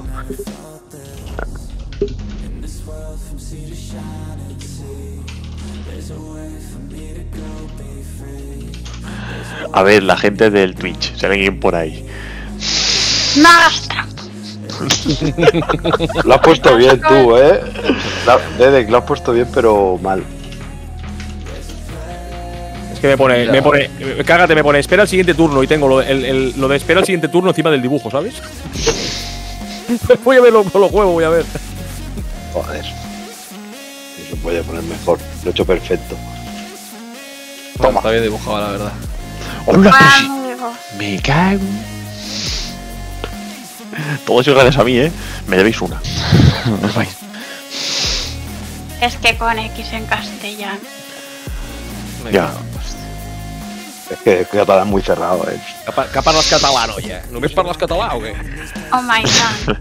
A ver, la gente del Twitch, si hay alguien por ahí. No hagas trampa. Lo has puesto bien tú, ¿eh? La- Dedek, lo has puesto bien, pero mal. Es que me pone, me pone, eh, cágate, me pone, espera el siguiente turno y tengo lo, el, el- lo de espera el siguiente turno encima del dibujo, ¿sabes? Voy a verlo con los juegos, voy a ver. Joder. No se puede poner mejor. Lo he hecho perfecto. Bueno, está bien dibujado, la verdad. ¡Hola, pero sí! Amigo. Me cago. Todo eso gracias a mí, ¿eh? Me debéis una. No os vais. Es que con X en castellano. Ya. Es que es que catalán muy cerrado, ¿eh? Cap, cap parles català, noia? Només parles català o què? Oh my god.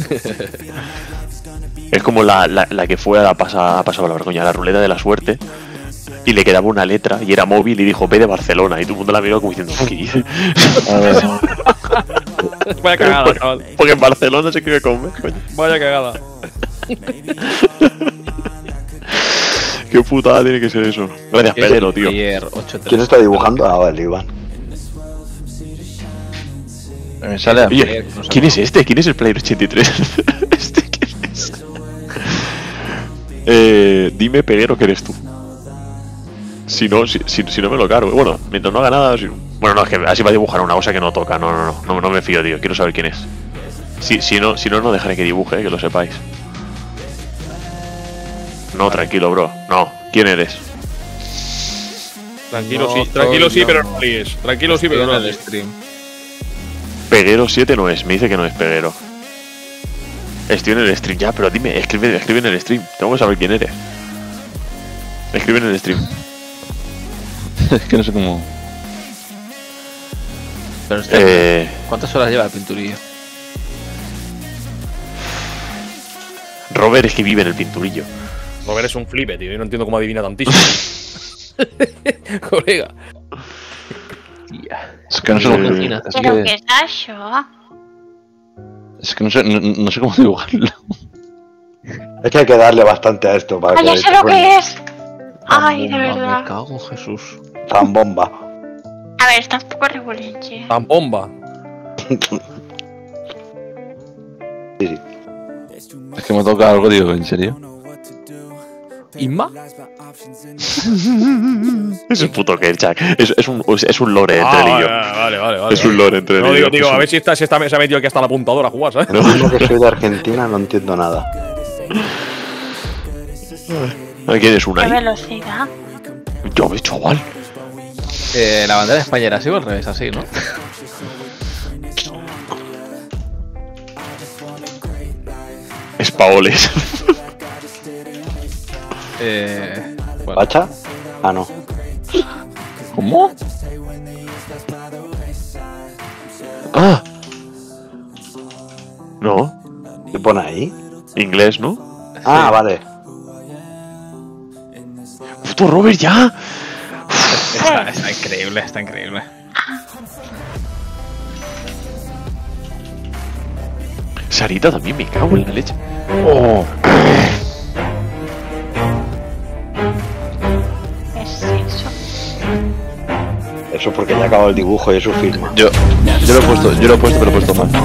Es como la, la, la que fue a la pasa, a pasar la vergüenza, a la ruleta de la suerte. Y le quedaba una letra y era móvil y dijo, ve de Barcelona. Y todo el mundo la miró como diciendo, ¿qué dice? A ver. Vaya cagada, chaval. Porque en Barcelona se escribe con B, coño. Vaya cagada. Qué putada tiene que ser eso. Gracias, Pedro, tío. Ayer, ocho ¿Quién está dibujando? Ah, vale, Iván. Me sale a mí. Oye, ¿quién es este? ¿Quién es el Player ochenta y tres? ¿Este quién es? Eh, dime, Peguero, que eres tú. Si no, si, si, si no me lo cargo. Bueno, mientras no haga nada. Si... Bueno, no, es que así va a dibujar una cosa que no toca. No, no, no. No, no me fío, tío. Quiero saber quién es. Si, si, no, si no, no dejaré que dibuje, eh, que lo sepáis. No, tranquilo, bro. No. ¿Quién eres? Tranquilo, No, sí, tranquilo, sí, no. pero no líes. Tranquilo, sí, pero en no el líes. stream. Peguero siete no es. Me dice que no es Peguero. Estoy en el stream ya, pero dime, escribe, escribe en el stream. Tengo que saber quién eres. Escribe en el stream. Es que no sé cómo. Pero este, Eh, ¿cuántas horas lleva el pinturillo? Robert es que vive en el pinturillo. Robert es un flipe, tío. Yo no entiendo cómo adivina tantísimo. Colega. Es que no sé cómo. Imagina. Es Pero que, que es això? es que no sé, no, no sé cómo dibujarlo. Es que hay que darle bastante a esto para ¡Ah, ya que sé lo que es! Ay, de Zambomba, verdad. Me cago en Jesús. Zambomba. A ver, está un poco regulenche. Tan bomba. Sí, sí. Es que me toca algo, digo, ¿en serio? ¿Inma? Es un puto Kerchak. Es, es, un, es un lore entre él y yo. Ah, vale, vale, vale. Es un lore entre él No, y yo. digo, digo, Es a un- ver si esta, si esta se ha metido aquí hasta la apuntadora a jugar, ¿sabes? Yo mismo que soy de Argentina no entiendo nada. ¿Quién es ¿Qué Unai? velocidad? Yo me chaval. Eh, la bandera de España era así o al revés, así, ¿no? Es Paoles. Eh. Bueno. ¿Bacha? Ah, no. ¿Cómo? Ah, No, ¿Qué pone ahí? inglés, ¿no? Ah, vale. puto Robert, ya. Está, está increíble, está increíble. Sarita también, me cago en la leche. Oh. Es eso. Eso es porque ya ha acabado el dibujo y es su firma. Yo, yo lo he puesto, yo lo he puesto, pero lo he puesto mal.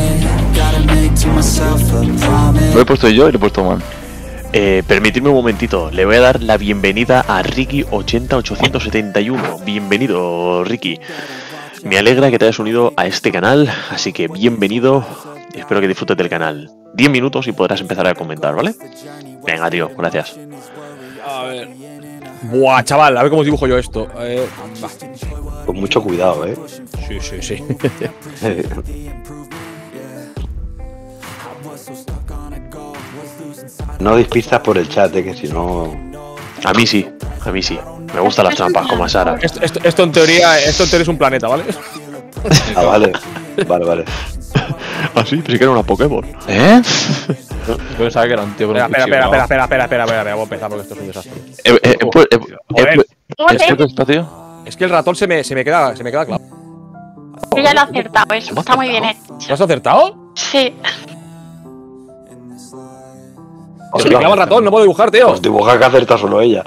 Lo he puesto yo y lo he puesto mal. Eh, permitidme un momentito, le voy a dar la bienvenida a Ricky ochenta ochocientos setenta y uno. Bienvenido, Ricky. Me alegra que te hayas unido a este canal, así que bienvenido y espero que disfrutes del canal. diez minutos y podrás empezar a comentar, ¿vale? Venga, tío, gracias. A ver. Buah, chaval, a ver cómo dibujo yo esto. Eh, va. Con mucho cuidado, ¿eh? Sí, sí, sí. No deis pistas por el chat, ¿eh? Que si no... A mí sí, a mí sí. Me gustan las trampas, como a Sara. Esto, esto, esto en teoría, esto en teoría es un planeta, ¿vale? Ah, vale. Vale, vale. Ah, sí, pensé que era una Pokémon. ¿Eh? Yo pensaba que era un tío con Espera, un espera, cuchillo, espera, ¿no? espera, espera, espera, espera, espera, vamos a empezar porque esto es un desastre. He, he, he, pu- he, pu- he, Joder. pu- Joder. he puesto espacio. Es que el ratón se me, se me queda, se me queda claro. Yo ya lo he acertado, eso está muy bien hecho. ¿Lo has acertado? Sí. Se me clava el ratón, no puedo dibujar, tío. Pues dibuja que acerta solo ella.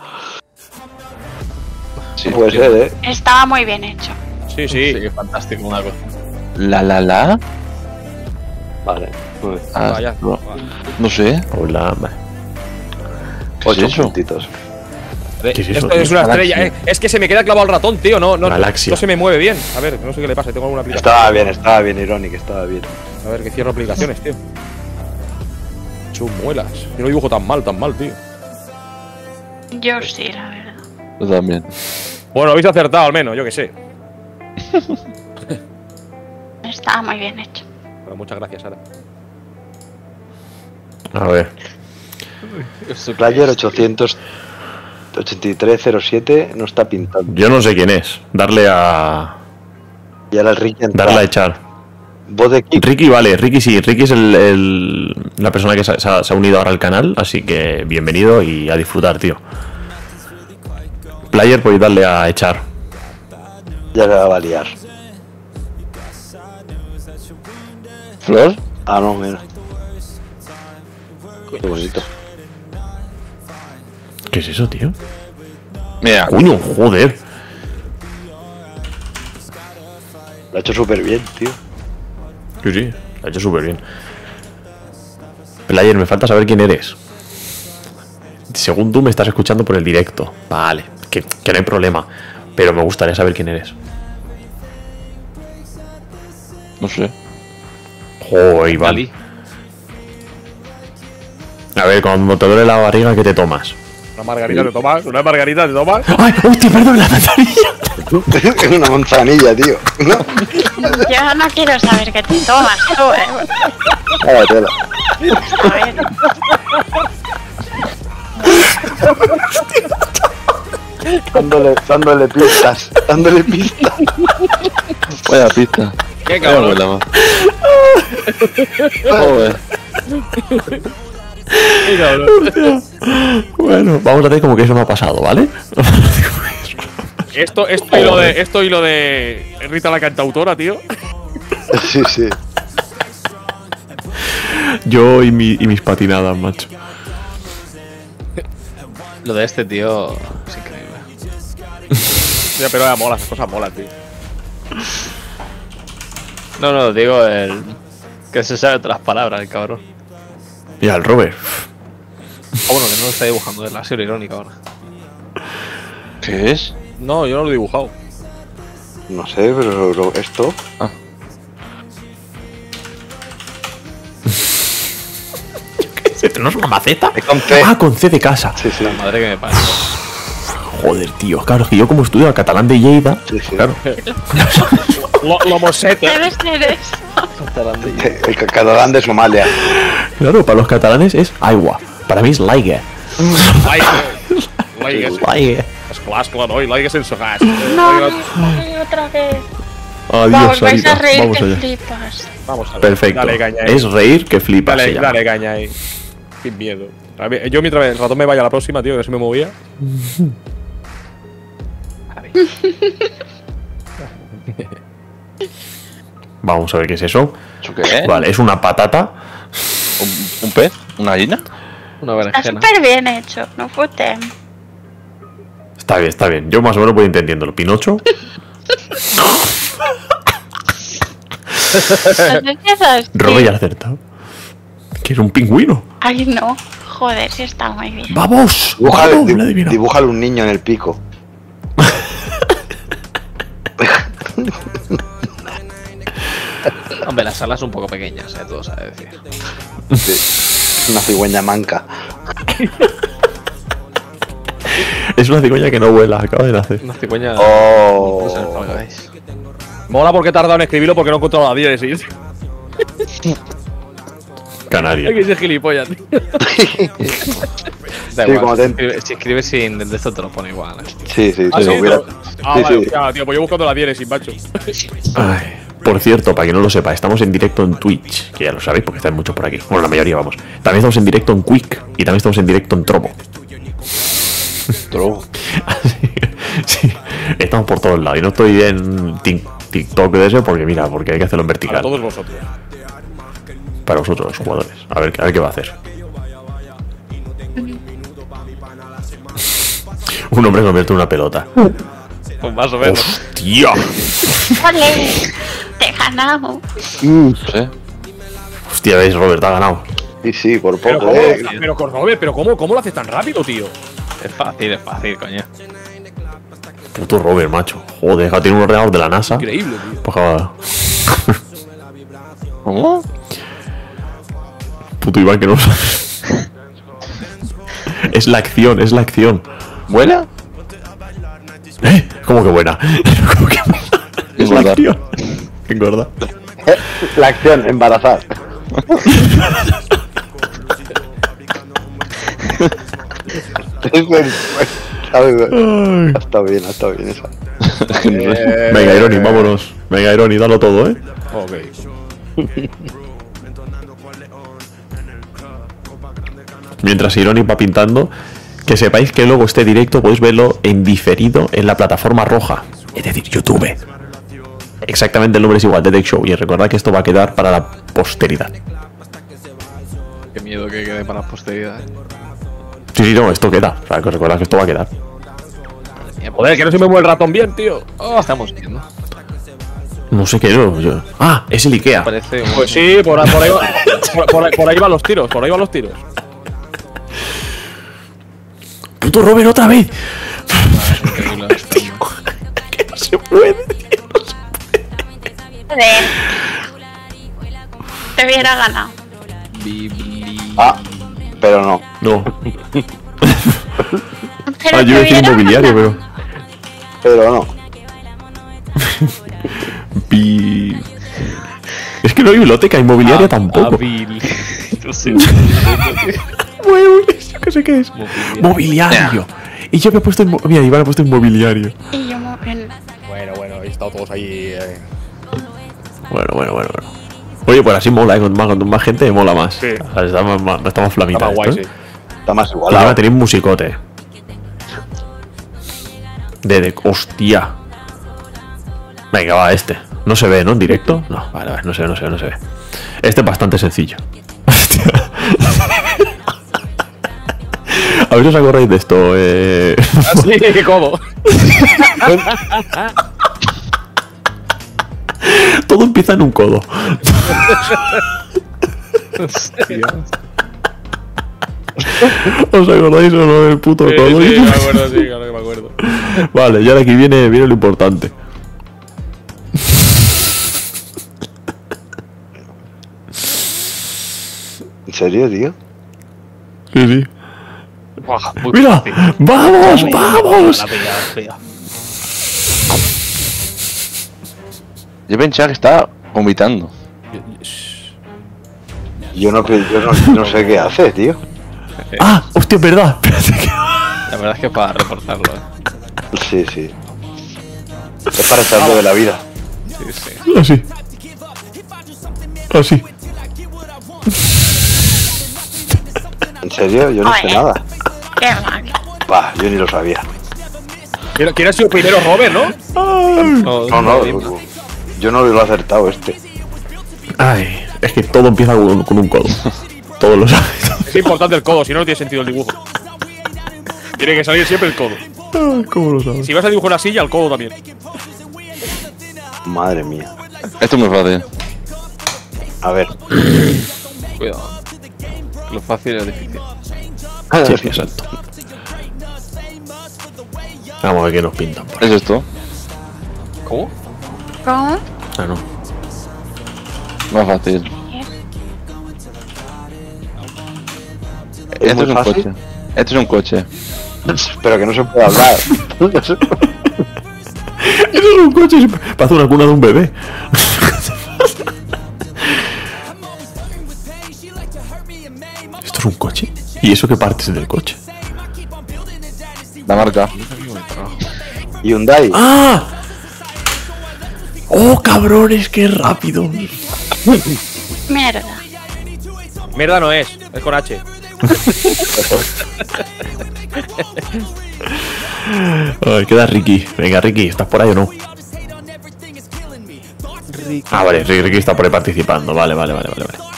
Sí, Puede ser, ¿eh? Estaba muy bien hecho. Sí, sí. Sí, fantástico, una cosa. La la la. Vale. Nueve. Ah, Vaya. no, no sé. Hola, ma- ¿Qué es Ocho eso? puntitos. ¿Qué es eso, Esto tío? es una Galaxia. estrella, eh. Es que se me queda clavado el ratón, tío. No, no, Galaxia. no se me mueve bien. A ver, no sé qué le pasa, tengo alguna aplicación. Estaba bien, estaba bien, Ironic, estaba bien. A ver, que cierro aplicaciones, tío. Chumuelas. Yo no dibujo tan mal, tan mal, tío. Yo sí, la verdad. Yo también. Bueno, habéis acertado al menos, yo que sé. Estaba muy bien hecho. Bueno, muchas gracias, Sara. A ver. Player ochocientos ochenta y tres cero siete no está pintando. Yo no sé quién es. Darle a. Y ahora el Ricky entra. Darle a echar. Voz de equipo. Ricky, vale, Ricky sí. Ricky es el, el- la persona que se, ha- se ha se ha unido ahora al canal, así que bienvenido y a disfrutar, tío. Player, podéis darle a echar. Ya le va a liar. ¿Flor? Ah, no, mira. Qué bonito. ¿Qué es eso, tío? Mira, Coño, joder. Lo ha hecho súper bien, tío. Sí, sí, lo ha hecho súper bien. Player, me falta saber quién eres. Según tú me estás escuchando por el directo. Vale, que, que no hay problema. Pero me gustaría saber quién eres. no sé. Joder, vale. A ver, cuando te duele la barriga, ¿qué te tomas? Una margarita te tomas, una margarita te tomas. ¡Ay, hostia, perdón, la manzanilla! Es una manzanilla, tío. ¿No? Yo no quiero saber qué te tomas tú, eh. Vaya tela. A ver. Dándole, dándole pistas. Dándole pistas. Vaya pista. Qué Vaya cabrón. abuela, ma. Joder. Qué cabrón. Bueno, vamos a hacer como que eso no ha pasado, ¿vale? Esto, esto y lo de, esto y lo de Rita la cantautora, tío. Sí, sí. Yo y, mi, y mis patinadas, macho. Lo de este tío es increíble. Ya, pero ya mola, esas cosas molan, tío. No, no, digo el. Que se sabe todas las palabras, el cabrón. Mira, el Robert. Ah, bueno, que no lo está dibujando, es la serie irónica ahora. ¿Qué es? No, yo no lo he dibujado. No sé, pero lo- esto. ¿No es una maceta? Es con C. Ah, con C de casa. Sí, sí. La madre que me parió. Joder, tío. Claro, es que yo como estudio catalán de Lleida. Sí, sí. Claro. Lo, lo mosete. Debe ser eso. El catalán de Somalia. Claro, para los catalanes es agua. Para mí es laiga. Ay, Ligues. Like. Esclar, esclar, no? I l'aigua sense gas. No, no, otra vez. Adiós, Vamos, vais a Sarita. reír Vamos que allá. flipas. Vamos a ver. Perfecto. Dale caña ahí. Es reír que flipas. se Dale, llama. dale caña ahí. Qué miedo. A ver, yo mientras el ratón me vaya a la próxima, tío, que se me movía. Vamos a ver qué es eso. ¿Eso qué es? Vale, es una patata. ¿Un, un pez? ¿Una gallina? Una Está berenjena. súper bien hecho, no fotem. Está bien, está bien. Yo más o menos voy entendiéndolo. Pinocho. ¿Dónde empiezas? Robert ya ha acertado. Que es un pingüino. Ay, no. Joder, sí está muy bien. ¡Vamos! Dibújale, ¡Vamos! di- La adivino. dibújale un niño en el pico. Hombre, las alas un poco pequeñas, eh, todo sabe decir. Sí. Una cigüeña manca. Es una cigüeña que no vuela. Acaba de nacer. Una cigüeña. Oh. No se me salgáis. Mola porque he tardado en escribirlo porque no he encontrado la diéresis. Canaria. Hay que ser gilipollas, tío. Da Sí, igual. como si, te- escribes, si escribes sin el de esto te lo pone igual. eh. Sí, sí, Ah, sí. sí, hubiera- no. Ah, sí, vale, sí. ya, tío, pues yo buscando la diéresis, macho. Ay, por cierto, para quien no lo sepa, estamos en directo en Twitch, que ya lo sabéis porque están muchos por aquí. Bueno, la mayoría, vamos. También estamos en directo en Quick y también estamos en directo en Trovo. Trovo. Así que, sí, estamos por todos lados. Y no estoy en Tik- TikTok de eso porque, mira, porque hay que hacerlo en Para vertical. todos vosotros. Para vosotros, los jugadores. A ver, a ver qué va a hacer. Un hombre convierte en una pelota. Pues más o menos. ¡Hostia! ¡Ole! Te he ganado. No sé. Hostia, veis, Robert, ha ganado. Sí, sí, por Pero poco, cómo, eh. pero, Cornove, pero cómo, cómo lo haces tan rápido, tío. Es fácil, es fácil, coño. Puto Robert, macho. Joder, tiene un ordenador de la NASA. Increíble, tío. Pues, joder. ¿Cómo? Puto Iván que no lo sabe. Es la acción, es la acción. ¿Vuela? ¿Eh? ¿Cómo que buena? ¿Cómo que buena? Es la Engordar. acción. Engorda. Eh, La acción, embarazar. Ay. Está bien, está bien esa. Eh, Venga, Ironi, vámonos. Venga, Ironi, dalo todo, ¿eh? Ok. Mientras Ironi va pintando, que sepáis que luego este directo podéis verlo en diferido en la plataforma roja, es decir, YouTube. Exactamente el nombre es igual, The Deck Show, y recordad que esto va a quedar para la posteridad. Qué miedo que quede para la posteridad. eh. Sí, sí, no, esto queda. O sea, que recordad que esto va a quedar. Joder, que no se me mueve el ratón bien, tío. Oh, estamos viendo. No sé qué, no, yo... Ah, es el Ikea. Parece un. Pues sí, por, ahí- por, ahí, va- por, por ahí- por ahí van los tiros, por ahí van los tiros. ¡Puto Robert otra vez! Increíble, esto. Que no se puede, tío. No se... Joder. Te hubiera ganado. Bibli. Ah, pero no. No. Pero Ah, yo iba a te decir hubiera inmobiliario, ganado. pero... Pero no. Pi... Es que no hay biblioteca inmobiliaria tampoco. Habil. No sé. Muebles, yo qué sé qué es. Mobiliario. Y yo me he puesto en... Mira, Iván ha puesto inmobiliario. Y yo mo- en- Bueno, bueno, ahí estado todos ahí. Eh. Bueno, bueno, bueno, bueno. Oye, pues así mola, ¿eh? Con más, con más gente mola más. Sí. O sea, está más, más, está más flamita. Está más guay, esto, sí. ¿eh? Está más Y igualado. encima tenéis musicote. De, de... Hostia. Venga, va, este. No se ve, ¿no? En directo. No, vale, vale, no se ve, no se ve, no se ve. Este es bastante sencillo. Hostia. A ver si os acordáis de esto. Eh... Así, qué codo. Todo empieza en un codo. ¿Os acordáis o no del puto Sí, codo? sí, me acuerdo, sí, claro que me acuerdo. Vale, y ahora aquí viene, viene lo importante. ¿En serio, tío? Sí, sí. Buah, muy ¡Mira! fácil. ¡Vamos, vamos! La pilla, la pilla. Yo pensaba que estaba vomitando. Yo no, yo no, no sé qué hace, tío. ¡Ah! ¡Hostia, es verdad! Espérate que... La verdad es que para reportarlo, ¿eh? Sí, sí. Es para echarlo de la vida. Sí, sí. Así. Así. ¿En serio? Yo no sé Oye. nada. Qué mal. Bah, yo ni lo sabía. ¿Quién quién ha sido primero, Robert, no? No, No, no, yo no lo he acertado este. Ay, es que todo empieza con, con un codo. Todos lo saben. Es importante el codo, si no, no tiene sentido el dibujo. Tiene que salir siempre el codo. ¿Cómo lo sabes? Si vas a dibujar una silla, el codo también. Madre mía. Esto es muy fácil. A ver. Cuidado. Lo fácil es difícil. Sí, sí, exacto. Vamos a ver qué nos pintan. Por ahí. ¿Es esto? ¿Cómo? ¿Cómo? Ah, no. Más fácil. ¿Es Esto muy es un fácil? coche. Esto es un coche. Pero que no se puede hablar. Eso es un coche. Parece una cuna de un bebé. ¿Esto es un coche? ¿Y eso qué partes del coche? La marca. Hyundai. ¡Ah! ¡Oh, cabrones! ¡Qué rápido! Mierda. Mierda no es, es con H. Ay, queda Ricky. Venga, Ricky, ¿estás por ahí o no? Ah, vale, Ricky, Ricky está por ahí participando. Vale, vale, vale, vale, vale.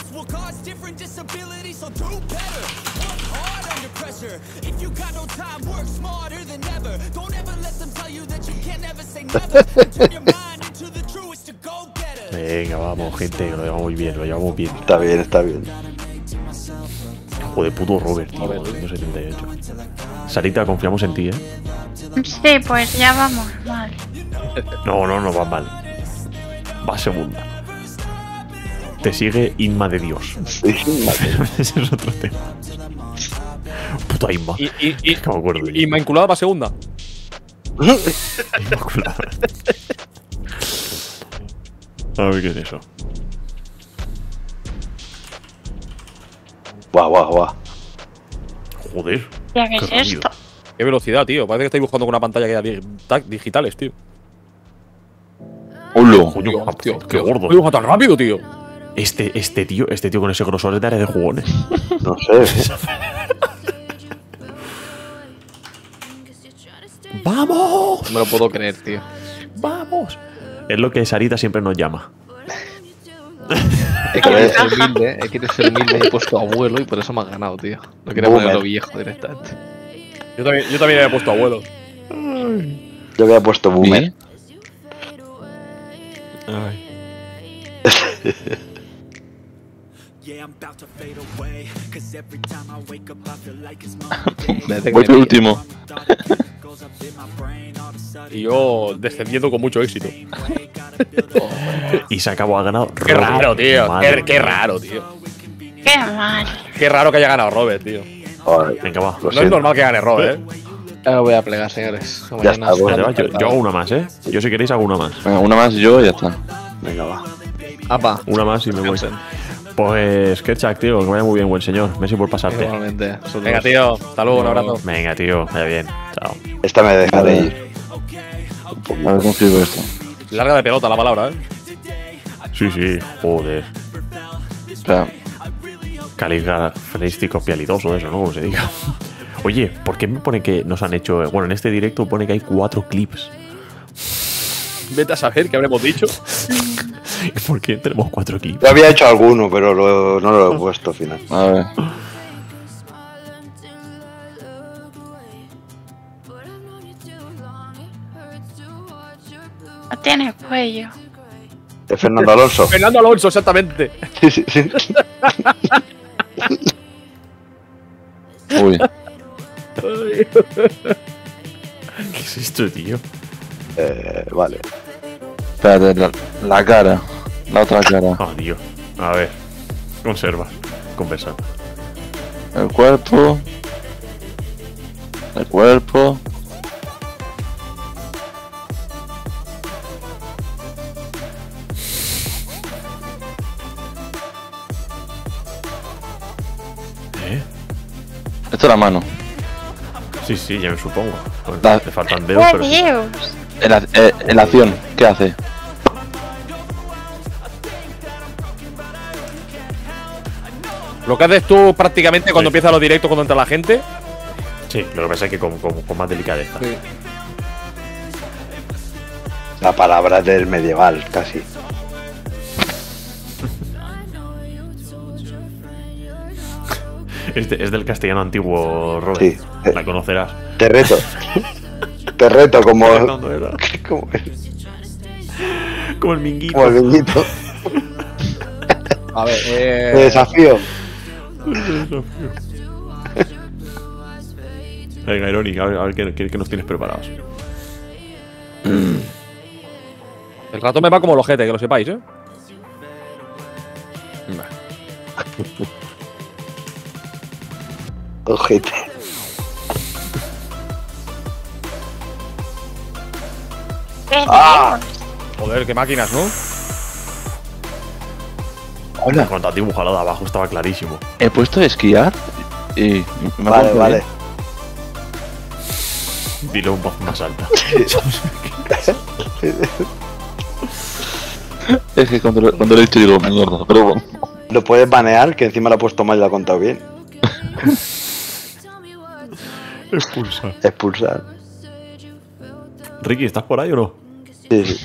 Venga, vamos, gente, que lo llevamos muy bien, lo llevamos bien. Está bien, está bien. Joder, puto Robert, tío, ciento setenta y ocho. Sarita, confiamos en ti, ¿eh? Sí, pues ya vamos mal. No, no, no va mal. Va segunda. Te sigue Inma de Dios. Ese es otro tema. Puta Inma. Y, y, y, Es que me acuerdo. y Inmaculada para segunda. Inmaculada. A ver qué es eso. Guau, guau, guau. Joder. Ya, ¿qué es rápido. esto? Qué velocidad, tío. Parece que estáis dibujando con una pantalla que da di- tac- digitales, tío. Ulo. Coño, Tío, ah, tío, qué tío. gordo. ¿Cómo dibuja tan rápido, tío? Este, este tío, este tío con ese grosor es de área de jugones. No sé. ¡Vamos! No me lo puedo creer, tío. ¡Vamos! Es lo que Sarita siempre nos llama. He querido ser humilde, he querido ser humilde y he puesto abuelo y por eso me has ganado, tío. No quería Boomer. ponerlo viejo directamente. Yo también, yo también había puesto abuelo. Yo había puesto boomer. ¿Sí? Ay. Me tengo Voy que por ir. último. Y yo descendiendo con mucho éxito. Y se acabó, ha ganado. Qué raro, tío. Madre Qué, qué mía. raro, tío. Qué mal. Qué raro que haya ganado Robert, tío. Ay, Venga, va. lo No es siento. normal que gane Robert, eh. Ahora voy a plegar, señores. Ya Mañana está, será bueno, Vale, va, yo, despertado. yo hago una más, ¿eh? Yo si queréis hago una más. Venga, una más yo y ya está. Venga, va. Apa. Una más y me voy. Descansen. Pues, Kerchak, tío, que vaya muy bien, buen señor. Messi por pasarte. Igualmente. Saludos. Venga, tío. Hasta luego, un abrazo. Venga, tío, vaya bien. Chao. Esta me deja de ir. A ver cómo escribo esto. Larga de pelota la palabra, eh. Sí, sí, joder. Espera. Caligrafístico pialidoso, eso, ¿no? Como se diga. Oye, ¿por qué me pone que nos han hecho. Bueno, en este directo pone que hay cuatro clips. Vete a saber qué habremos dicho. ¿Por qué tenemos cuatro clips? Yo había hecho alguno, pero lo- no lo he puesto al final. A ver. No tiene cuello. Es Fernando Alonso. Fernando Alonso, exactamente. Sí, sí, sí. Uy. ¿Qué es esto, tío? Eh, vale. Espérate, la, la cara. La otra cara. Oh, tío. A ver. Conserva. Conversar. El cuerpo. El cuerpo. ¿Eh? Esto es la mano. Sí, sí, ya me supongo. Pues Da- le faltan dedos, pero sí. Dios. En la, eh, en la acción, ¿qué hace? Lo que haces tú prácticamente cuando Sí. empiezan los directos, cuando entra la gente. Sí, lo que pasa es que con, con, con más delicadeza. La palabra del medieval, casi. Es, de- es del castellano antiguo, Robert. Sí. La conocerás. Te reto. Te reto como. ¿Cuándo era? Como, Como el minguito. como el niñito. A ver, eh. Te desafío. Venga, Ironic, a ver, a ver qué, qué- qué nos tienes preparados. El ratón me va como el ojete, que lo sepáis, ¿eh? Ojete. ¡Qué Ah. Dios! Joder, qué máquinas, ¿no? Hola, Cuando has dibujado de abajo estaba clarísimo. he puesto a esquiar y me ha Vale, puesto vale. bien. Dilo un poco más alta. Es que cuando, lo- cuando lo he dicho digo, mierda, pero bueno. Lo puedes banear, que encima lo ha puesto mal y lo ha contado bien. Expulsa. Expulsar. Ricky, ¿estás por ahí o no? Sí, sí.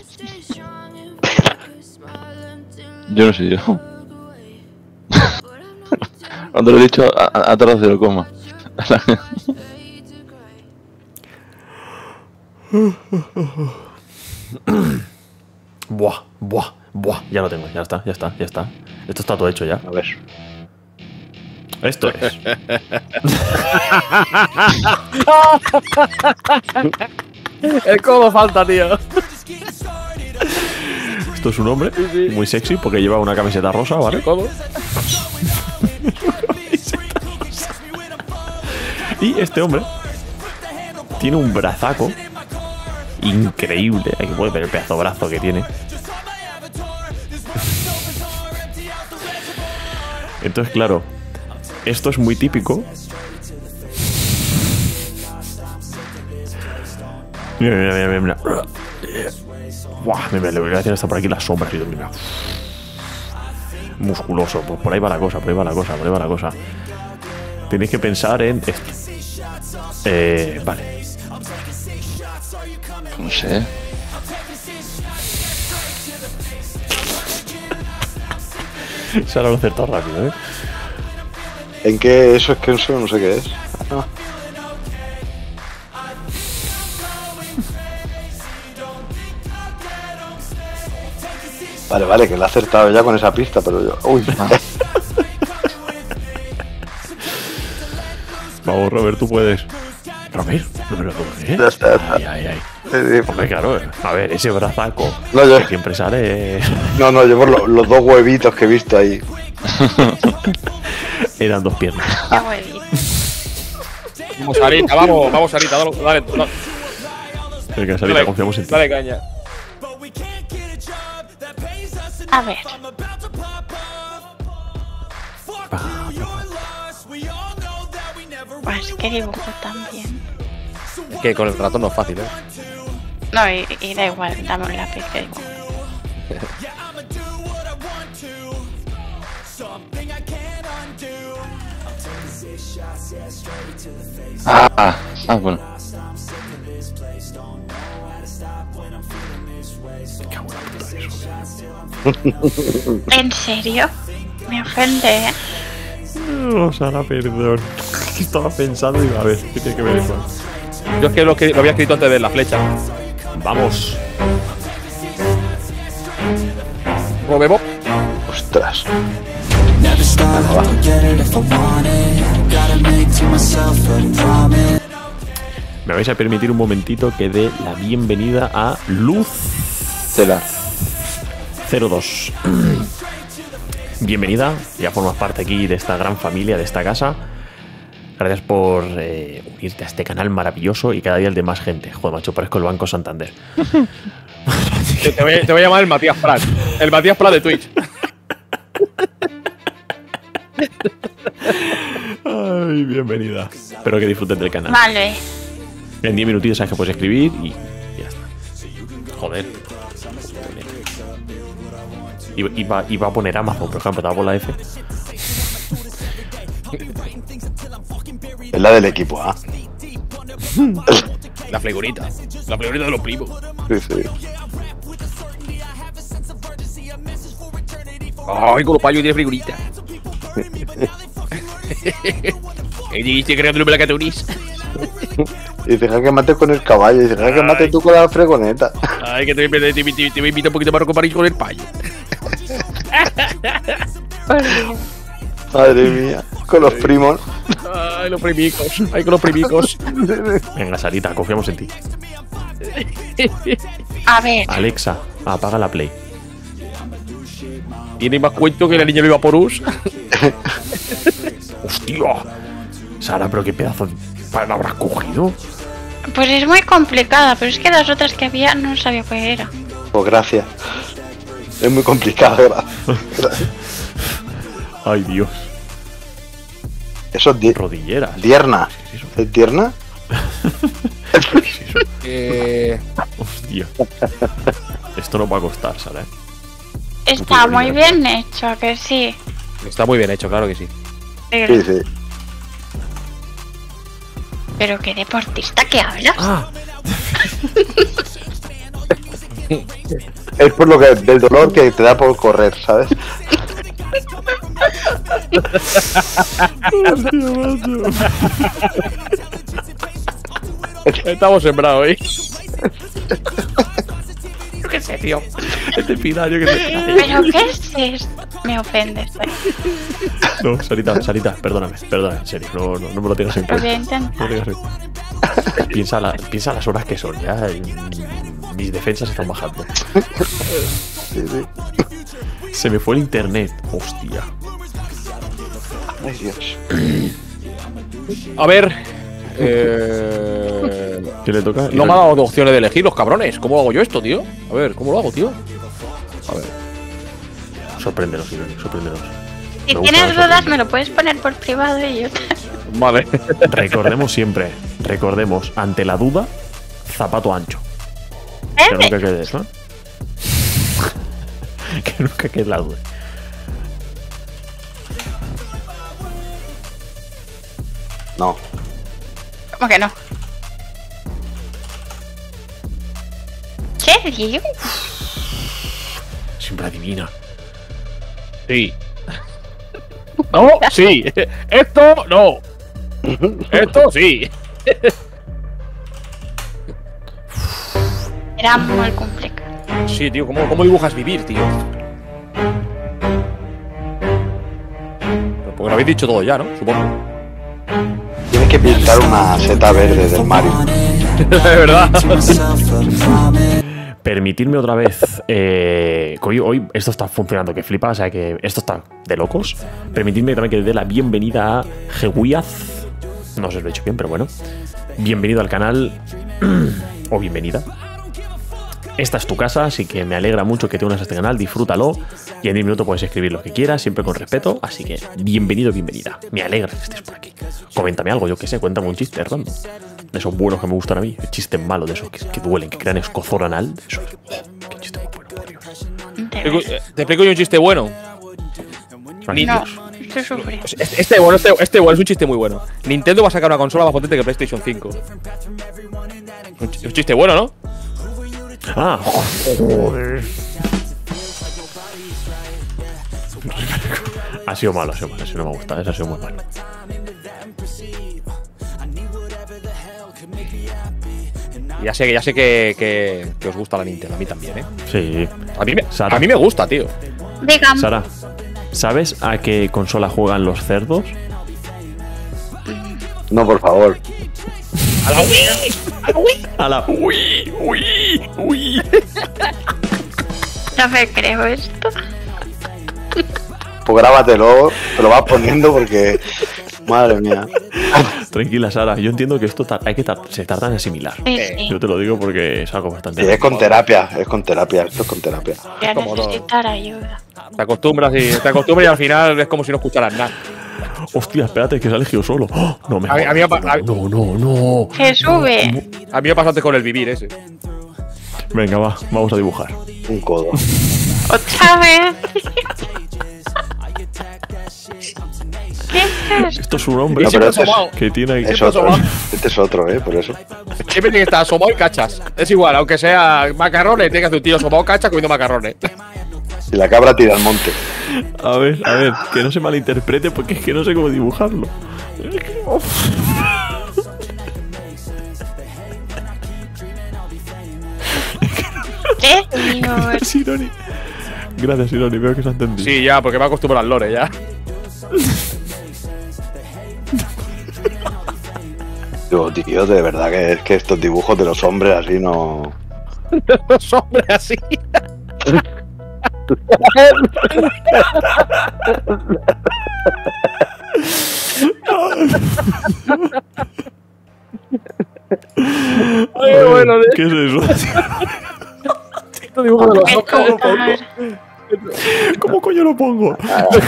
Yo no sé yo. Cuando lo he dicho, ha, ha ha tardado cero coma. Buah, buah, buah. Ya lo tengo, ya está, ya está, ya está. Esto está todo hecho ya. A ver. Esto es. El codo falta, tío. Esto es un hombre muy sexy porque lleva una camiseta rosa, ¿vale? El codo. Y este hombre tiene un brazaco increíble. Hay que poder ver el pedazo de brazo que tiene. Entonces, claro, esto es muy típico. Mira, mira, mira, mira, mira. Buah, mira, le voy a hacer hasta por aquí las sombras y todo, mira. Musculoso, pues por ahí va la cosa, por ahí va la cosa, por ahí va la cosa. Tenéis que pensar en esto. Eh, vale. No sé. Se lo he acertado rápido, ¿eh? ¿En qué eso es que eso no sé qué es? Ah. Vale, vale, que lo he acertado ya con esa pista, pero yo. Uy, Vamos, Robert, tú puedes. Robert, no me lo puedo creer. Ya está, ya está. Ay, ay, ay. Eh, Hombre, claro, a ver, ese brazaco No, yo- que siempre sale. No, no, yo por lo- los dos huevitos que he visto ahí. Eran dos piernas. ¡Qué huevito! Vamos, Sarita, vamos, vamos, Sarita, dale, dale, dale, Venga, Sarita, confiamos en ti. dale caña. A ver. Pues que dibujo también. Es que con el ratón no es fácil, ¿eh? No, y, y da igual, dame un lápiz que dibujo. Ah, ah, ah, bueno. ¿En serio? Me ofende, ¿eh? No, Sara, perdón. Estaba pensando y a ver, ¿qué tiene que ver eso? Yo es que lo, que lo había escrito antes de la flecha. Vamos. Robebo. Ostras. Never stop, I'll get it if I want it. Gotta make to myself a promise. Me vais a permitir un momentito que dé la bienvenida a Luz Tela. cero dos. Bienvenida, ya formas parte aquí de esta gran familia, de esta casa. Gracias por eh, unirte a este canal maravilloso y cada día el de más gente. Joder, macho, parezco el Banco Santander. Te, te, voy, te voy a llamar el Matías Prat. El Matías Prat de Twitch. Ay, Ay, bienvenida. Espero que disfruten del canal. Vale. En diez minutitos sabes que puedes escribir y ya está. Joder. Iba, iba, iba a poner Amazon, por ejemplo, estaba por la F. Es la del equipo A. La figurita. La figurita de los primos. Sí, sí. Ay, con los payos tiene figurita. ¿Qué dijiste creándole la que te unís? Y deja que mate con el caballo. Y deja que mate tú con la fregoneta. Ay, que te, te, te, te, te voy a invitar un poquito para compartir con el payo. Madre mía. Con los primos. Ay, los primicos. Ay, con los primicos. Venga, Sarita, confiamos en ti. A ver. Alexa, apaga la Play. Tiene más cuento que la niña viva por us. ¡Hostia! Sara, pero qué pedazo de palabra has cogido. Pues es muy complicada, pero es que las otras que había no sabía cuál era. Pues gracias. Es muy complicado, gracias. Ay, Dios. Eso es di rodilleras. Tierna. ¿Es tierna? eh... Hostia. Esto no va a costar, Sara, ¿eh? Está muy bien hecho, ¿a que sí? Está muy bien hecho, claro que sí. Sí, sí. Pero qué deportista que hablas. Ah. Es por lo que del dolor que te da por correr, ¿sabes? Estamos sembrados, ¿eh? Yo qué sé, tío. Este pidario que te... ¿Pero qué es esto? Me ofendes, ¿eh? No, Sarita, Sarita, perdóname, perdóname, en serio, no, no, no me lo tengas en Lo voy a cuenta. intentar. No lo tengas en cuenta. Piensa, la, piensa las horas que son, ya. Mis defensas están bajando. Sí, sí. Se me fue el internet, hostia. Ay, Dios. A ver. Eh... ¿Qué le toca? No me ha dado opciones de elegir, los cabrones. ¿Cómo hago yo esto, tío? A ver, ¿cómo lo hago, tío? A ver. Sorpréndenos, Irene, sorpréndenos. Si Me gusta tienes eso, dudas, sorpréndenos. me lo puedes poner por privado y yo te... Vale. Recordemos siempre, recordemos, ante la duda, zapato ancho. ¿Eh? Que nunca quede eso, ¿eh? Que nunca quede la duda. No. ¿Cómo que no? ¿Qué digo? Siempre adivina. Sí. No, sí. Esto no. Esto sí. Era muy complicado. Sí, tío, ¿cómo, cómo dibujas vivir, tío? Porque lo habéis dicho todo ya, ¿no? Supongo. Tienes que pintar una seta verde del Mario. De verdad. Permitidme otra vez. Eh, hoy, hoy esto está funcionando que flipa, o sea que esto está de locos. Permitidme también que le dé la bienvenida a Gewiaz. No sé si lo he hecho bien, pero bueno. Bienvenido al canal. O bienvenida. Esta es tu casa, así que me alegra mucho que te unas a este canal, disfrútalo y en diez minutos puedes escribir lo que quieras, siempre con respeto, así que bienvenido, bienvenida. Me alegra que estés por aquí. Coméntame algo, yo que sé, cuéntame un chiste random. De esos buenos que me gustan a mí, chistes malos, de esos que, que duelen, que crean escozor anal. De esos, oh, qué chiste muy bueno, por Dios. Te, te explico yo un chiste bueno. Ay, No, Dios. estoy sufriendo. Este, este bueno, este, este bueno, es un chiste muy bueno. Nintendo va a sacar una consola más potente que PlayStation cinco. Un, ch- un chiste bueno, ¿no? Ah, joder. Ha sido malo, ha sido malo, ese no me gusta, ese ha sido muy malo. Ya sé, ya sé que, que, que os gusta la Nintendo, a mí también, ¿eh? Sí. A mí, me, Sara. a mí me gusta, tío. Digamos. Sara, ¿sabes a qué consola juegan los cerdos? No, por favor. ¡A la Wii! ¡A la Wii! A la Wii, Wii, Wii. No me creo esto. Pues grábatelo, te lo vas poniendo porque. Madre mía. Tranquila, Sara, yo entiendo que esto tar- hay que tar- se tarda en asimilar. Sí, sí. Yo te lo digo porque es algo bastante. Sí, es con terapia, es con terapia, esto es con terapia. Voy a como todo. necesitar ayuda. Te acostumbras y te acostumbras y al final es como si no escucharas nada. Hostia, espérate, que se ha elegido solo. ¡Oh! No me A mí- a mí me pa- a- No, no, no. Se sube. A mí me pasaste con el vivir ese. Venga, va, vamos a dibujar. Un codo. Otra vez. ¿Qué es? Esto es un hombre No, pero este es, que tiene es otro. Este es otro, eh, por eso. Siempre tiene que estar asomado y cachas. Es igual, aunque sea macarrones, tiene que hacer un tío asomado cacha comiendo macarrones. Y la cabra tira al monte. A ver, a ver, que no se malinterprete porque es que no sé cómo dibujarlo. ¿Qué? Dios. Gracias, Ironi. Gracias, Ironi, veo que se ha entendido. Sí, ya, porque me acostumbro al lore ya. Digo, tío, de verdad que es que estos dibujos de los hombres así no. Los hombres así. Ay, bueno, ¿Qué es eso? Esto dibujo de los ¿Qué hombres. contar? ¿Cómo coño lo pongo?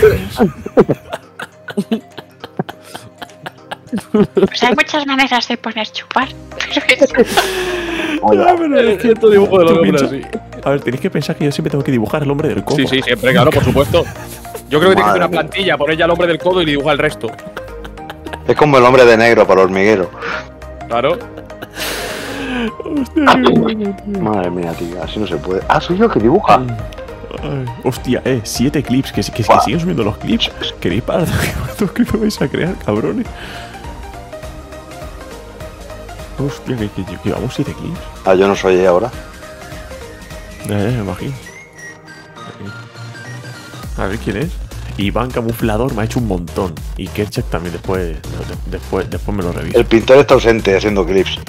Pues hay muchas maneras de poner chupar. Pero eso. Ah, pero es que Esto dibujo de los tú hombres piensa- así. A ver, tenéis que pensar que yo siempre tengo que dibujar al hombre del codo. Sí, sí, siempre, claro, por supuesto. Yo creo que tienes que hacer una Madre mía. plantilla, poner ya el hombre del codo y dibujar el resto. Es como el hombre de negro para hormiguero. Claro. Hostia, qué bueno, tío. Madre mía, tío, así no se puede. Ah, soy yo que dibuja. Ay, hostia, eh, siete clips, que, que, que Buah. siguen subiendo los clips. ¿Queréis parar? ¿Cuántos clips vais a crear, cabrones? Hostia, que, que, que llevamos siete clips. Ah, yo no soy ahora. Ya, ya, me imagino. A ver quién es. Iván Camuflador me ha hecho un montón. Y Kerchak también después, de- después, después me lo reviso. El pintor está ausente haciendo clips.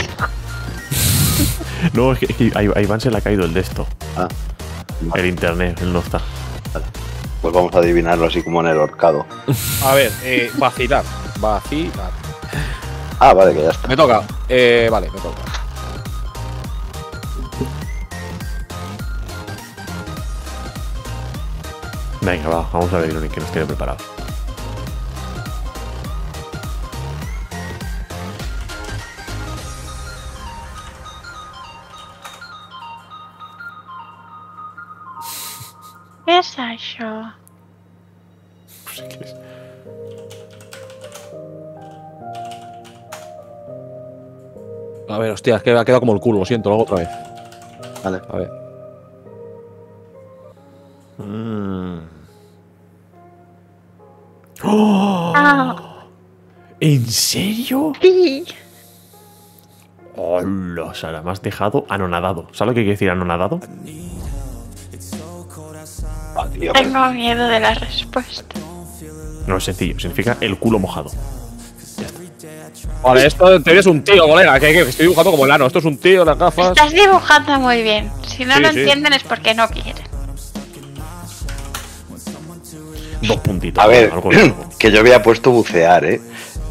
No, es que, es que a a Iván se le ha caído el de esto. Ah, El internet, él no está. pues vamos a adivinarlo así como en el horcado. A ver, eh, vacilar. Vacilar. Ah, vale, que ya está. Me toca. Eh, vale, me toca. Venga, va, vamos a ver Ironi, que nos tiene preparado. ¿Qué es eso? No sé qué es. A ver, hostia, es que ha quedado como el culo, lo siento, lo hago otra vez. Vale. A ver. Mm. ¡Oh! Ah, ¿En serio? sí. Hola, Sara, me has dejado anonadado. ¿Sabes lo que quiere decir anonadado? Ah, tío. Tengo miedo de la respuesta. No es sencillo, significa el culo mojado. Vale, esto en teoría es un tío, colega, que, que estoy dibujando como el ano. Esto es un tío, las gafas. Estás dibujando muy bien. Si no Sí, lo sí. entienden es porque no quieren. Dos puntitos. A ver, algo de algo. que yo había puesto bucear, eh.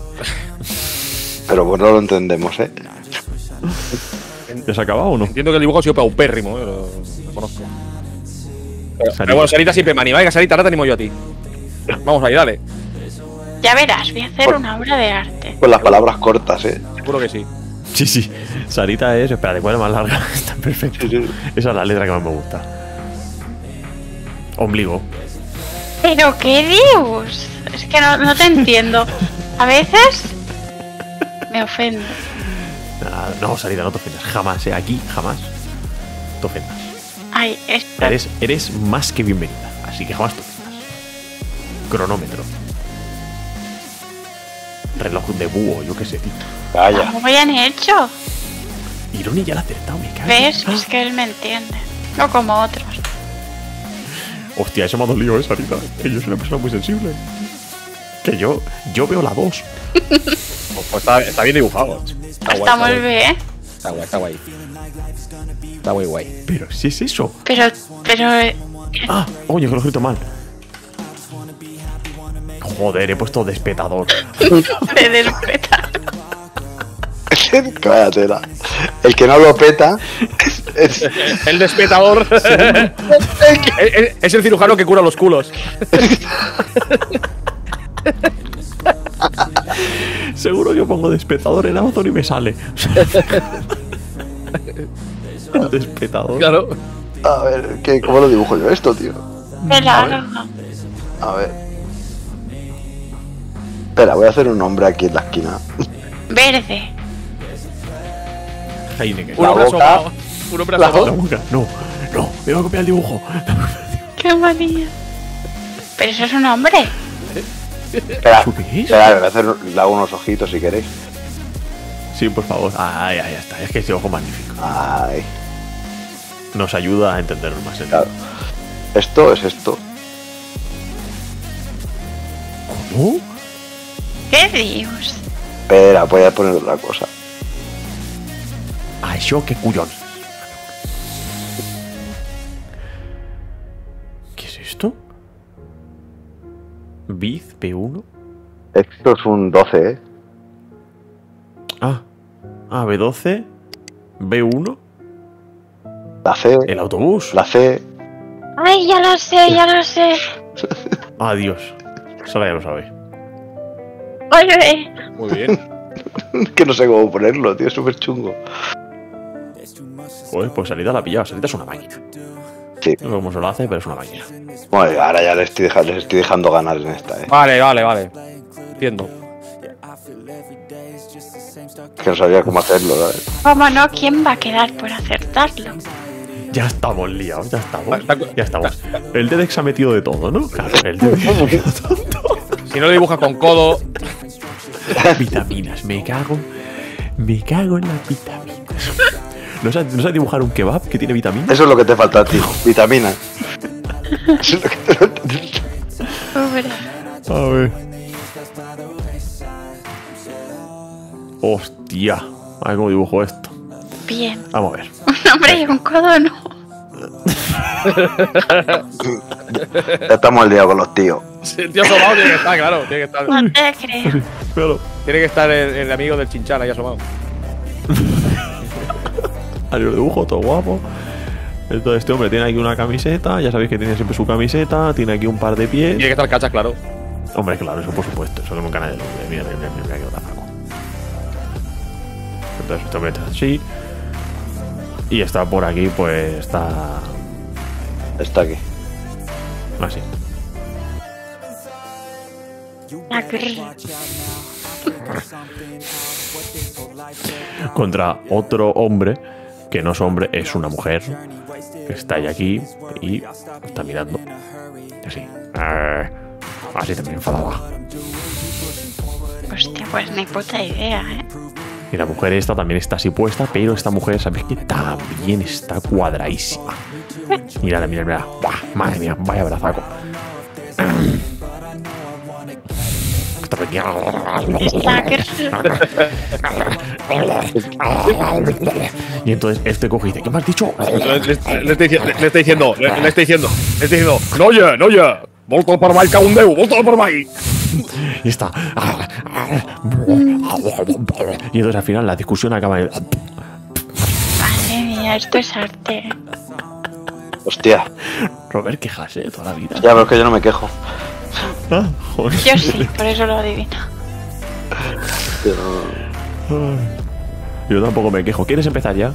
Pero bueno, lo entendemos, eh. ¿Ya se ha acabado o no? Entiendo que el dibujo ha sido paupérrimo, eh, lo, lo conozco. Pero, Sarita. pero bueno, Sarita siempre me anima. Venga, Sarita, ahora te animo yo a ti. Vamos ahí, dale. Ya verás, voy a hacer Por- una obra de arte. Con las palabras cortas, eh. Seguro que sí. Sí, sí. Sarita es. Espérate, ¿cuál es más larga? Está perfecto. Sí, sí. Esa es la letra que más me gusta. Ombligo. ¿Pero qué dios? Es que no, no te entiendo. A veces me ofendo. Ah, no, Sarita, no te ofendas. Jamás, eh. Aquí, jamás. Te ofendas. Ay, esto. Eres, eres más que bienvenida. Así que jamás te ofendas. Cronómetro. Reloj de búho, yo qué sé, tío. Vaya. ¿Cómo bien hecho? Ironi ya la ha acertado, me cago. ¿Ves? Es que él me entiende. No como otros. Hostia, eso me ha dolido, eh, Sarita. Que yo soy una persona muy sensible. Que yo, yo veo la dos. Pues, pues está, está bien dibujado. Está Está muy guay. bien. Está guay, está guay. Está muy guay. Pero si es eso. Pero, pero. eh, Ah, oye, que lo he escrito mal. Joder, he puesto despetador. Se despeta. Vaya tela. El que no lo peta es, es- El despetador. es, es el cirujano que cura los culos. Seguro que pongo despetador en Amazon y me sale. Despetador. Claro. A ver, ¿qué, ¿cómo lo dibujo yo esto, tío? Qué largo. A ver. Espera, voy a hacer un nombre aquí en la esquina. Verde. Heineken. Un hombre boca. asomado. Un hombre La asomado. La boca. No, no, me va a copiar el dibujo. Qué manía. Pero eso es un hombre. Espera, ¿Eso qué es? espera, voy a hacer le hago unos ojitos si queréis. Sí, por favor. Ay, ay, ya está. Es que ese ojo magnífico. Ay, Nos ayuda a entenderlo más. ¿Eh? claro. Esto es esto. ¿Cómo? ¿Qué Dios? Espera, voy a poner otra cosa. Ay, yo qué cuyón. ¿Qué es esto? Biz P uno. Esto es un doce, ¿eh? Ah. Ah, B doce. B uno. La C, El autobús. la C. Ay, ya lo sé, ya lo sé. Adiós. Solo ya lo sabéis. Oye, Muy bien. Que no sé cómo ponerlo, tío, es súper chungo. Joder, pues Salita la ha pillado. Salita es una máquina. Sí. No sé cómo se lo hace, pero es una máquina. Bueno, ahora ya les estoy, deja- les estoy dejando ganar en esta, ¿eh? Vale, vale, vale. Entiendo. Es que no sabía cómo hacerlo, ¿sabes? cómo no, ¿quién va a quedar por acertarlo? Ya estamos liados, ya estamos. Está- Ya estamos. El Dedex ha metido de todo, ¿no? Claro, el Dedex ha metido todo. Si no lo dibujas con codo. Vitaminas, me cago. Me cago en las vitaminas. ¿No sabes, ¿no sabes dibujar un kebab que tiene vitaminas? Eso es lo que te falta a ti, vitamina. Eso es lo que te falta a ti. Pobre. A ver. Hostia. A ver cómo dibujo esto. Bien. Vamos a ver. Un hombre y un codo no. Ya estamos al día con los tíos. Sí, el tío asomado tiene que estar, claro. Tiene que estar, No te creo. Pero. tiene que estar el, el amigo del chinchán ahí asomado. Ahí lo dibujo, todo guapo. Entonces este hombre tiene aquí una camiseta. Ya sabéis que tiene siempre su camiseta. Tiene aquí un par de pies. Tiene que estar cachas, claro. Hombre, claro, eso por supuesto. Eso que nunca nadie lo ve. Mira, mira, mira, mira que tapaco. Entonces este hombre está así. Y está por aquí, pues está Está aquí. así. La grr. Contra otro hombre, que no es hombre, es una mujer, que está ahí aquí y está mirando. Así. Ah, así también enfadada. Hostia, pues ni puta idea, ¿eh? Y la mujer esta también está así puesta, pero esta mujer, ¿sabes qué? También está cuadradísima. Mírala, mira, mira. Buah, madre mía, vaya brazaco. Está pequeña. La grr. Y entonces este coge y dice, ¿qué me has dicho? Le, le- le estoy, dici- le- le estoy diciendo, le, le estoy diciendo, le estoy diciendo, no oye, no oye, volto per mai, cago un Déu, volto per mai. Y está. Y entonces al final la discusión acaba en. Madre mía, esto es arte. Hostia. Robert, quejas, ¿eh? Toda la vida. Ya, pero es que yo no me quejo. Ah, joder. Yo sí, por eso lo adivino. Pero- Yo tampoco me quejo. ¿Quieres empezar ya?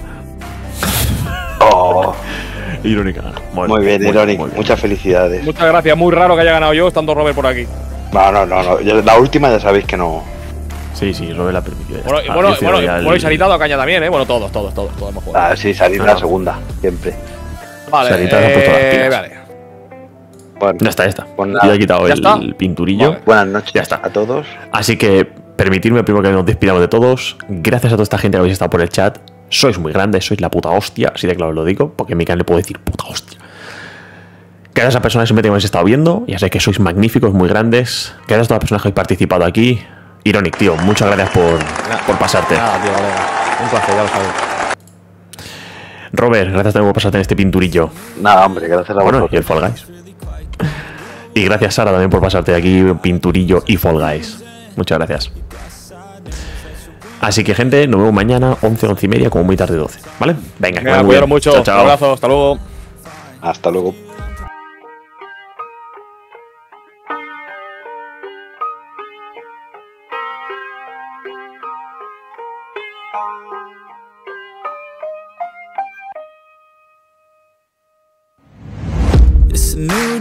Oh, Irónica. Bueno, muy bien, bueno, Ironic. muy bien. Muchas felicidades. Muchas gracias, muy raro que haya ganado yo estando Robert por aquí. No, no, no, no. Yo- la última ya sabéis que no. Sí, sí, Robert la permitió. Bueno, y Ah, bueno, yo hice bueno, ya el- bueno, y Sarita ha dado caña también, ¿eh? Bueno, todos, todos, todos, todos hemos jugado. Ah, sí, salir No, la no. segunda, siempre. Vale, Sarita se ha puesto las eh, pilas. vale. Bueno, Ya está, ya está. Pues Yo nada, ya he quitado ¿ya el, está? pinturillo. Vale. buenas noches Ya está. a todos. Así que permitidme primero que nos despidamos de todos. Gracias a toda esta gente que habéis estado por el chat. Sois muy grandes, sois la puta hostia. Así de claro os lo digo, porque en mi canal le puedo decir puta hostia. Gracias a esas personas que siempre que habéis estado viendo. Ya sé que sois magníficos, muy grandes. Gracias a todas las personas que habéis participado aquí. Ironic, tío, muchas gracias por, por pasarte. Nada, tío, vale. Un placer, ya lo sabes. Robert, gracias también por pasarte en este pinturillo. Nada, hombre, gracias a Bueno, y vosotros. el Fall Guys. Y gracias, Sara, también por pasarte aquí, pinturillo y Fall Guys. Muchas gracias. Así que, gente, nos vemos mañana, once, once y media, como muy tarde, doce. ¿Vale? Venga, que Venga, vaya muy cuidaros bien. mucho. Chao, Un chao. abrazo, hasta luego. Hasta luego.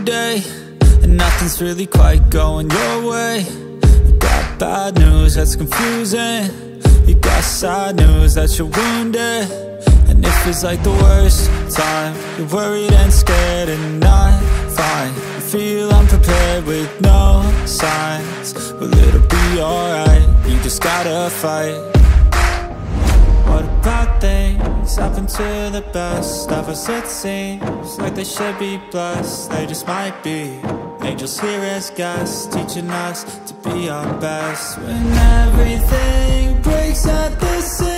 day and nothing's really quite going your way. You got bad news that's confusing. You got sad news that you're wounded. And it feels like the worst time. You're worried and scared and not fine. You feel unprepared with no signs. Well, it'll be alright, you just gotta fight. What about things happen to the best of us? It seems like they should be blessed. They just might be angels here as guests, teaching us to be our best. When everything breaks at the seams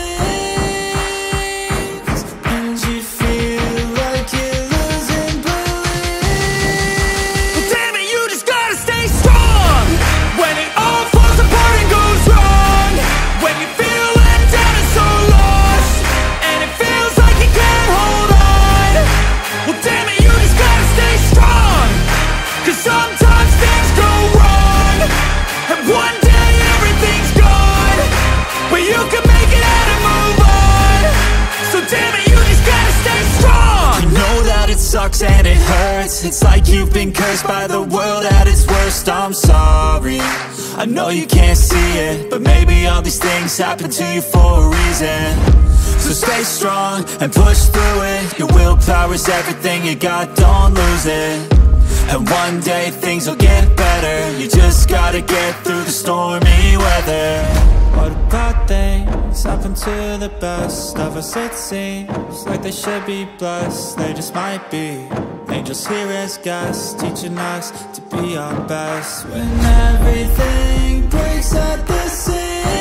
and you feel like you're losing belief. Well, damn it, you just gotta stay strong when it all falls apart and goes wrong. When you feel let down and so lost, and it feels like you can't hold on. Well, damn it, you just gotta stay strong, 'cause sometimes things go wrong, and one day everything's gone, but you can make it out and move on. So damn it, you just gotta stay strong. You know that it sucks and it hurts. It's like you've been cursed by the world at its worst. I'm sorry, I know you can't see it, but maybe all these things happen to you for a reason. So stay strong and push through it. Your willpower is everything you got, don't lose it. And one day things will get better. You just gotta get through the stormy weather. What about things happen to the best of us? It seems like they should be blessed. They just might be angels here as guests, teaching us to be our best. When everything breaks at the seams